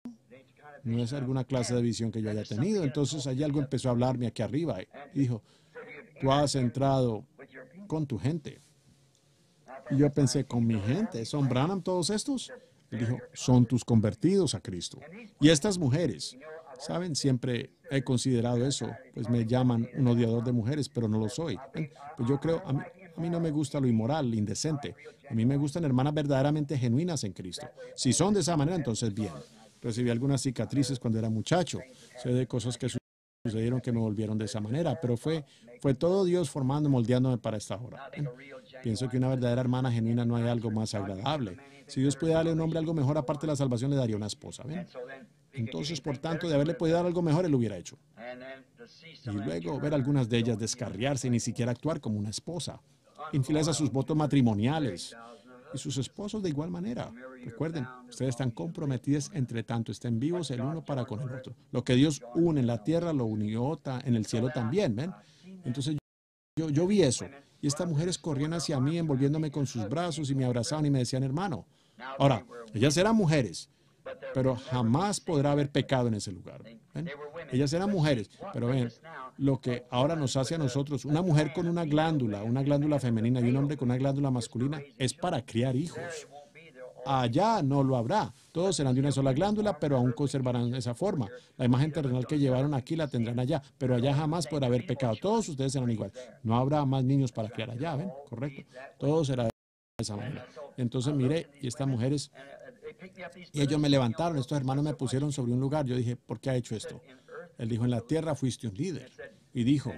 es alguna clase de visión que yo haya tenido. Entonces allí algo empezó a hablarme aquí arriba y dijo, tú has entrado con tu gente. Y yo pensé, ¿con mi gente? ¿Son Branham todos estos? Y dijo, son tus convertidos a Cristo. Y estas mujeres, ¿saben? Siempre he considerado eso, pues me llaman un odiador de mujeres, pero no lo soy. Pues yo creo, a mí no me gusta lo inmoral, lo indecente. A mí me gustan hermanas verdaderamente genuinas en Cristo. Si son de esa manera, entonces bien. Recibí algunas cicatrices cuando era muchacho. Sé de cosas que sucedieron que me volvieron de esa manera, pero fue todo Dios formando, moldeándome para esta hora. Pienso que una verdadera hermana genuina no hay algo más agradable. Si Dios puede darle a un hombre algo mejor aparte de la salvación, le daría una esposa. ¿Ven? Entonces, por tanto, de haberle podido dar algo mejor, él lo hubiera hecho. Y luego ver algunas de ellas descarriarse y ni siquiera actuar como una esposa. Infieles a sus votos matrimoniales. Y sus esposos de igual manera. Recuerden, ustedes están comprometidos entre tanto estén vivos el uno para con el otro. Lo que Dios une en la tierra, lo unió en el cielo también, ¿ven? Entonces yo vi eso. Y estas mujeres corrían hacia mí envolviéndome con sus brazos y me abrazaban y me decían, hermano. Ahora, ellas eran mujeres, pero jamás podrá haber pecado en ese lugar. ¿Ven? Ellas eran mujeres, pero ven, lo que ahora nos hace a nosotros, una mujer con una glándula femenina y un hombre con una glándula masculina, es para criar hijos. Allá no lo habrá. Todos serán de una sola glándula, pero aún conservarán esa forma. La imagen terrenal que llevaron aquí la tendrán allá, pero allá jamás podrá haber pecado. Todos ustedes serán igual. No habrá más niños para criar allá, ¿ven? Correcto. Todo será de esa manera. Entonces miré, y estas mujeres, y ellos me levantaron, estos hermanos me pusieron sobre un lugar. Yo dije, ¿por qué ha hecho esto? Él dijo, en la tierra fuiste un líder. Y dijo,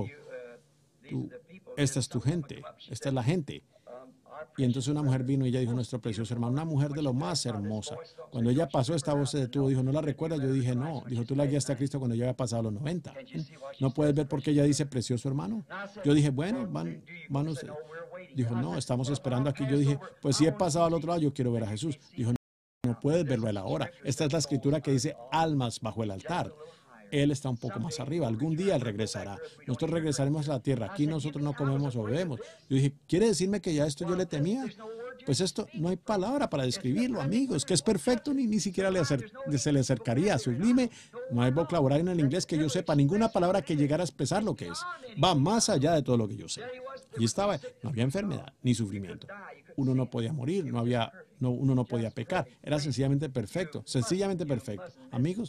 esta es tu gente, esta es la gente. Y entonces una mujer vino y ella dijo, nuestro precioso hermano, una mujer de lo más hermosa. Cuando ella pasó, esta voz se detuvo, dijo, ¿no la recuerdas? Yo dije, no. Dijo, tú la guiaste a Cristo cuando ya había pasado los 90. ¿No puedes ver por qué ella dice precioso hermano? Yo dije, bueno, van ustedes. Dijo, no, estamos esperando aquí. Yo dije, pues si he pasado al otro lado, yo quiero ver a Jesús. Dijo, no puedes verlo a él ahora. Esta es la escritura que dice almas bajo el altar. Él está un poco más arriba. Algún día Él regresará. Nosotros regresaremos a la tierra. Aquí nosotros no comemos o bebemos. Yo dije, ¿quiere decirme que ya esto yo le temía? Pues esto no hay palabra para describirlo, amigos, que es perfecto, ni siquiera se le acercaría. Sublime, no hay vocabulario en el inglés que yo sepa, ninguna palabra que llegara a expresar lo que es. Va más allá de todo lo que yo sé. Allí estaba, no había enfermedad ni sufrimiento. Uno no podía morir, uno no podía pecar. Era sencillamente perfecto. Amigos,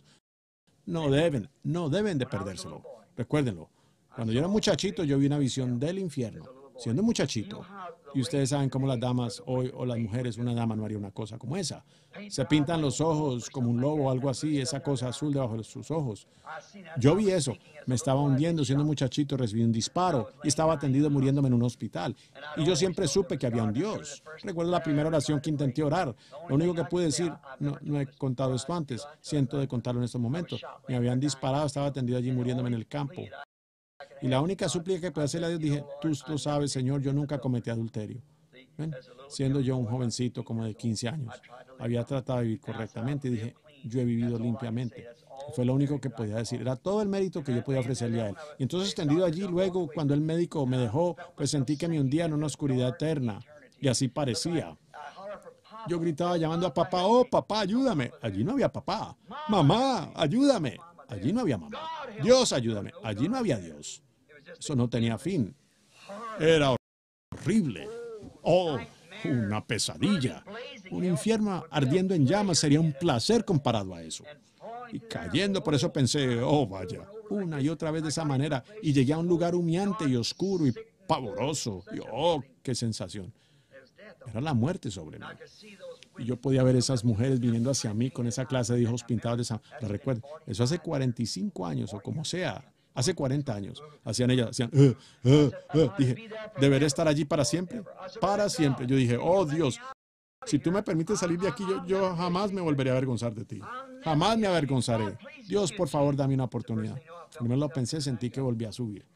no deben de perdérselo. Recuérdenlo. Cuando yo era muchachito, yo vi una visión del infierno, siendo muchachito. Y ustedes saben cómo las damas hoy, o las mujeres, una dama no haría una cosa como esa. Se pintan los ojos como un lobo o algo así, esa cosa azul debajo de sus ojos. Yo vi eso. Me estaba hundiendo, siendo muchachito, recibí un disparo y estaba atendido muriéndome en un hospital. Y yo siempre supe que había un Dios. Recuerdo la primera oración que intenté orar. Lo único que pude decir, no he contado esto antes, siento de contarlo en estos momentos. Me habían disparado, estaba atendido allí muriéndome en el campo. Y la única súplica que pude hacerle a Dios, dije, tú lo sabes, Señor, yo nunca cometí adulterio. ¿Ven? Siendo yo un jovencito como de 15 años, había tratado de vivir correctamente y dije, yo he vivido limpiamente. Fue lo único que podía decir. Era todo el mérito que yo podía ofrecerle a él. Y entonces, tendido allí, luego, cuando el médico me dejó, pues sentí que me hundía en una oscuridad eterna. Y así parecía. Yo gritaba llamando a papá, oh, papá, ayúdame. Allí no había papá. Mamá, ayúdame. Allí no había mamá. Dios, ayúdame. Allí no había Dios. Eso no tenía fin. Era horrible. Oh, una pesadilla. Un infierno ardiendo en llamas sería un placer comparado a eso. Y cayendo, por eso pensé, oh, vaya, una y otra vez de esa manera. Y llegué a un lugar humeante y oscuro y pavoroso. Y oh, qué sensación. Era la muerte sobre mí. Y yo podía ver esas mujeres viniendo hacia mí con esa clase de ojos pintados de esa... Lo recuerdo. Eso hace 45 años o como sea. Hace 40 años. Hacían ellas, hacían... Dije, ¿deberé estar allí para siempre? Para siempre. Yo dije, oh Dios, si tú me permites salir de aquí, yo jamás me volveré a avergonzar de ti. Jamás me avergonzaré. Dios, por favor, dame una oportunidad. Primero lo pensé, sentí que volví a subir.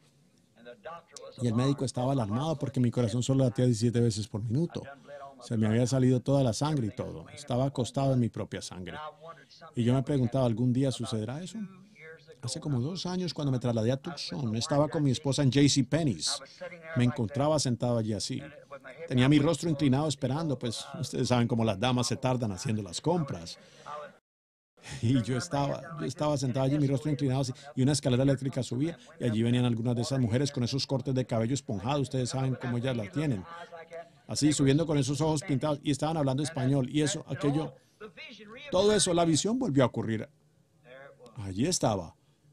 Y el médico estaba alarmado porque mi corazón solo latía 17 veces por minuto. Se me había salido toda la sangre y todo. Estaba acostado en mi propia sangre. Y yo me preguntaba, ¿algún día sucederá eso? Hace como 2 años, cuando me trasladé a Tucson, estaba con mi esposa en JCPenney's. Me encontraba sentado allí así. Tenía mi rostro inclinado esperando, pues ustedes saben cómo las damas se tardan haciendo las compras. Y yo estaba sentado allí, mi rostro inclinado así, y una escalera eléctrica subía, y allí venían algunas de esas mujeres con esos cortes de cabello esponjado, ustedes saben cómo ellas la tienen. Así, subiendo con esos ojos pintados, y estaban hablando español, y eso, aquello, todo eso, la visión volvió a ocurrir. Allí estaba.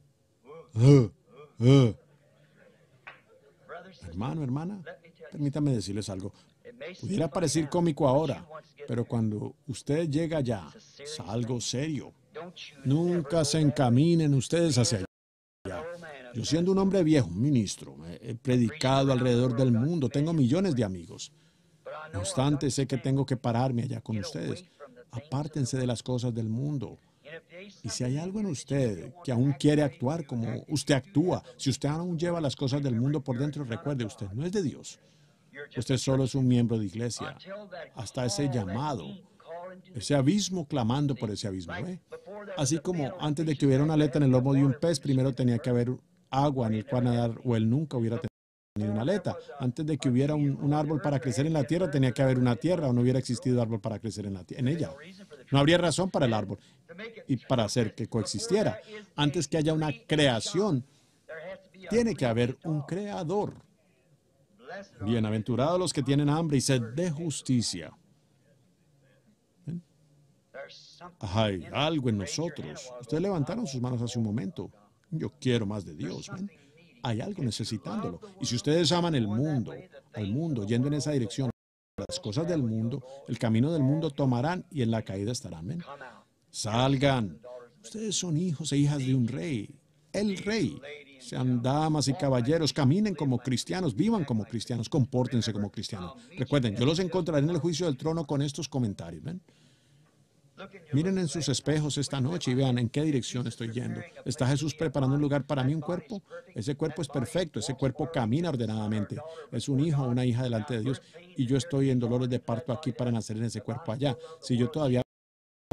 Hermano, hermana, permítame decirles algo. Pudiera parecer cómico ahora, pero cuando usted llega allá, es algo serio. Nunca se encaminen ustedes hacia allá. Yo siendo un hombre viejo, un ministro, he predicado alrededor del mundo, tengo millones de amigos. No obstante, sé que tengo que pararme allá con ustedes. Apártense de las cosas del mundo. Y si hay algo en usted que aún quiere actuar como usted actúa, si usted aún lleva las cosas del mundo por dentro, recuerde, usted no es de Dios. Usted solo es un miembro de iglesia. Hasta ese llamado, ese abismo clamando por ese abismo. ¿Ve? Así como antes de que hubiera una aleta en el lomo de un pez, primero tenía que haber agua en el cual nadar, o él nunca hubiera tenido una aleta. Antes de que hubiera un árbol para crecer en la tierra, tenía que haber una tierra, o no hubiera existido árbol para crecer en ella. No habría razón para el árbol y para hacer que coexistiera. Antes que haya una creación, tiene que haber un creador. Bienaventurados los que tienen hambre y sed de justicia. ¿Ven? Hay algo en nosotros. Ustedes levantaron sus manos hace un momento. Yo quiero más de Dios. ¿Ven? Hay algo necesitándolo. Y si ustedes aman el mundo, al mundo, yendo en esa dirección, las cosas del mundo, el camino del mundo tomarán y en la caída estarán. ¿Ven? Salgan. Ustedes son hijos e hijas de un rey. El rey. Sean damas y caballeros, caminen como cristianos, vivan como cristianos, compórtense como cristianos. Recuerden, yo los encontraré en el juicio del trono con estos comentarios. ¿Ven? Miren en sus espejos esta noche y vean en qué dirección estoy yendo. ¿Está Jesús preparando un lugar para mí, un cuerpo? Ese cuerpo es perfecto, ese cuerpo camina ordenadamente. Es un hijo o una hija delante de Dios y yo estoy en dolores de parto aquí para nacer en ese cuerpo allá. Si yo todavía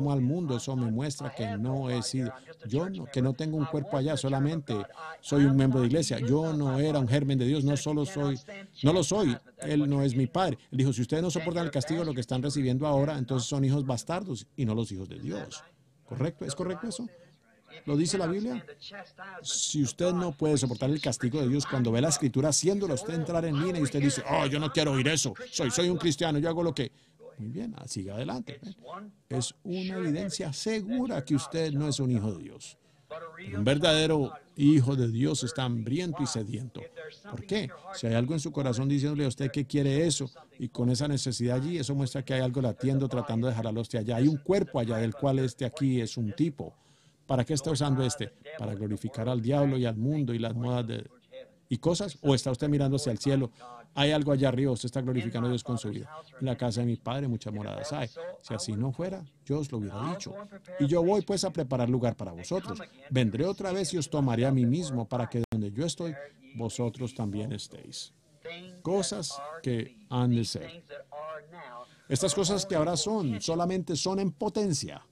al mundo, eso me muestra que no he sido, que no tengo un cuerpo allá, solamente soy un miembro de iglesia. Yo no era un germen de Dios, no lo soy. Él no es mi padre. Él dijo, si ustedes no soportan el castigo de lo que están recibiendo ahora, entonces son hijos bastardos y no los hijos de Dios. ¿Correcto? ¿Es correcto eso? ¿Lo dice la Biblia? Si usted no puede soportar el castigo de Dios cuando ve la Escritura haciéndolo usted entrar en línea y usted dice, oh, yo no quiero oír eso, soy un cristiano, yo hago lo que... Muy bien, siga adelante. Es una evidencia segura que usted no es un hijo de Dios. Pero un verdadero hijo de Dios está hambriento y sediento. ¿Por qué? Si hay algo en su corazón diciéndole a usted que quiere eso y con esa necesidad allí, eso muestra que hay algo latiendo tratando de jalarlo a usted allá. Hay un cuerpo allá del cual este aquí es un tipo. ¿Para qué está usando este? ¿Para glorificar al diablo y al mundo y las modas y cosas? ¿O está usted mirando hacia el cielo? Hay algo allá arriba, usted está glorificando a Dios con su vida. En la casa de mi Padre muchas moradas hay. Si así no fuera, yo os lo hubiera dicho. Y yo voy pues a preparar lugar para vosotros. Vendré otra vez y os tomaré a mí mismo para que donde yo estoy, vosotros también estéis. Cosas que han de ser. Estas cosas que ahora son, solamente son en potencia.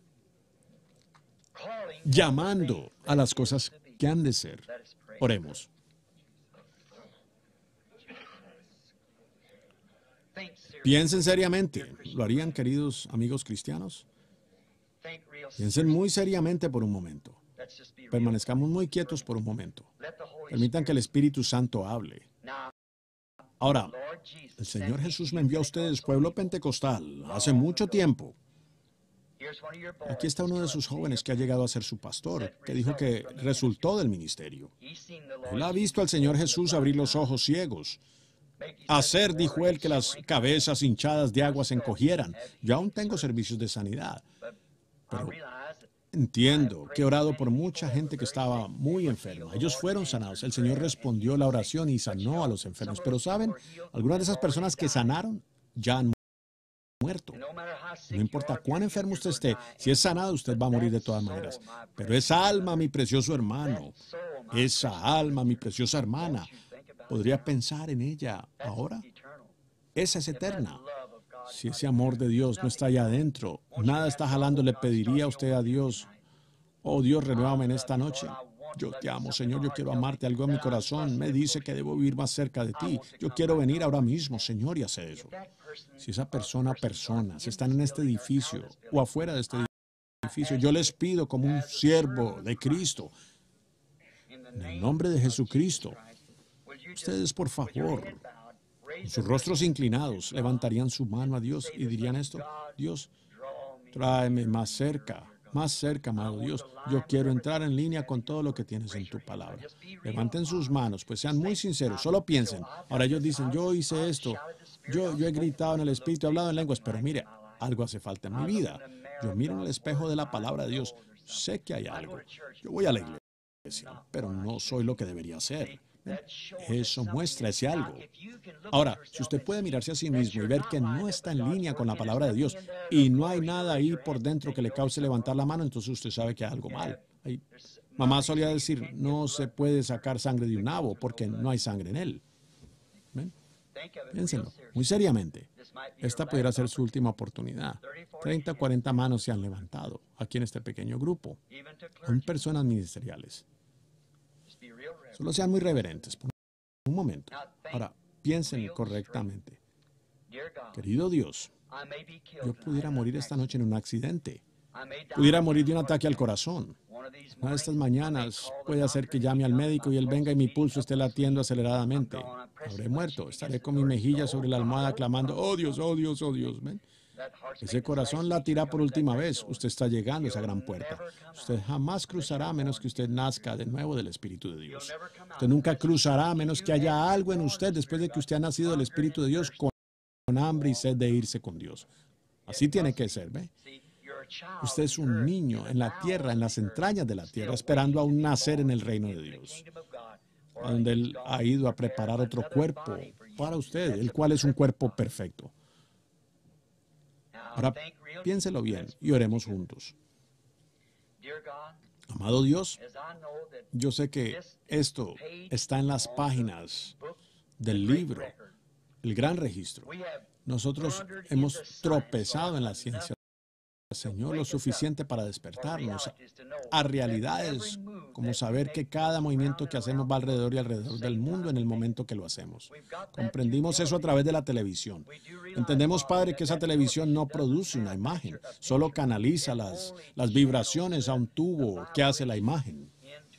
Llamando a las cosas que han de ser. Oremos. Piensen seriamente. ¿Lo harían, queridos amigos cristianos? Piensen muy seriamente por un momento. Permanezcamos muy quietos por un momento. Permitan que el Espíritu Santo hable. Ahora, el Señor Jesús me envió a ustedes, pueblo pentecostal, hace mucho tiempo. Aquí está uno de sus jóvenes que ha llegado a ser su pastor, que dijo que resultó del ministerio. Él ha visto al Señor Jesús abrir los ojos ciegos. Hacer, dijo él, que las cabezas hinchadas de agua se encogieran. Yo aún tengo servicios de sanidad. Pero entiendo que he orado por mucha gente que estaba muy enferma. Ellos fueron sanados. El Señor respondió la oración y sanó a los enfermos. Pero ¿saben? Algunas de esas personas que sanaron ya han muerto. No importa cuán enfermo usted esté, si es sanado, usted va a morir de todas maneras. Pero esa alma, mi precioso hermano, esa alma, mi preciosa hermana, ¿podría pensar en ella ahora? Esa es eterna. Si ese amor de Dios no está allá adentro, nada está jalando, le pediría a usted a Dios, oh Dios, renuévame en esta noche. Yo te amo, Señor, yo quiero amarte. Algo en mi corazón me dice que debo vivir más cerca de ti. Yo quiero venir ahora mismo, Señor, y hacer eso. Si esa personas están en este edificio o afuera de este edificio, yo les pido como un siervo de Cristo, en el nombre de Jesucristo, ustedes, por favor, con sus rostros inclinados, levantarían su mano a Dios y dirían esto: Dios, tráeme más cerca, amado Dios. Yo quiero entrar en línea con todo lo que tienes en tu palabra. Levanten sus manos, pues sean muy sinceros, solo piensen. Ahora ellos dicen, yo hice esto, yo he gritado en el Espíritu, he hablado en lenguas, pero mire, algo hace falta en mi vida. Yo miro en el espejo de la palabra de Dios, sé que hay algo. Yo voy a la iglesia, pero no soy lo que debería ser. Eso muestra ese algo. Ahora, si usted puede mirarse a sí mismo y ver que no está en línea con la palabra de Dios y no hay nada ahí por dentro que le cause levantar la mano, entonces usted sabe que hay algo mal. Mamá solía decir, no se puede sacar sangre de un nabo porque no hay sangre en él. ¿Ven? Piénsenlo, muy seriamente. Esta pudiera ser su última oportunidad. 30, 40 manos se han levantado aquí en este pequeño grupo. Son personas ministeriales. Solo sean muy reverentes por un momento. Ahora, piensen correctamente. Querido Dios, yo pudiera morir esta noche en un accidente. Pudiera morir de un ataque al corazón. Una de estas mañanas puede hacer que llame al médico y él venga y mi pulso esté latiendo aceleradamente. Habré muerto. Estaré con mi mejilla sobre la almohada clamando, oh Dios, oh Dios, oh Dios. ¿Ven? Ese corazón latirá por última vez. Usted está llegando a esa gran puerta. Usted jamás cruzará a menos que usted nazca de nuevo del Espíritu de Dios. Usted nunca cruzará a menos que haya algo en usted después de que usted ha nacido del Espíritu de Dios con hambre y sed de irse con Dios. Así tiene que ser, ¿ve? Usted es un niño en la tierra, en las entrañas de la tierra, esperando aún nacer en el reino de Dios, donde Él ha ido a preparar otro cuerpo para usted, el cual es un cuerpo perfecto. Ahora, piénselo bien y oremos juntos. Amado Dios, yo sé que esto está en las páginas del libro, el gran registro. Nosotros hemos tropezado en la ciencia Señor, lo suficiente para despertarnos a realidades como saber que cada movimiento que hacemos va alrededor y alrededor del mundo en el momento que lo hacemos. Comprendimos eso a través de la televisión. Entendemos, Padre, que esa televisión no produce una imagen, solo canaliza las vibraciones a un tubo que hace la imagen.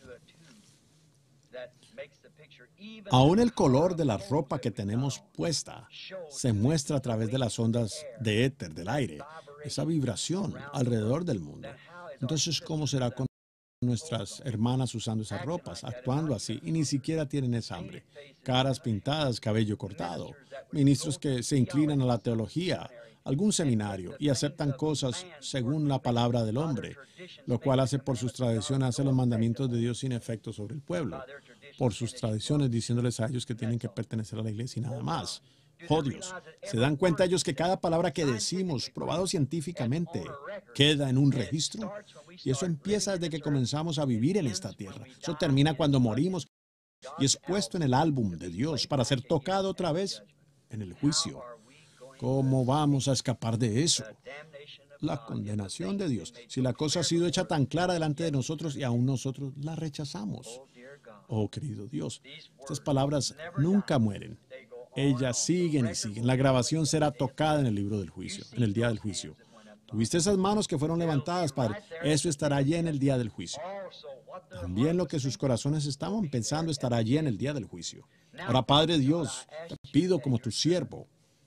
Aún el color de la ropa que tenemos puesta se muestra a través de las ondas de éter, del aire, esa vibración alrededor del mundo. Entonces, ¿cómo será con nuestras hermanas usando esas ropas, actuando así, y ni siquiera tienen esa hambre? Caras pintadas, cabello cortado, ministros que se inclinan a la teología, algún seminario, y aceptan cosas según la palabra del hombre, lo cual hace por sus tradiciones, hace los mandamientos de Dios sin efecto sobre el pueblo, por sus tradiciones, diciéndoles a ellos que tienen que pertenecer a la iglesia y nada más. Oh Dios, ¿se dan cuenta ellos que cada palabra que decimos, probado científicamente, queda en un registro? Y eso empieza desde que comenzamos a vivir en esta tierra. Eso termina cuando morimos y es puesto en el álbum de Dios para ser tocado otra vez en el juicio. ¿Cómo vamos a escapar de eso? La condenación de Dios. Si la cosa ha sido hecha tan clara delante de nosotros y aún nosotros la rechazamos. Oh, querido Dios, estas palabras nunca mueren. Ellas siguen y siguen. La grabación será tocada en el libro del juicio, en el día del juicio. ¿Tuviste esas manos que fueron levantadas, Padre? Eso estará allí en el día del juicio. También lo que sus corazones estaban pensando estará allí en el día del juicio. Ahora, Padre Dios, te pido como tu siervo,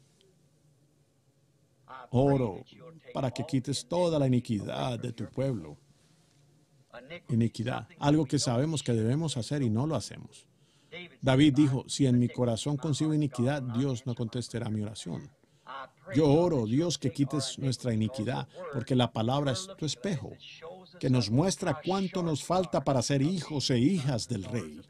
oro para que quites toda la iniquidad de tu pueblo. Iniquidad, algo que sabemos que debemos hacer y no lo hacemos. David dijo, si en mi corazón concibo iniquidad, Dios no contestará mi oración. Yo oro, Dios, que quites nuestra iniquidad, porque la palabra es tu espejo, que nos muestra cuánto nos falta para ser hijos e hijas del Rey.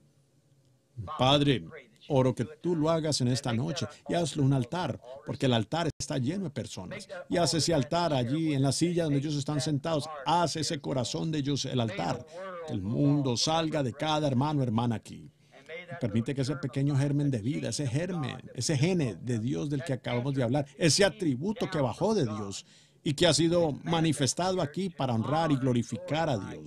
Padre, oro que tú lo hagas en esta noche y hazlo un altar, porque el altar está lleno de personas. Y haz ese altar allí en la silla donde ellos están sentados. Haz ese corazón de ellos el altar. Que el mundo salga de cada hermano o hermana aquí. Y permite que ese pequeño germen de vida, ese germen, ese gene de Dios del que acabamos de hablar, ese atributo que bajó de Dios y que ha sido manifestado aquí para honrar y glorificar a Dios.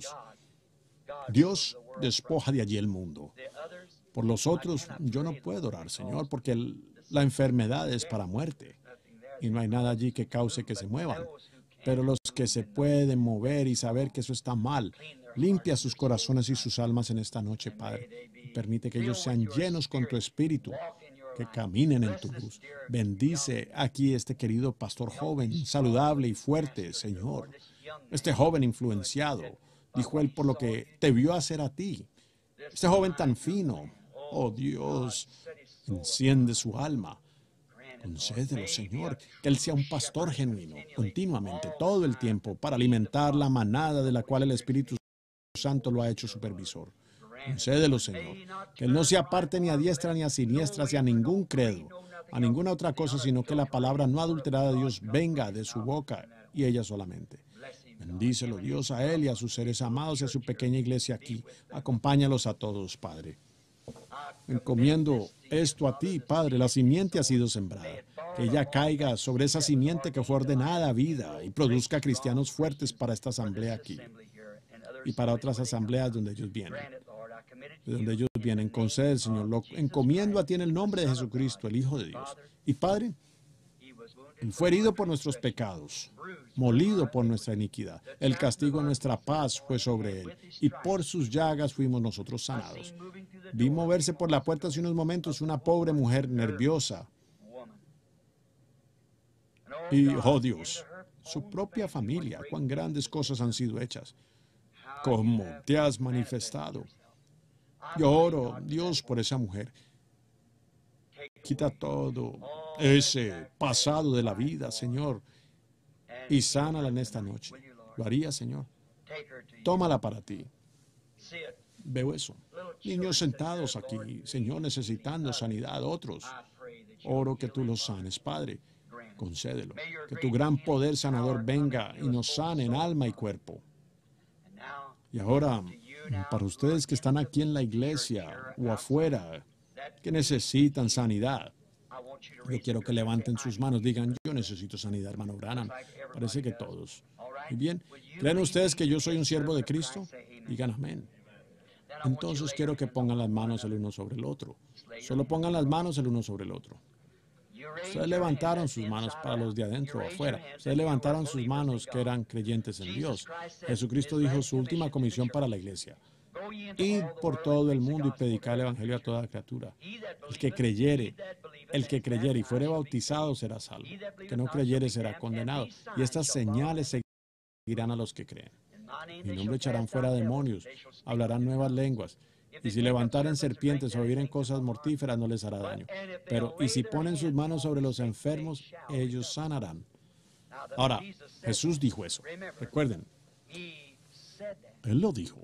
Dios despoja de allí el mundo. Por los otros, yo no puedo orar, Señor, porque la enfermedad es para muerte y no hay nada allí que cause que se muevan. Pero los que se pueden mover y saber que eso está mal, limpia sus corazones y sus almas en esta noche, Padre. Y permite que ellos sean llenos con tu espíritu, que caminen en tu luz. Bendice aquí este querido pastor joven, saludable y fuerte, Señor. Este joven influenciado, dijo él, por lo que te vio hacer a ti. Este joven tan fino, oh Dios, enciende su alma. Concédelo, Señor, que Él sea un pastor genuino, continuamente, todo el tiempo, para alimentar la manada de la cual el Espíritu Santo lo ha hecho supervisor. Concédelo, Señor, que Él no se aparte ni a diestra ni a siniestra hacia ningún credo, a ninguna otra cosa, sino que la palabra no adulterada de Dios venga de su boca y ella solamente. Bendícelo, Dios, a Él y a sus seres amados y a su pequeña iglesia aquí. Acompáñalos a todos, Padre. Encomiendo esto a ti, Padre. La simiente ha sido sembrada. Que ella caiga sobre esa simiente que fue ordenada a vida y produzca cristianos fuertes para esta asamblea aquí y para otras asambleas donde ellos vienen. De donde ellos vienen, concede, Señor. Lo encomiendo a ti en el nombre de Jesucristo, el Hijo de Dios. Y Padre, Él fue herido por nuestros pecados, molido por nuestra iniquidad. El castigo de nuestra paz fue sobre Él, y por sus llagas fuimos nosotros sanados. Vi moverse por la puerta hace unos momentos una pobre mujer nerviosa. Y, oh Dios, su propia familia, cuán grandes cosas han sido hechas. Cómo te has manifestado. Yo oro, Dios, por esa mujer. Quita todo ese pasado de la vida, Señor, y sánala en esta noche. Lo haría, Señor. Tómala para ti. Veo eso. Niños sentados aquí, Señor, necesitando sanidad. Otros, oro que tú los sanes, Padre. Concédelo. Que tu gran poder sanador venga y nos sane en alma y cuerpo. Y ahora, para ustedes que están aquí en la iglesia o afuera, que necesitan sanidad, Yo quiero que levanten sus manos, digan, yo necesito sanidad, hermano Branham. Parece que todos. Muy bien. ¿Creen ustedes que yo soy un siervo de Cristo? Digan amén. Entonces quiero que pongan las manos el uno sobre el otro. Solo pongan las manos el uno sobre el otro. Ustedes levantaron sus manos para los de adentro o afuera. Ustedes levantaron sus manos que eran creyentes en Dios. Jesucristo dijo su última comisión para la iglesia. Id por todo el mundo y predicar el evangelio a toda criatura. El que creyere y fuere bautizado será salvo. El que no creyere será condenado. Y estas señales seguirán a los que creen. Mi nombre echarán fuera demonios, hablarán nuevas lenguas. Y si levantaren serpientes o oiren cosas mortíferas, no les hará daño. Pero, y si ponen sus manos sobre los enfermos, ellos sanarán. Ahora, Jesús dijo eso. Recuerden, Él lo dijo.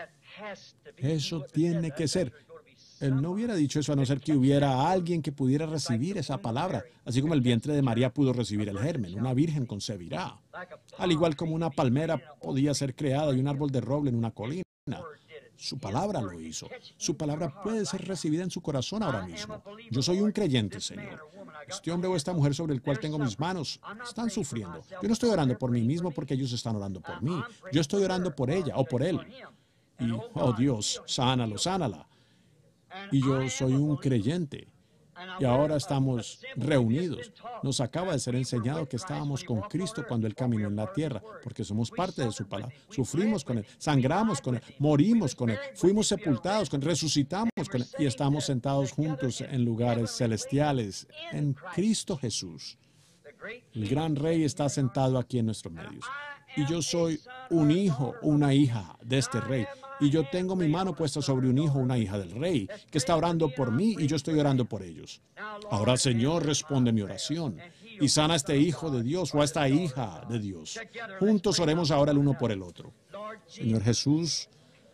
Eso tiene que ser. Él no hubiera dicho eso a no ser que hubiera alguien que pudiera recibir esa palabra, así como el vientre de María pudo recibir el germen. Una virgen concebirá. Al igual como una palmera podía ser creada y un árbol de roble en una colina. Su palabra lo hizo. Su palabra puede ser recibida en su corazón ahora mismo. Yo soy un creyente, Señor. Este hombre o esta mujer sobre el cual tengo mis manos están sufriendo. Yo no estoy orando por mí mismo porque ellos están orando por mí. Yo estoy orando por ella o por él. Y, oh Dios, sánalo, sánala. Y yo soy un creyente. Y ahora estamos reunidos. Nos acaba de ser enseñado que estábamos con Cristo cuando Él caminó en la tierra, porque somos parte de su palabra. Sufrimos con Él, sangramos con Él, morimos con Él, fuimos sepultados con Él, resucitamos con Él y estamos sentados juntos en lugares celestiales en Cristo Jesús. El gran Rey está sentado aquí en nuestros medios. Y yo soy un hijo, una hija de este Rey. Y yo tengo mi mano puesta sobre un hijo, una hija del Rey, que está orando por mí y yo estoy orando por ellos. Ahora, Señor, responde mi oración y sana a este hijo de Dios o a esta hija de Dios. Juntos oremos ahora el uno por el otro. Señor Jesús,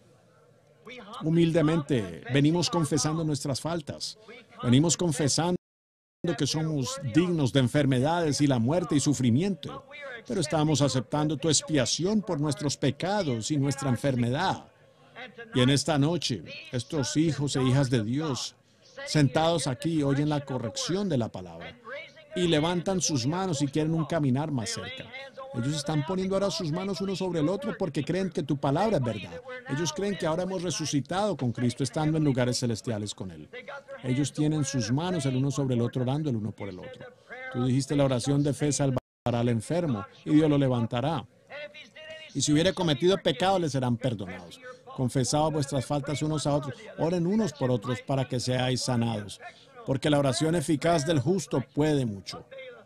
humildemente venimos confesando nuestras faltas. Venimos confesando que somos dignos de enfermedades y la muerte y sufrimiento, pero estamos aceptando tu expiación por nuestros pecados y nuestra enfermedad. Y en esta noche, estos hijos e hijas de Dios, sentados aquí, oyen la corrección de la palabra y levantan sus manos y quieren un caminar más cerca. Ellos están poniendo ahora sus manos uno sobre el otro porque creen que tu palabra es verdad. Ellos creen que ahora hemos resucitado con Cristo, estando en lugares celestiales con Él. Ellos tienen sus manos el uno sobre el otro, orando el uno por el otro. Tú dijiste la oración de fe salvará al enfermo y Dios lo levantará. Y si hubiera cometido pecado, les serán perdonados. Confesad vuestras faltas unos a otros. Oren unos por otros para que seáis sanados. Porque la oración eficaz del justo puede mucho.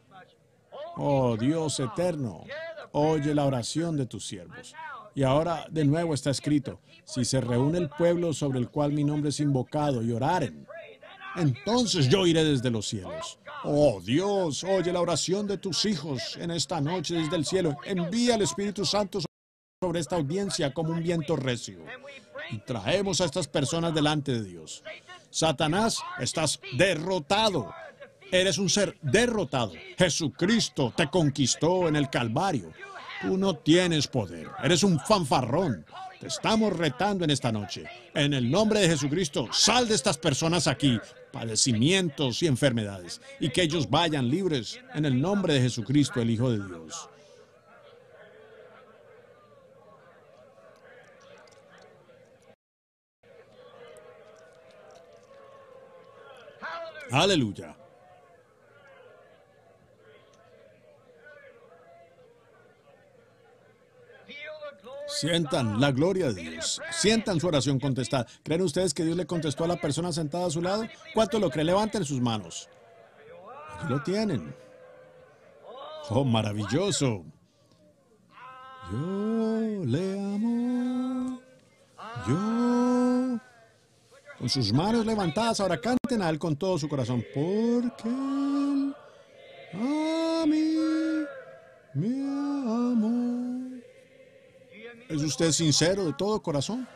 Oh Dios eterno, oye la oración de tus siervos. Y ahora de nuevo está escrito, si se reúne el pueblo sobre el cual mi nombre es invocado y oraren, entonces yo iré desde los cielos. Oh Dios, oye la oración de tus hijos en esta noche desde el cielo. Envía el Espíritu Santo sobre esta audiencia como un viento recio. Y traemos a estas personas delante de Dios. Satanás, estás derrotado. Eres un ser derrotado. Jesucristo te conquistó en el Calvario. Tú no tienes poder. Eres un fanfarrón. Te estamos retando en esta noche. En el nombre de Jesucristo, sal de estas personas aquí, padecimientos y enfermedades, y que ellos vayan libres en el nombre de Jesucristo, el Hijo de Dios. Aleluya. Sientan la gloria de Dios. Sientan su oración contestada. ¿Creen ustedes que Dios le contestó a la persona sentada a su lado? ¿Cuánto lo creen? Levanten sus manos. Aquí lo tienen. Oh, maravilloso. Yo le amo. Yo. Con sus manos levantadas, ahora canten a Él con todo su corazón. Porque Él a mí me amó. ¿Es usted sincero de todo corazón?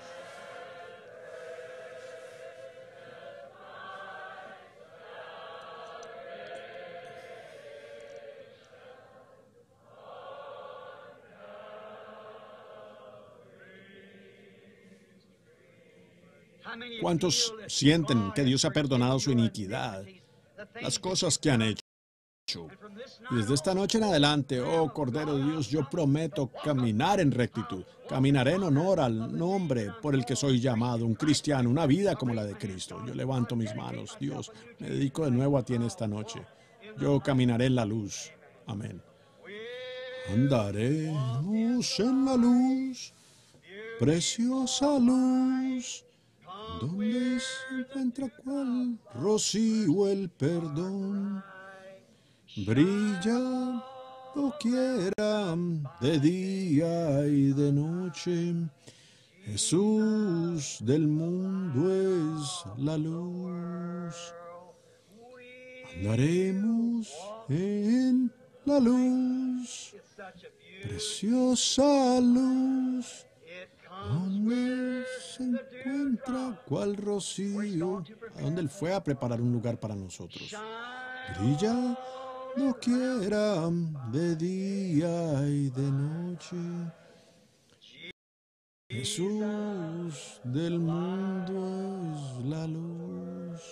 ¿Cuántos sienten que Dios ha perdonado su iniquidad las cosas que han hecho. Y desde esta noche en adelante, oh Cordero de Dios, yo prometo caminar en rectitud. Caminaré en honor al nombre por el que soy llamado, un cristiano, una vida como la de Cristo. Yo levanto mis manos, Dios, me dedico de nuevo a ti en esta noche. Yo caminaré en la luz. Amén. Andaremos en la luz, preciosa luz, donde se encuentra cual rocío el perdón. Brilla doquiera de día y de noche. Jesús del mundo es la luz. Andaremos en la luz, preciosa luz, donde se encuentra cual rocío, a donde Él fue a preparar un lugar para nosotros. Brilla doquiera de día y de noche. Jesús del mundo es la luz.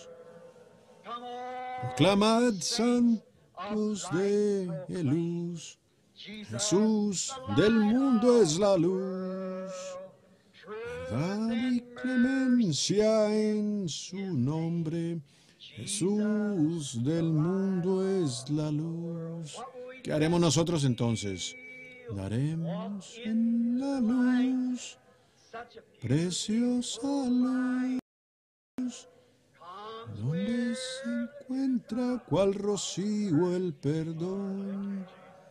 Proclamad, santos de luz. Jesús del mundo es la luz. Verdad y clemencia en su nombre. Jesús del mundo es la luz. ¿Qué haremos nosotros entonces? Daremos en la luz, preciosa luz, donde se encuentra cual rocío el perdón.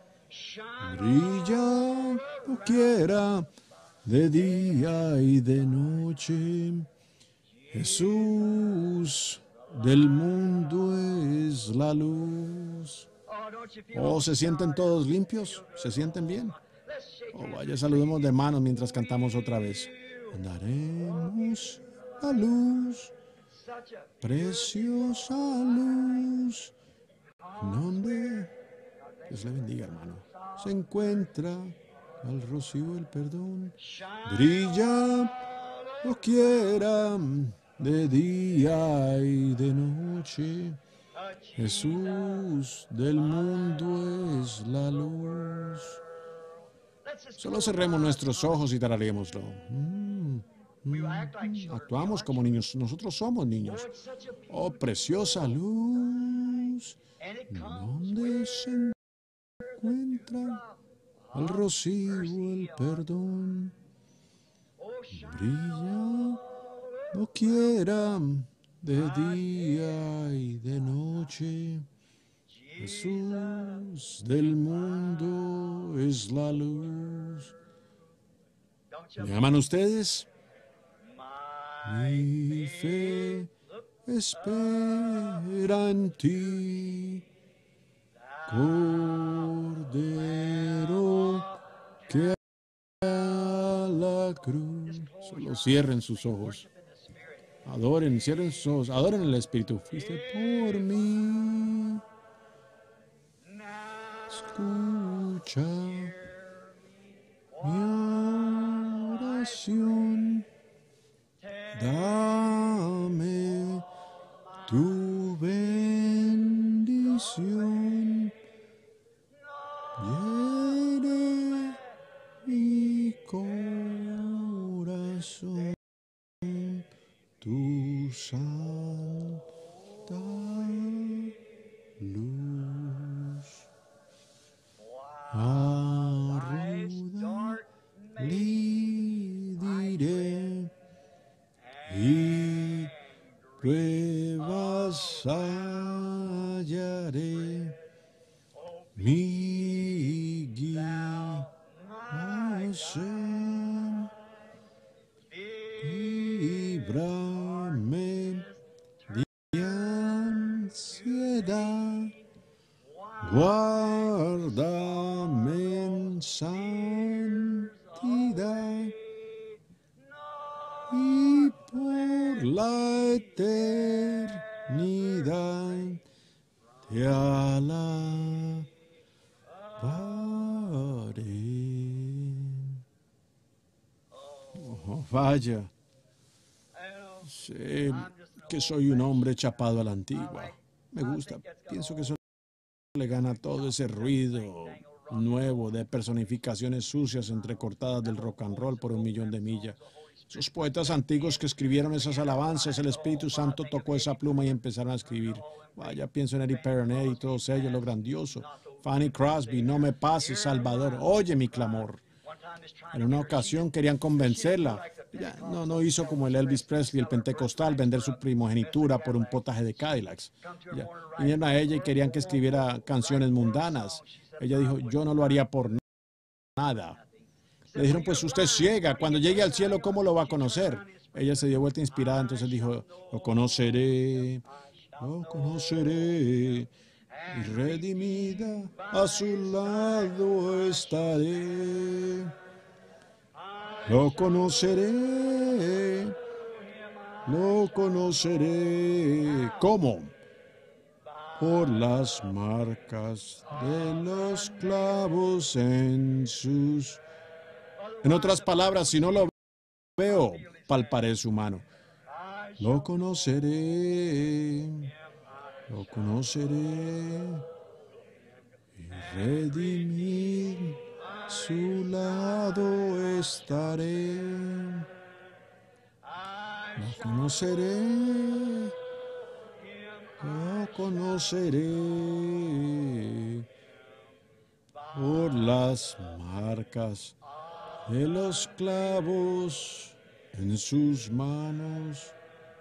Brilla doquiera de día y de noche. Jesús del mundo es la luz. ¿Oh, se sienten todos limpios? ¿Se sienten bien? Oh, vaya, saludemos de manos mientras cantamos otra vez. Andaremos la luz, preciosa luz, donde, Dios le bendiga, hermano, se encuentra al rocío el perdón. Brilla doquiera de día y de noche. Jesús del mundo es la luz. Solo cerremos nuestros ojos y tararémoslo. Actuamos como niños. Nosotros somos niños. Oh, preciosa luz, donde se encuentra al rocío el perdón. Brilla doquiera de día y de noche. Jesús del mundo es la luz. ¿Me aman ustedes? Mi fe espera en ti, Cordero que a la cruz. Solo cierren sus ojos. Adoren, cierren sus ojos. Adoren el Espíritu. Fuiste por mí. Escucha mi oración. Dame tu bendición. Llene mi corazón. Tu santa luz. Arrodillaré y pruebas hallaré. Mi guía Hashem, líbrame de ansiedad, guárdame en santidad y por la eternidad te alabaré. Oh, vaya, sé que soy un hombre chapado a la antigua. Me gusta. Pienso que eso le gana todo ese ruido nuevo de personificaciones sucias entrecortadas del rock and roll por 1.000.000 de millas. Esos poetas antiguos que escribieron esas alabanzas, el Espíritu Santo tocó esa pluma y empezaron a escribir. Vaya, pienso en Eddie Perronet y todos ellos, lo grandioso. Fanny Crosby, no me pases, Salvador, oye mi clamor. En una ocasión querían convencerla. Ella no hizo como el Elvis Presley, el pentecostal, vender su primogenitura por un potaje de Cadillacs. Vinieron a ella y querían que escribiera canciones mundanas. Ella dijo, yo no lo haría por nada. Le dijeron, pues usted es ciega, cuando llegue al cielo, ¿cómo lo va a conocer? Ella se dio vuelta inspirada, entonces dijo, lo conoceré, y redimida a su lado estaré. Lo conoceré, ¿cómo? Por las marcas de los clavos en sus... En otras palabras, si no lo veo, palparé su mano. Lo conoceré, y redimir su lado estaré. Lo conoceré por las marcas de los clavos en sus manos.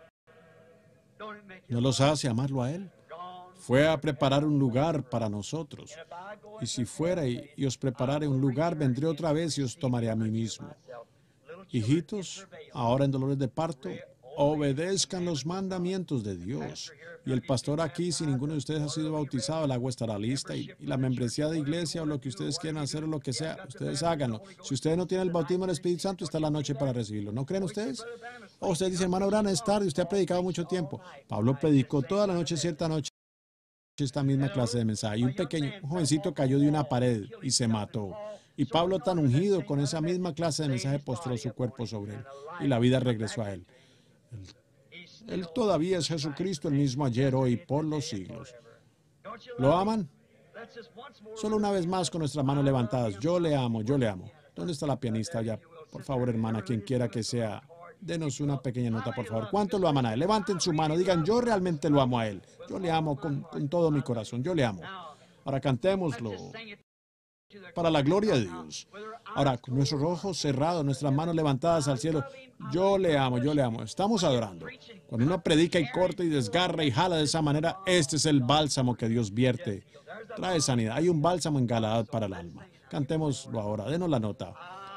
¿No los hace amarlo a Él? Fue a preparar un lugar para nosotros. Y si fuera y os preparare un lugar, vendré otra vez y os tomaré a mí mismo. Hijitos, ahora en dolores de parto, obedezcan los mandamientos de Dios. Y el pastor aquí, si ninguno de ustedes ha sido bautizado, el agua estará lista. Y la membresía de iglesia o lo que ustedes quieran hacer o lo que sea, ustedes háganlo. Si ustedes no tienen el bautismo del Espíritu Santo, está la noche para recibirlo. ¿No creen ustedes? O ustedes dicen, hermano Branham, es tarde, usted ha predicado mucho tiempo. Pablo predicó toda la noche, cierta noche, esta misma clase de mensaje. Y un jovencito cayó de una pared y se mató. Y Pablo, tan ungido con esa misma clase de mensaje, postró su cuerpo sobre él. Y la vida regresó a él. Él todavía es Jesucristo, el mismo ayer, hoy, por los siglos. ¿Lo aman? Solo una vez más con nuestras manos levantadas. Yo le amo, yo le amo. ¿Dónde está la pianista allá? Por favor, hermana, quien quiera que sea, denos una pequeña nota, por favor. ¿Cuánto lo aman a él? Levanten su mano, digan, yo realmente lo amo a él. Yo le amo con todo mi corazón, yo le amo. Ahora cantémoslo para la gloria de Dios. Ahora, con nuestros ojos cerrados, nuestras manos levantadas al cielo, yo le amo, yo le amo. Estamos adorando. Cuando uno predica y corta y desgarra y jala de esa manera, este es el bálsamo que Dios vierte. Trae sanidad. Hay un bálsamo en Galaad para el alma. Cantémoslo ahora, denos la nota.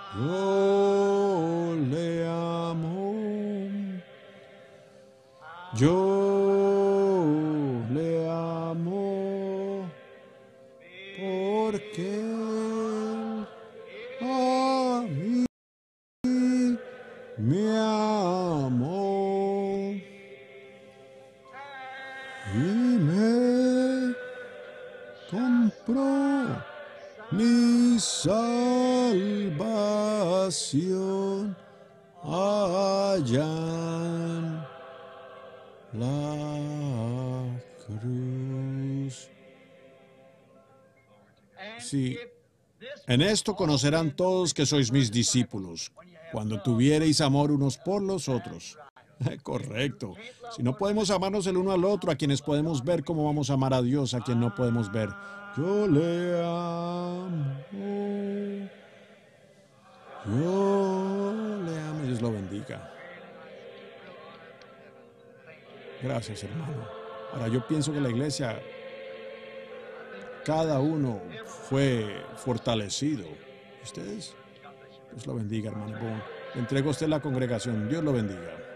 Yo le amo. Yo le amo. Porque a mí me amó y me compró mi salvación allá en la cruz. Sí, en esto conocerán todos que sois mis discípulos, cuando tuviereis amor unos por los otros. Correcto. Si no podemos amarnos el uno al otro, a quienes podemos ver, ¿cómo vamos a amar a Dios, a quien no podemos ver? Yo le amo. Yo le amo. Dios lo bendiga. Gracias, hermano. Ahora, yo pienso que la iglesia, cada uno fue fortalecido. ¿Ustedes? Dios lo bendiga, hermano. Le entrego a usted la congregación. Dios lo bendiga.